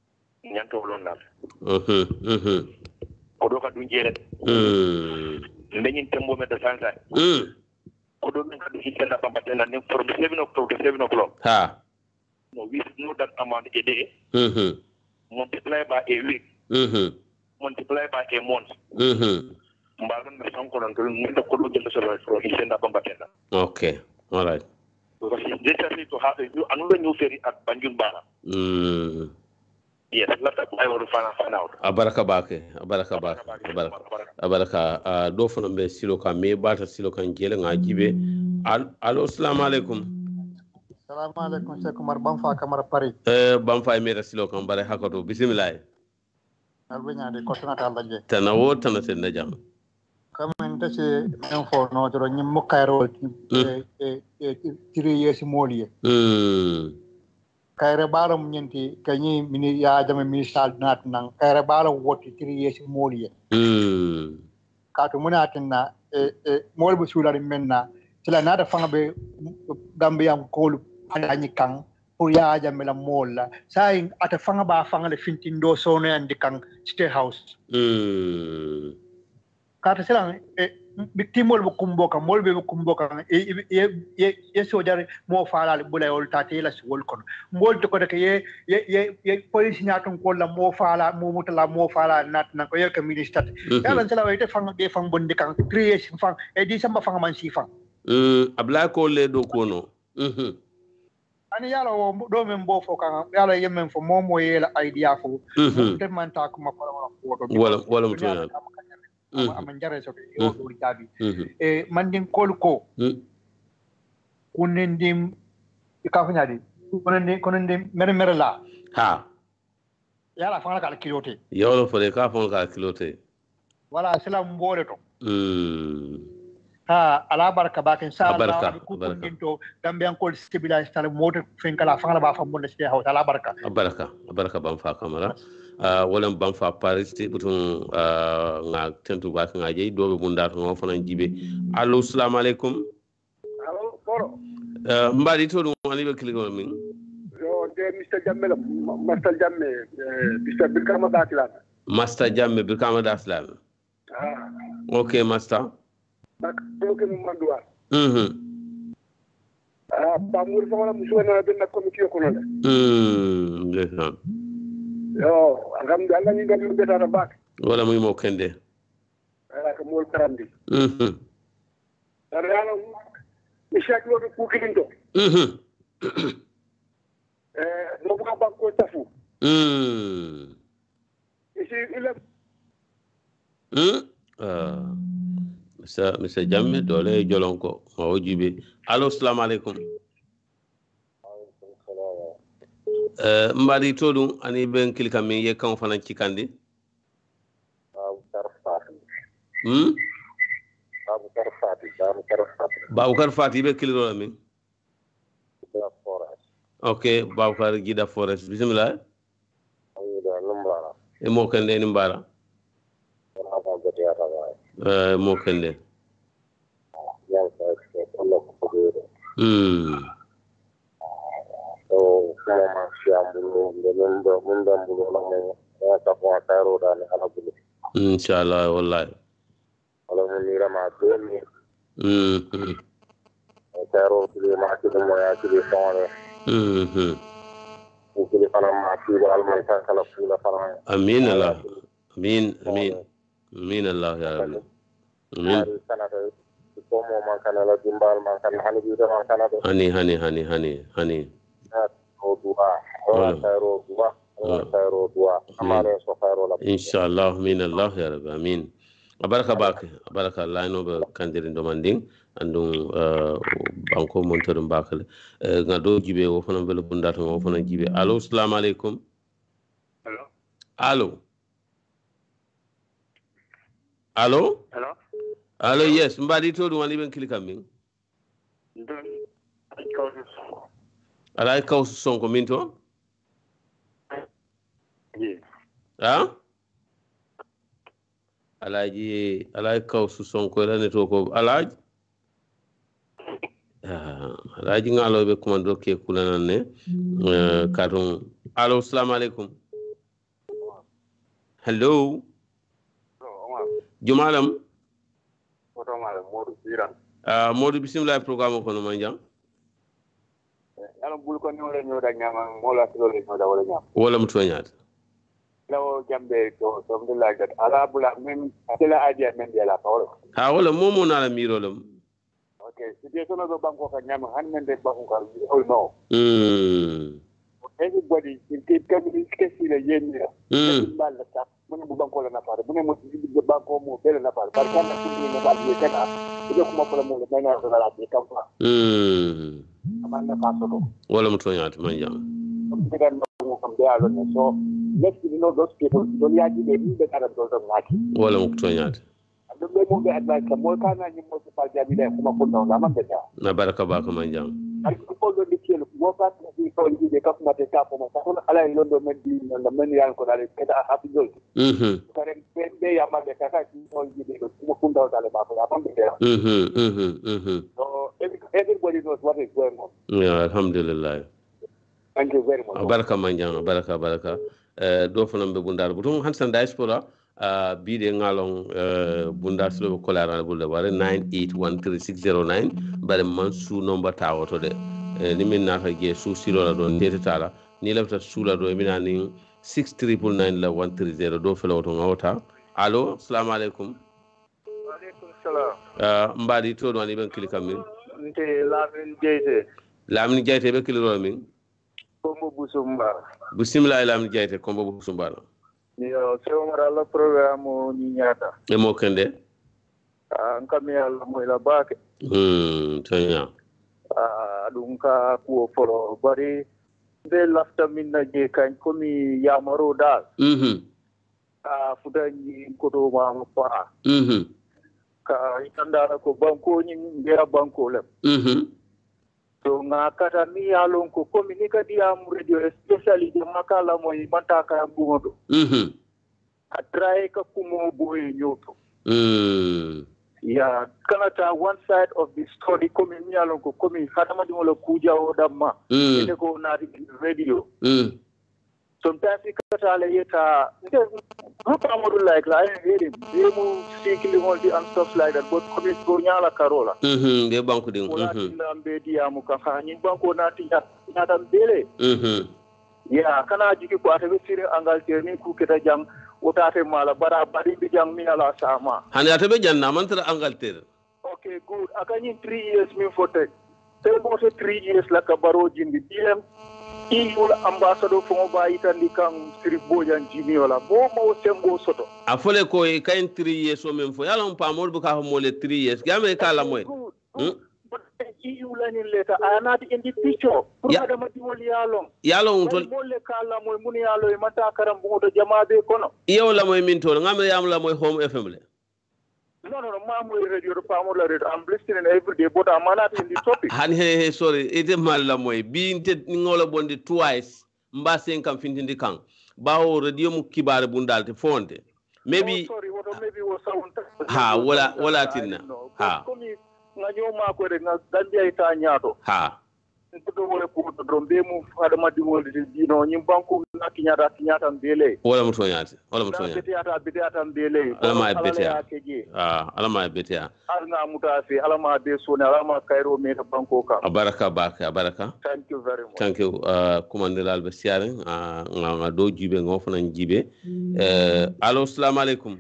nyanto lo na mhm mhm ko do ka dunje rek mhm ndenyin tembo me da sansa mm ko do men kadu hikka bamba tena ne from seven o'clock to seven o'clock ha no we know that amount a day mhm multiply by a week mhm multiply by a month mhm mbalon me son ko don min da ko do jël so from hikka bamba tena okay all right because it's necessary to have a new another new ferry at Banjul Bana mm yes let us I will find find out abaraka bake abaraka bake abaraka abaraka uh, do fana be silo kan me bata silo kan jele nga jibe allo assalamu alaikum assalamu alaikum Sheikh Umar Bamfa Kamara Paris eh Bamfa me silo kan bare hakato bismillah albanya de kotuna ta laje tanawo tanate na jam kamen ta ce men fo no to nyim mo kayro e e three years moliye mm kayre balam nyenti kanyi mini ya jama misal nat nan kayre balam woti three years moliye mm kato munatinna e e molbu sulari menna tila nada fanga be gambiyam kolu anani kan pour ya jama la molla sai ata fanga ba fanga le fintindo sono andi kan state house mm kata silang e biktimol bu kumboka molbe bu kumboka e e e sojar mo faala bulay ol tati la wol kon mol to ko de ye ye ye police nyaton ko la mo faala mo mutala mo faala nat na ko ye ka minister yalla sala wayte fang be fang bondi kan creation fang e di sama fang man si fang mm abla ko le do ko no mhm ani yalla wo do men bo fo kan yalla yemen fo mo mo yela idea fo te man ta ko ma ko wala wala mo to aman jare so yo do tabi e mandin kolko kunendim ka fanyadi kunendim kunendim mere mere la ha yala fanga kala kilote yo lo fole ka fanga kala kilote wala salam mbole to mm ha ala baraka bakin sa baraka ku kunto gambian kol stabilize tal moto fen kala fanga ba fam bonde ste hawta ala baraka baraka baraka ban fa kamara Uh, wala ban fa Paris te butun uh, nga tentu ba nga jey do be bunda to fana jibe allo assalamu alaikum allo boro uh, mbadi to dum ani be kligo min yo de Mister Jamme la Master Jamme Mister Birkama Daslan Master Jamme Birkama Daslan ah okay Master bak do ke mo mandua mhm ah ba mur fa wala muso na ben na committee ko non mhm ndeysaan yo alhamdulillah ni ngam be dara bak wala muy mo kende ala ko mol karandi mhm dara yalla mi shak lo ko kilindo mhm eh mo buka banko tafu mhm isi ila mhm ah Mr Mr Jamme dole jolonko o jibe allo assalamu alaikum Uh, mbadi todum ani ben kilka min ye kan fana ci kandi Babu Karfati hmm Babu Karfati Babu Karfati Babu Karfati be kiliro min Gida Forest okay Babu Kar Gida Forest bismillah Ayida Lumbara e mo kende ni mbara wala ba gadi ara ba euh mo kende yan sa ko lo ko do hmm so kuma ma siambulo ndendo munda mbulo la mo ya ta ko taro da ni ala bulu inshallah wallahi ala mo ni rama demi hmm taro kili ma ti mo ya kili sore hmm kili fana ma ti wal man ta kala fula fana amin allah amin amin amin allah ya rabbi amin kana da ko mo man kana la dimbal man kana hani bi da man kana da hani hani hani hani hani inshallah min allah ya rabbi amin baraka bake baraka allah no be kandirin do manding andum uh, banko montorum bakale uh, ngado jibe wo fana bele bundata wo fana jibe allo assalamu alaikum hello allo allo hello allo yes mbadi to dum wali ben kilika min ala kaw sonko min to yeah ha alaji ala kaw sonko la ne to ko alaji ah alaji ngalo be commando ke kulana ne euh katon allo assalamu alaikum hello jumalam Iran. Ah, Modou bismillah programme ko no manjang. Yalo bul ko no le nyoda nyama mola ko le nyoda wala nyama. Wala mu toñaat. Lawo jambe to something like that. Ala bula men atela idea men de la parole. Ha wala momo na la miro lam. Okay, situation of banko ka nyama han men de banko ka oh no. Mm. Everybody in keep coming kesi le yenya. Mm. Bal la ta mun bu banko la na pare mun mo ci banko mo bele na pare par kan ko ni mo bal ye kana ko ko mo ko mo le na ko la ci kam fa. Mm. Amana fa so. Wala mu toñaat manjang. So let's you know those people don't yet they need the kind of those of like wala mu toñaat. The way mo advice ka mo kana ni mo pa jabi le kuma ko na ma beta. Na baraka ba ko manjang. Ay ko do di kiel mo pa ni ko di de ka kuma te ka ko ma ko ala lo do men di na men yan ko dale ka happy goal. Mhm. Kare ben be ya ma be ka ka ni ko di de ko ko ndo dale ba ko ya pa beta. Mhm mhm mhm. So everybody knows what is going on. Yeah, alhamdulillah. Thank you very much. Baraka manjang baraka baraka. Uh, do fanam be bundar butum hansan diaspora uh, bi de ngalong uh, bundar slo ko la bulde bare nine eight one three six zero nine bare man su number tawo to de uh, ni min nata ge su silo la don tete tala ni lafta su la do mina ni six triple nine la one three zero do felo to ngawta allo assalamu alaikum wa alaikum salam uh, mbadi to do ni ben klika min nte lamin jeyte lamin jeyte be kliro min Kombo Busumba. Bismillah Lamin Jayte Kombo Busumba. Yo sewo mara programme ni nyata. E mo kende? Ah nkami ala mo ila bake. Hmm, tanya. Ah dunka ku folo bari be lafta minna je kan komi yamaro dal. Mhm. Ah fuda ni koto ma fa. Mhm. Ka itandara ko banko ni ngera banko le. Mhm. So nga kata mi alon ko communica dia mu radio especially de makala mo mataka bungodo. Mhm. Atrai ka kumo boy nyoto. Mm. Yeah, kanata one side of the story komi mi alon ko komi hadama di wala kuja odamma. Mm. Ene ko na di radio. Mm. Sometimes we kata le yeta group amodu like la I hear him. They mu sikili moldi and stuff like that but komi go nyala karola. Mhm, de banku ding. Mhm. Lambe dia mu ka ha nyin banko na ti nyata bele. Mhm. Yeah, kana jiki ko ata sire angal terni ku keta jang otate mala bara bari bi jang mi ala sama. Hani ata be janna man tara angal ter. Okay, good. Akanyi three years mi fote. Say mo se three years la ka baro jindi diem. Iyul ambassador fo ba itandi kan siri bojan jini wala bo mo sembo soto. Afole ko e kain three years o men fo yala on pa mo bu ka mo le three years. Game ka la moy. Hmm? Iyul ani leta anati in the picture. Pura da mati wol yalon. Yalon to mo le kala moy mun yalo e mata karam bu to jama be kono. Yow la moy min to ngam yam la moy home F M le. No, no, no, Mamu radio, Pamola radio. I'm listening every day, but I'm not in the topic. Hani hey, hey, sorry, it is mal la moy. Being te ngola bondi twice. Mbase nkam fintindi kang. Baho radio mu kibare bundal te fonte. Maybe. Oh, sorry, what maybe was sound. Ha, wala wala tinna. Ha. Komi ngayo ma ko re na dandia ita nyato. Ha. Nkudo wole ko to dombe mu fada ma diwol di dino nyim banko na kinyata kinyata mbele. Wala mu tonyati. Wala mu tonyati. Beti ata beti ata mbele. Ala ma beti ya. Ah, ala ma beti ya. Ala mutafi, ala ma be sone, ala ma kairo me banko ka. Abaraka baka, abaraka. Thank you very much. Thank you. Uh, Commander Albesiare, uh, nga do jibe ngo fana jibe. Eh, allo, assalamu alaikum.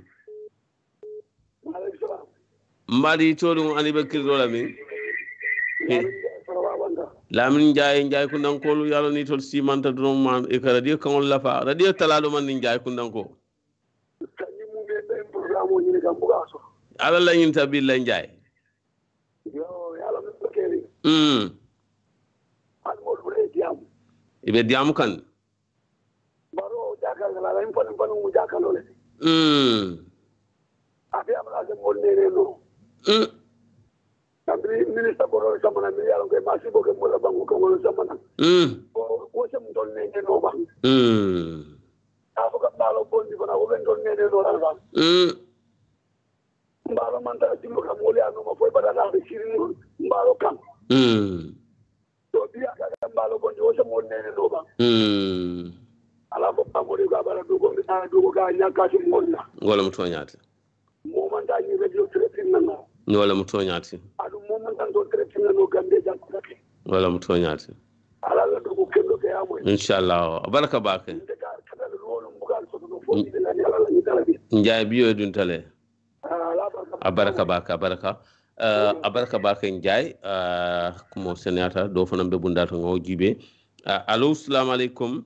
Mbadi tolu ani be kirdo la mi. Lamin Njaay Njaay ku ndankolu yalla ni tol simanta drum man e ka radio kan la fa radio talalo man ni Njaay ku ndanko ala la ñin tabi la Njaay yo yalla mi ko keri mm an mo dure diam ibe diam kan baro jakal la la impon impon mu jakalo le mm abi am la mo nere lo mm Kambri minister boro samana mi yalo ke masi boke mo la bangu ko ngolo samana. Mm. Ko ko sem don ne ne no bang. Mm. Afu ka balo bondi bana ko ben don ne ne no la bang. Mm. Mbalo manta dimu ka mo le anu mo foi bada na sirin mbalo kan. Mm. To biya ka mbalo bondi o sem mo ne ne no bang. Mm. Ala ko pa mo ri ka bala du ko na du ko ka nya ka ti mo na. Ngolo mo tonyata. Mo manta ni radio tretin na. wala mu toñati adu mo man tan do traité no gambe jam ko wala mu toñati ala la do ko kendo ke amoy inshallah baraka bake njay biyo dun tale abaraka baka baraka uh, abaraka baka njay uh, kumo senata do fana be bundata ngo jibe uh, allo assalamu alaikum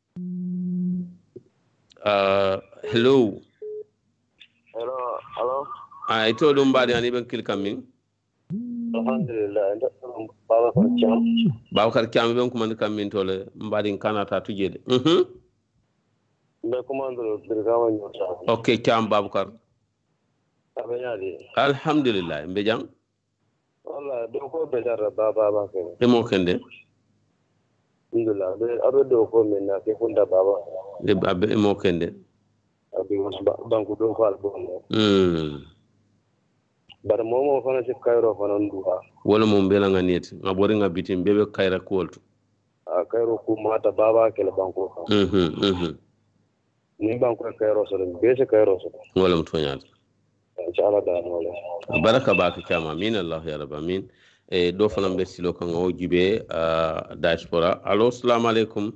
uh, hello hello hello ay to dum badi ani ben kil kamin alhamdulillah babakar cham babakar cham ben kuma kamin tole mbadi kanata tujede mhm be commando birgawa nyota okay cham babakar abenyadi alhamdulillah mbe jang wala do ko be dar baba ba ke e mo kende alhamdulillah be abe do ko men na ke funda baba de abe mo kende abi banku do ko albo mm bar momo fana ci kayro fana nduha wala mo mbela nga net nga bori nga bitim bebe kayra koltu a kayro ku mata baba ke la banku fa mhm mhm ni banku kayro so be se kayro so wala mo toñat inshallah da wala baraka baka kama min allah ya rabb amin e do fana be silo kan o jibe uh, diaspora allo assalamu alaikum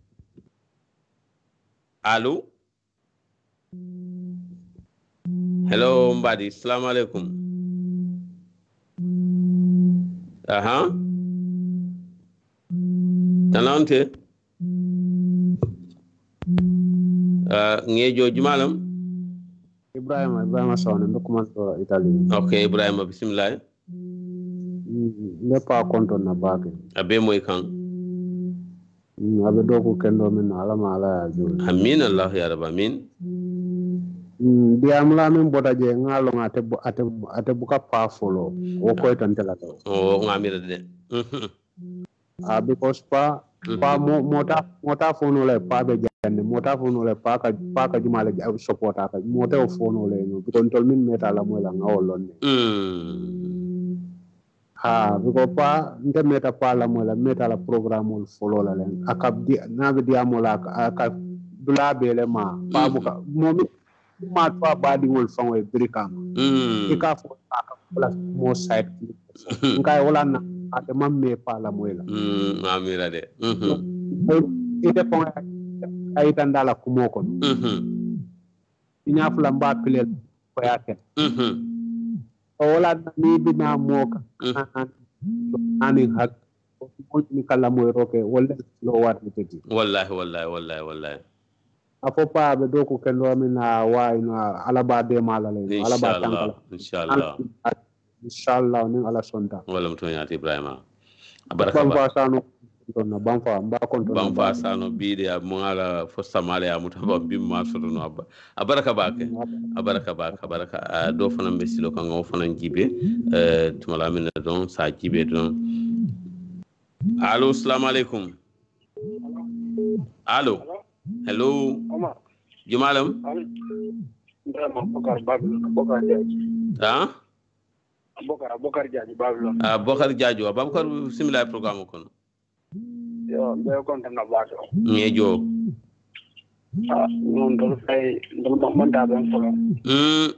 allo hello mbadi assalamu alaikum aha tanante uh, ngejo jumalam Ibrahima Ibrahima Sone ndo commento Italie okay Ibrahima bismillah ne pa konto na bake abe moy kan abe do ko kendo min ala mala ya jul amin allah ya rabb amin diam la min boda je ngalo ngate ate ate buka pa follow o ko tan tela to o ngamira de ah because pa pa mo mota mota fono le pa be jande mota fono le pa ka pa ka jumale support ka mota o fono le no because tol min meta la mo la ngawol ne ha because pa nte meta pa la mo la meta la programme ol follow la len akab di na be diamo la ka dula be le ma pa buka mo ma pa badi ngol fango e brikam mm e ka fo ka plus mo site ngai wala na ate mamme pa la moela mm amira de mhm ite ko ay tan dala ko moko mhm ina fula mba pile ko yake mhm o wala ni bina moka ani hak ko ni kala moy roke wala lo wat tete wallahi wallahi wallahi wallahi afo pa be do ko kendo amina wa ina ala ba de mala le ala ba tankala inshallah inshallah ni ala sonta wala mto nyati Ibrahima baraka ba sanu donna banfa mba konto banfa sano biide mo ala fo samale ya mutaba bimma soto no abba abaraka bake abaraka bake abaraka do fana mbesilo kan o fana jibe euh tumala min don sa jibe don allo assalamu alaikum allo hello jumalam ndama bokar babylon bokar jaji ha bokar bokar jaji babylon ah bokar jaji babakar similar programme kono yo be konta na bato ngejo ah non do fay do manda ben folo mm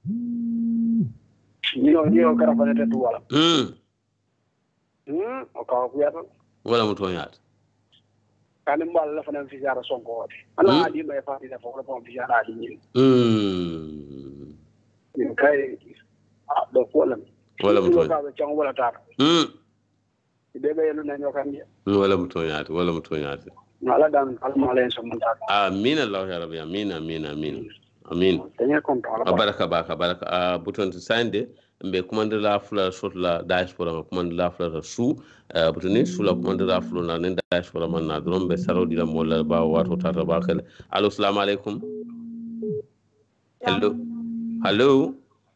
ni no ni o kara fa te tu wala mm mm o ka ku yato wala mo to nyaat kan mbal la fa na fi jara sonko wote ala di may fa di fa ko fi jara di ni mm ni kay ah do wala wala mo to ka be chang wala tar mm de be lu na ñokan ni wala mo to nyaat wala mo to nyaat ala dan alma len so man ta amin allah ya rabbi amin amin amin amin tanya konto ala baraka baka baraka a buton to sande mbe commande la fula sot la diaspora commande la fula su butoni su la commande la fula na ne diaspora man na drum be saro dila mo la ba wato tata ba khale allo assalamu alaikum hello hello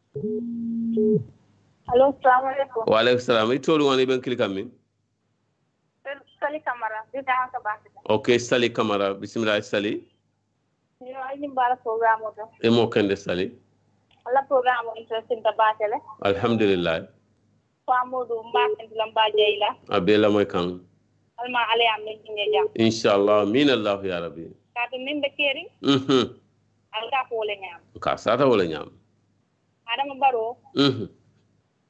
allo assalamu alaikum wa alaikum salam itolu woni ben klikam min Sali Kamara bi da haka ba okay Sali Kamara bismillah Sali yo ay ni mbara programme to e mo kende Sali ala programme interesting ta batele alhamdulillah famodu mbaken lam bajeyla abela moy kan alma ale am ni nge jam inshallah min allah ya rabbi ka to min be keri mhm alga ko le nyam ka sata wala nyam adama baro mhm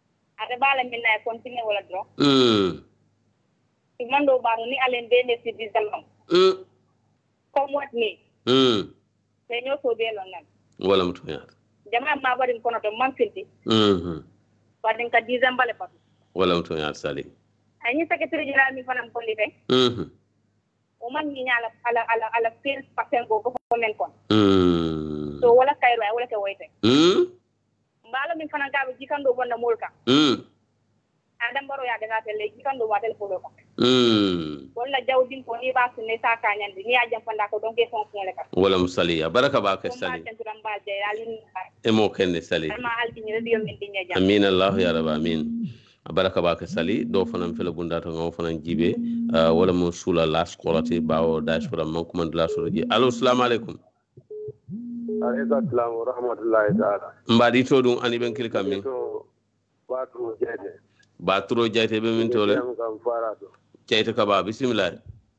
ate bala min na continue wala dro mm mando baro ni alen be ne ci dizalam mm comme wat ni mm te ñoo so be lon nan wala mutu yaata jama ma bari kono to man filti mhm wadin ka dizam bale pat wala mutu yaata sali ay ni secretary general mi fanam ko lite mhm o man ni ñala ala ala ala sales pasen ko ko men kon mm so wala kayro ay wala ke woyte mm mbalo min fana gabe jikando bonna molka mm adam baro ya daga tele jikando watel polo ka mm wala jawdin ko ni ba sunne sa ka nyande ni ajam fanda ko donc son fon le ka wala musaliya baraka ba ka sali e mo kende sali ma alti ni radio min dinya jam amin allah ya rab amin baraka ba ka sali do fanam fele bunda to ngam fanam jibe wala mo sula las qolati bawo diaspora man ko man la so ji allo assalamu alaikum alaykum assalam wa rahmatullahi ta'ala mbadi to dum ani ben kilkam min to batro jeyte batro jeyte be min tole kam farato jeyte ka ba bismillah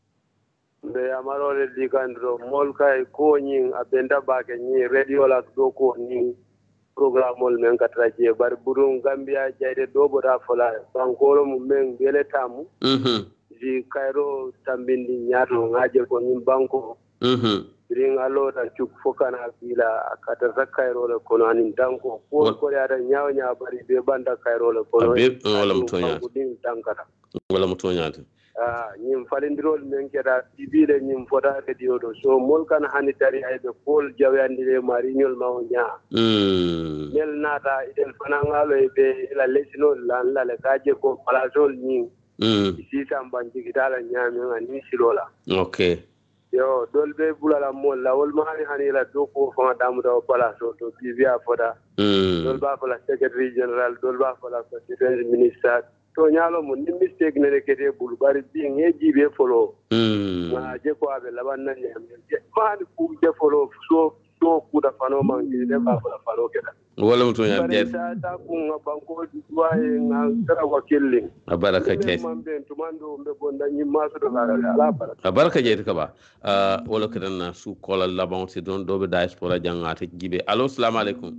be amarole dikandro mol kay ko nyin abenda bake nyi radio la do ko nyin programme mol men katraje bar burum gambia jeyte do boda fola bankolo mu men bele tamu mhm di kairo tambindi nyato ngaje ko nyin banko mhm ring alo da cuk fokana bila kata zakairo le kono anin danko ko ko ya da nyaaw nya bari be banda kairo le kono be wala mutonya din dankata wala mutonya ah nyim falindirol men keda bibile nyim foda radio do so mol kan hanitari ay be kol jawyandi le mariñol maw nya mm mel nata idel fanangalo e be la lesino lan la le kaje ko palazol nyim mm si tambanji gidala nyami ngani silola okay yo dolbe bulala mol la wol mari hanila do ko fa damu do pala so to bivia foda mm dolba fa la secretary general dolba fa la secretary minister to nyalo mun ni mistake ne kete bul bari bi ngeji be folo mm ma je ko abe laban nan ne ma ku je folo so so ku da fano man ni de ba fa falo keda wala muto ya der ta ta ku banko duwaye nga tara ko kelling baraka je man ben to mando be bonda ni maso do ala baraka baraka je ka ba uh wala kedan na su kola laban ci don do be diaspora jangate jibe allo assalamu alaikum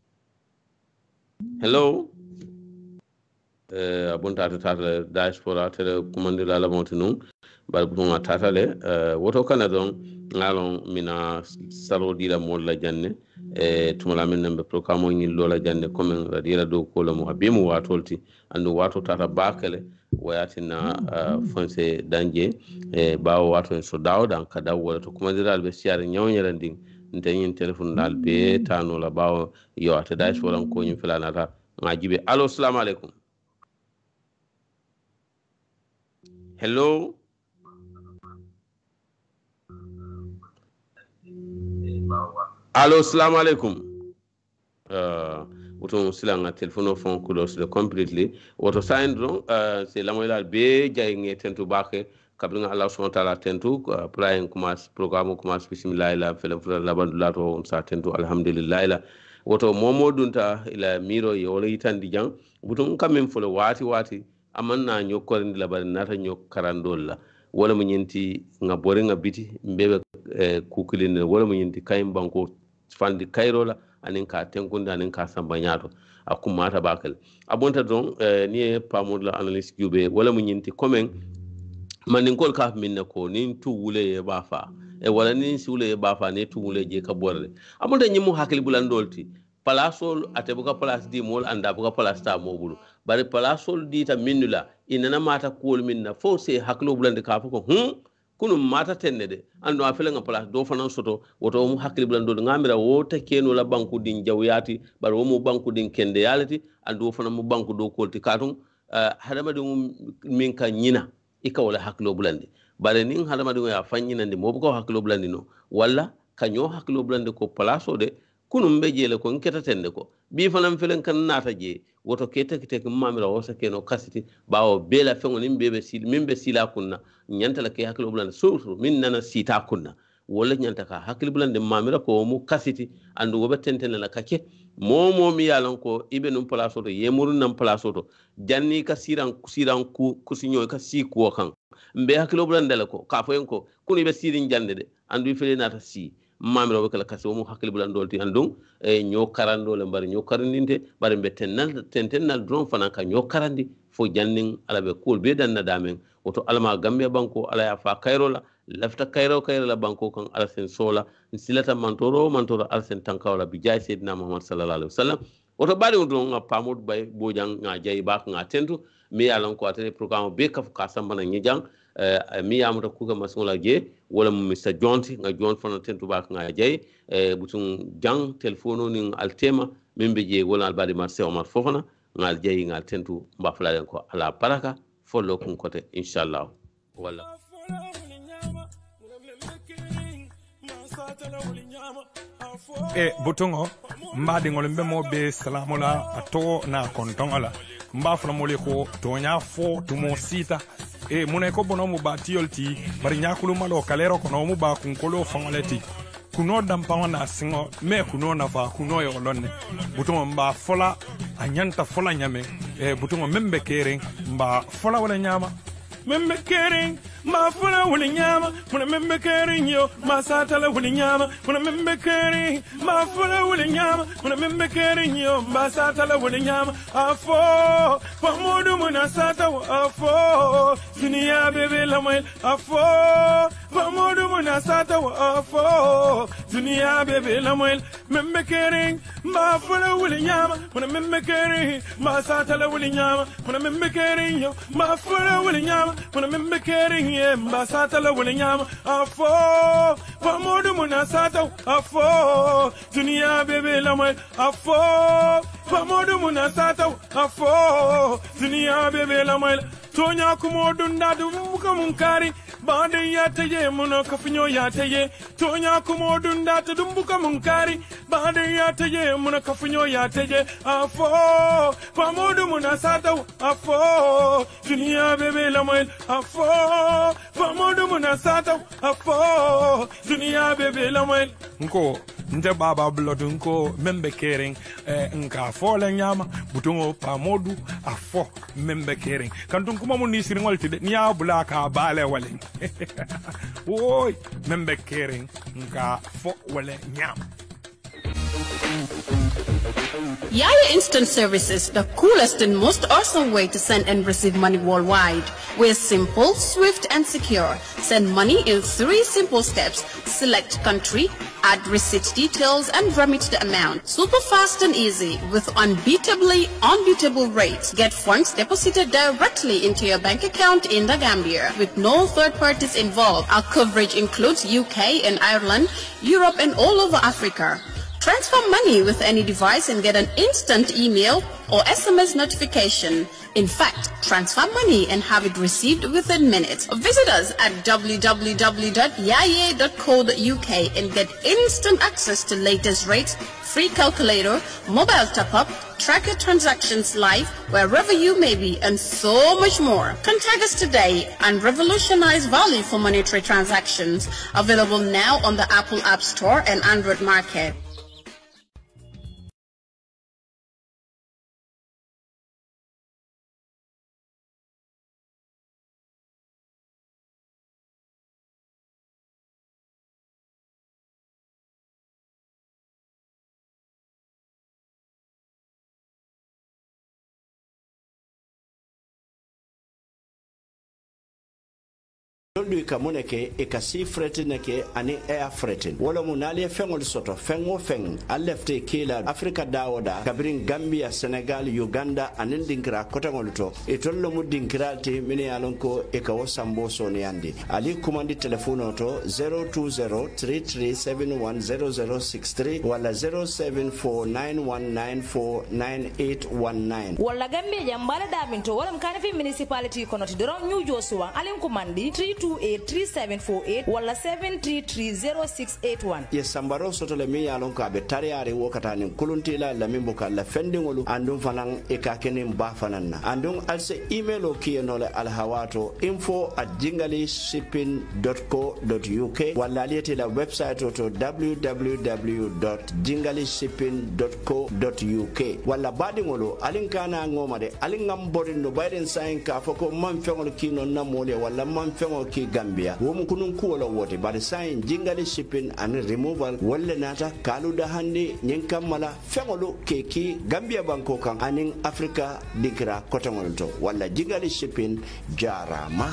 hello eh abunta ta ta diaspora tele kumandira laban tinu bal bunga tatale uh woto kana don ngalon mina saro dila mo la janne e tumala min nambe programme ngi lola jande comme radira do ko la mo abimu watolti andu wato tata bakale wayatina uh, fonse danje e bawo wato so dawda ka daw wala to kuma diral be siar nyawnyara nding ntayin telephone dal be tano la bawo yo ata dash wala ko nyi filana ta ngajibe allo assalamu alaikum hello allo assalamu alaikum uh woto silanga telephone phone close completely woto sandro uh c'est la moyla be jay nge tentu bake kabringa allah subhanahu wa ta'ala tentu plan commence programme commence bismillah la fele fele la bandula to on sa tentu alhamdulillah la woto momo dunta ila miro yo wala yitandi jang woto kamem fole wati wati amanna nyokorndi la bar nata nyokarandol la wala mo nyenti nga bore nga biti mbebe eh, kukulin wala mo nyenti kayim banko fandi kayrola anin ka tenkunda anin ka samba nyato akumata bakal abonta don eh, ni pamod la analyst jube wala mo nyenti komen manin kol ka minna ko nin tu wule e bafa e wala nin si wule e bafa ne tu wule je ka borre abonta nyimu hakili bulandolti palasol atebuka palas di mol anda buka palas ta mobulu bari palasol di ta minula inana mata kol minna fo se haklo bulande ka ko hum kunu mata tennede ando afela nga palas do fanan soto woto mu hakli bulando ngamira wota keno la banku din jawyati bari wo mu banku din kende yalati ando fanan mu banku do kolti katum uh, hadama dum min ka nyina ika wala haklo bulande bari nin hadama dum ya fanyina ndi mo ko haklo bulande no walla kanyo haklo bulande ko palaso de kunum be jele ko nketa tende ko bi fanam felen kan nata je woto kete kete ko mamira wosa keno kasiti bawo bela fengo nim bebe sil mimbe sila kunna nyanta la ke haklo bulan suru min nana sita kunna wala nyanta ka haklo bulan de mamira ko mu kasiti andu wobe tentene la kake momo mi yalan ko ibe num place to yemuru nam place to janni ka siran siran ku kusinyo ka si ko kan mbe haklo bulan de la ko ka foyen ko kunu be sirin jande de andu fele nata si mamiro be kala kasi mo hakkil bulan dolti andum e nyo karando le mbar nyo karandinte bare be tennal tentennal drone fana ka nyo karandi fo janning ala be kul be dan na damen woto alma gambia banko ala ya fa kayrola lafta kayro kayrola banko kan ala sen sola silata mantoro mantoro ala sen tankawla bi jay sayyidina muhammad sallallahu alaihi wasallam woto bari won nga pamod bay bojang nga jay bak nga tentu mi yalan ko atene programme be kaf ka sambana nyijang Uh, mi yamuta kuga masola je wala Mister Jonti nga John fana tentu bak nga jey e uh, butun jang telefono ni altema membe je wala albadi marse Omar Fofana nga jey nga tentu mba fulalen ko ala baraka follow kun kote inshallah wala e butungo mbadi ngol mbemo be salamola ato na kontongola mba fula mole ko tonya fo tumo sita e mune ko bono mu batiyol ti bari nyakulu malo kalero ko no mu ba kun kolo fangoleti kuno dampa na singo me kuno na fa kuno yo lonne butumo mba fola anyanta fola nyame e butumo membe kering mba fola wala nyama membe kering ma fola wala nyama muna membe kering yo ma satala wala nyama muna membe kering ma fola wala nyama muna membe kering yo ma satala wala nyama afo pamodu muna sata afo dunia bebe la moel afo pamodu muna sata afo dunia bebe la moel membe kering ma fola wala nyama muna membe kering ma satala wala nyama muna membe kering yo ma fola wala nyama muna membe kering Mbasata la wale nyama afo pamodu munasata afo dunia bebe la mwe afo pamodu munasata afo dunia bebe la mwe tonya kumodu ndadu muka munkari bande yataye muna kafinyo yataye tonya kumodu ndatu dumbuka munkari bande yataye muna kafinyo yataye afo pamodu munasata afo dunia bebe la mwe afo pamodu munasata afo dunia bebe la mwe nko nte baba blood nko membe kering eh, nka fole nyama butungo pamodu afo membe kering kantun kuma mun ni siringol tide niya bulaka bale wale oy membe kering nka fo wale nyama. Yaya Instant Services, the coolest and most awesome way to send and receive money worldwide. We're simple, swift, and secure. Send money in three simple steps. Select country, add receipt details, and remit the amount. Super fast and easy with unbeatably unbeatable rates. Get funds deposited directly into your bank account in the Gambia with no third parties involved. Our coverage includes U K and Ireland, Europe, and all over Africa. Transfer money with any device and get an instant email or S M S notification. In fact, transfer money and have it received within minutes. Visit us at w w w dot yaye dot co dot u k and get instant access to latest rates, free calculator, mobile top-up, track your transactions live wherever you may be, and so much more. Contact us today and revolutionize value for monetary transactions. Available now on the Apple App Store and Android Market. Doldu ka moneke e ka si fretin ke ani air fretin wala mu nali fengol soto fengo feng alefte kila Africa dawoda kabirin Gambia, Senegal, Uganda anin dinkira kota ngoluto e tollo mu dinkiralti mini alonko e ka wasambo so ne andi ali kumandi telefono to zero two zero three three seven one zero zero six three wala zero seven four nine one nine four nine eight one nine wala Gambia jambala daminto wala mkana fi municipality konoti doron New Joshua alin kumandi three two eight three seven four eight wala seven three three zero six eight one. Yes, sambaro soto le mi yalon ka be tariare wokata ni kuluntila la mimbo ka la fendingolu andum fanan e ka kenim ba fananna andum alse email o kiyeno le alhawato info at jingali shipping dot co dot u k wala lieti la website to w w w dot jingali shipping dot co dot u k wala badingolo alinkana ngoma de alingam borindo bayden sain ka foko man fengol kino namole wala man fengol ki Gambia wom kunun kuola wote bari sain jingali shipping and removal wala nata kalu da hande nyen kamala fengolu ke ki Gambia banko kan anin Africa digra kotangol to wala jingali shipping jarama.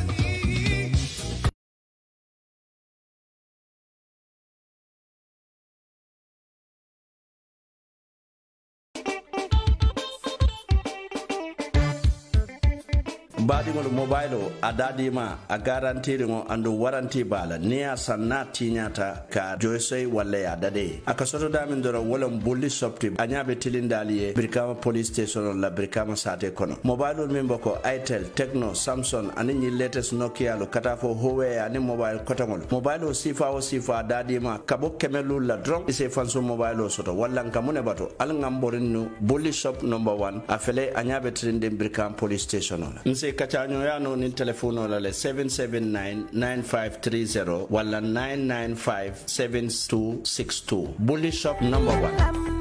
Badingol mobile a dadima a garantiri ngo andu waranti bala niya sanna tinyata ka joysey wala ya dade aka soto damin doro wala bulli sopti anyabe tilindaliye Brikama police station la Brikama sate kono mobile min boko Itel Tecno Samsung ani ni latest Nokia lo kata fo Huawei ani mobile kotangol mobile sifa o sifa dadima kabo kemelu la drop ise fanso mobile soto wala ngamune bato al ngamborinu bulli shop number one afele anyabe tilinde Brikama police station la nse kachanyo ya no ni telefono la le seven seven nine nine five three zero wala nine nine five seven two six two Bully Shop number one.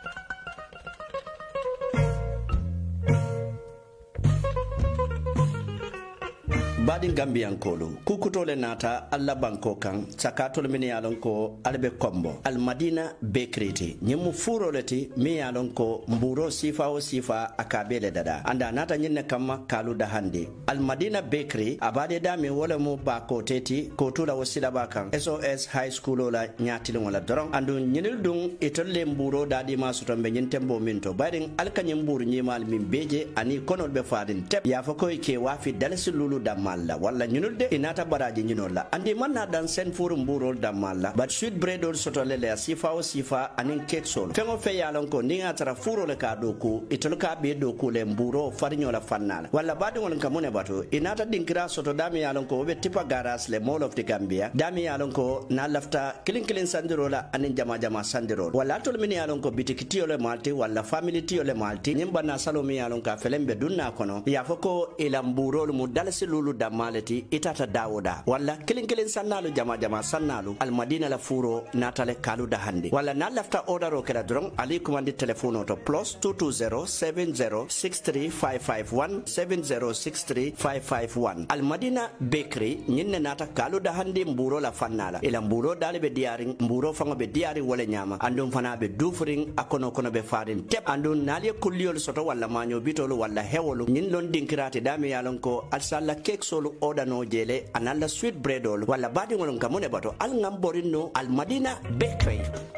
Badin Gambian Kolo, Kukutole Nata, Alla Banko Kang, Sakatol Minialonko, Albe Combo, Al Madina Bakery, Nimu Furoleti, Mialonko, Mburo Sifa o Sifa, Akabele Dada, and Anata Kama Kalu Dahandi. Al Madina Bakery, Abade Dami Wolemo Bako Teti, Kotula Wasila Bakang, S O S High School la Nyatilola Drong, and Nil Dung, Itole Mburo Dadi Masutam Benyentembo Minto, Bading Alkanyambur Nimal Mimbeje, Ani Konol Befadin Tep, Yafoko Ike Wafi Dalasi Lulu Damal. Walla ñunulde inata baraji ñunolla andi manna dan sen forum burol damalla but sweet bread ol sotolele sifa o sifa anin cake sol fengo fe yalon ko ninga tara furo le ka do ko itol ka be do ko le mburo farñola fannala walla badi won kamune bato inata dinkira soto dami yalon ko be tipa garas le mall of the Gambia dami yalon ko na lafta kilin kilin sandirola anin jama jama sandirol walla tol min yalon ko bitikiti ole malti walla family ti ole malti nyimba na salomi yalon ka felembe dunna kono ya foko ila mburol mu dalasi lulu malati itata dawoda wala kilin kilin sannalu jama jama sannalu Al Madina la furo natale kalu da hande wala na lafta ordero kera drong ali kumandi telefono to plus two two zero seven zero six three five five one seven zero six three five five one Al Madina Bakery nyinne nata kalu da hande mburo la fannala ila mburo dale be diaring mburo fango be diari wala nyama andum fana be dufring akono kono be farin tep andun nali kuliol soto wala manyo bitolo wala hewolu nyin lon dinkirate dami yalon ko alsalla cake solu oda no jele analla sweet bread ol wala badi ngolon kamone bato al ngam borino Al Madina Bakery.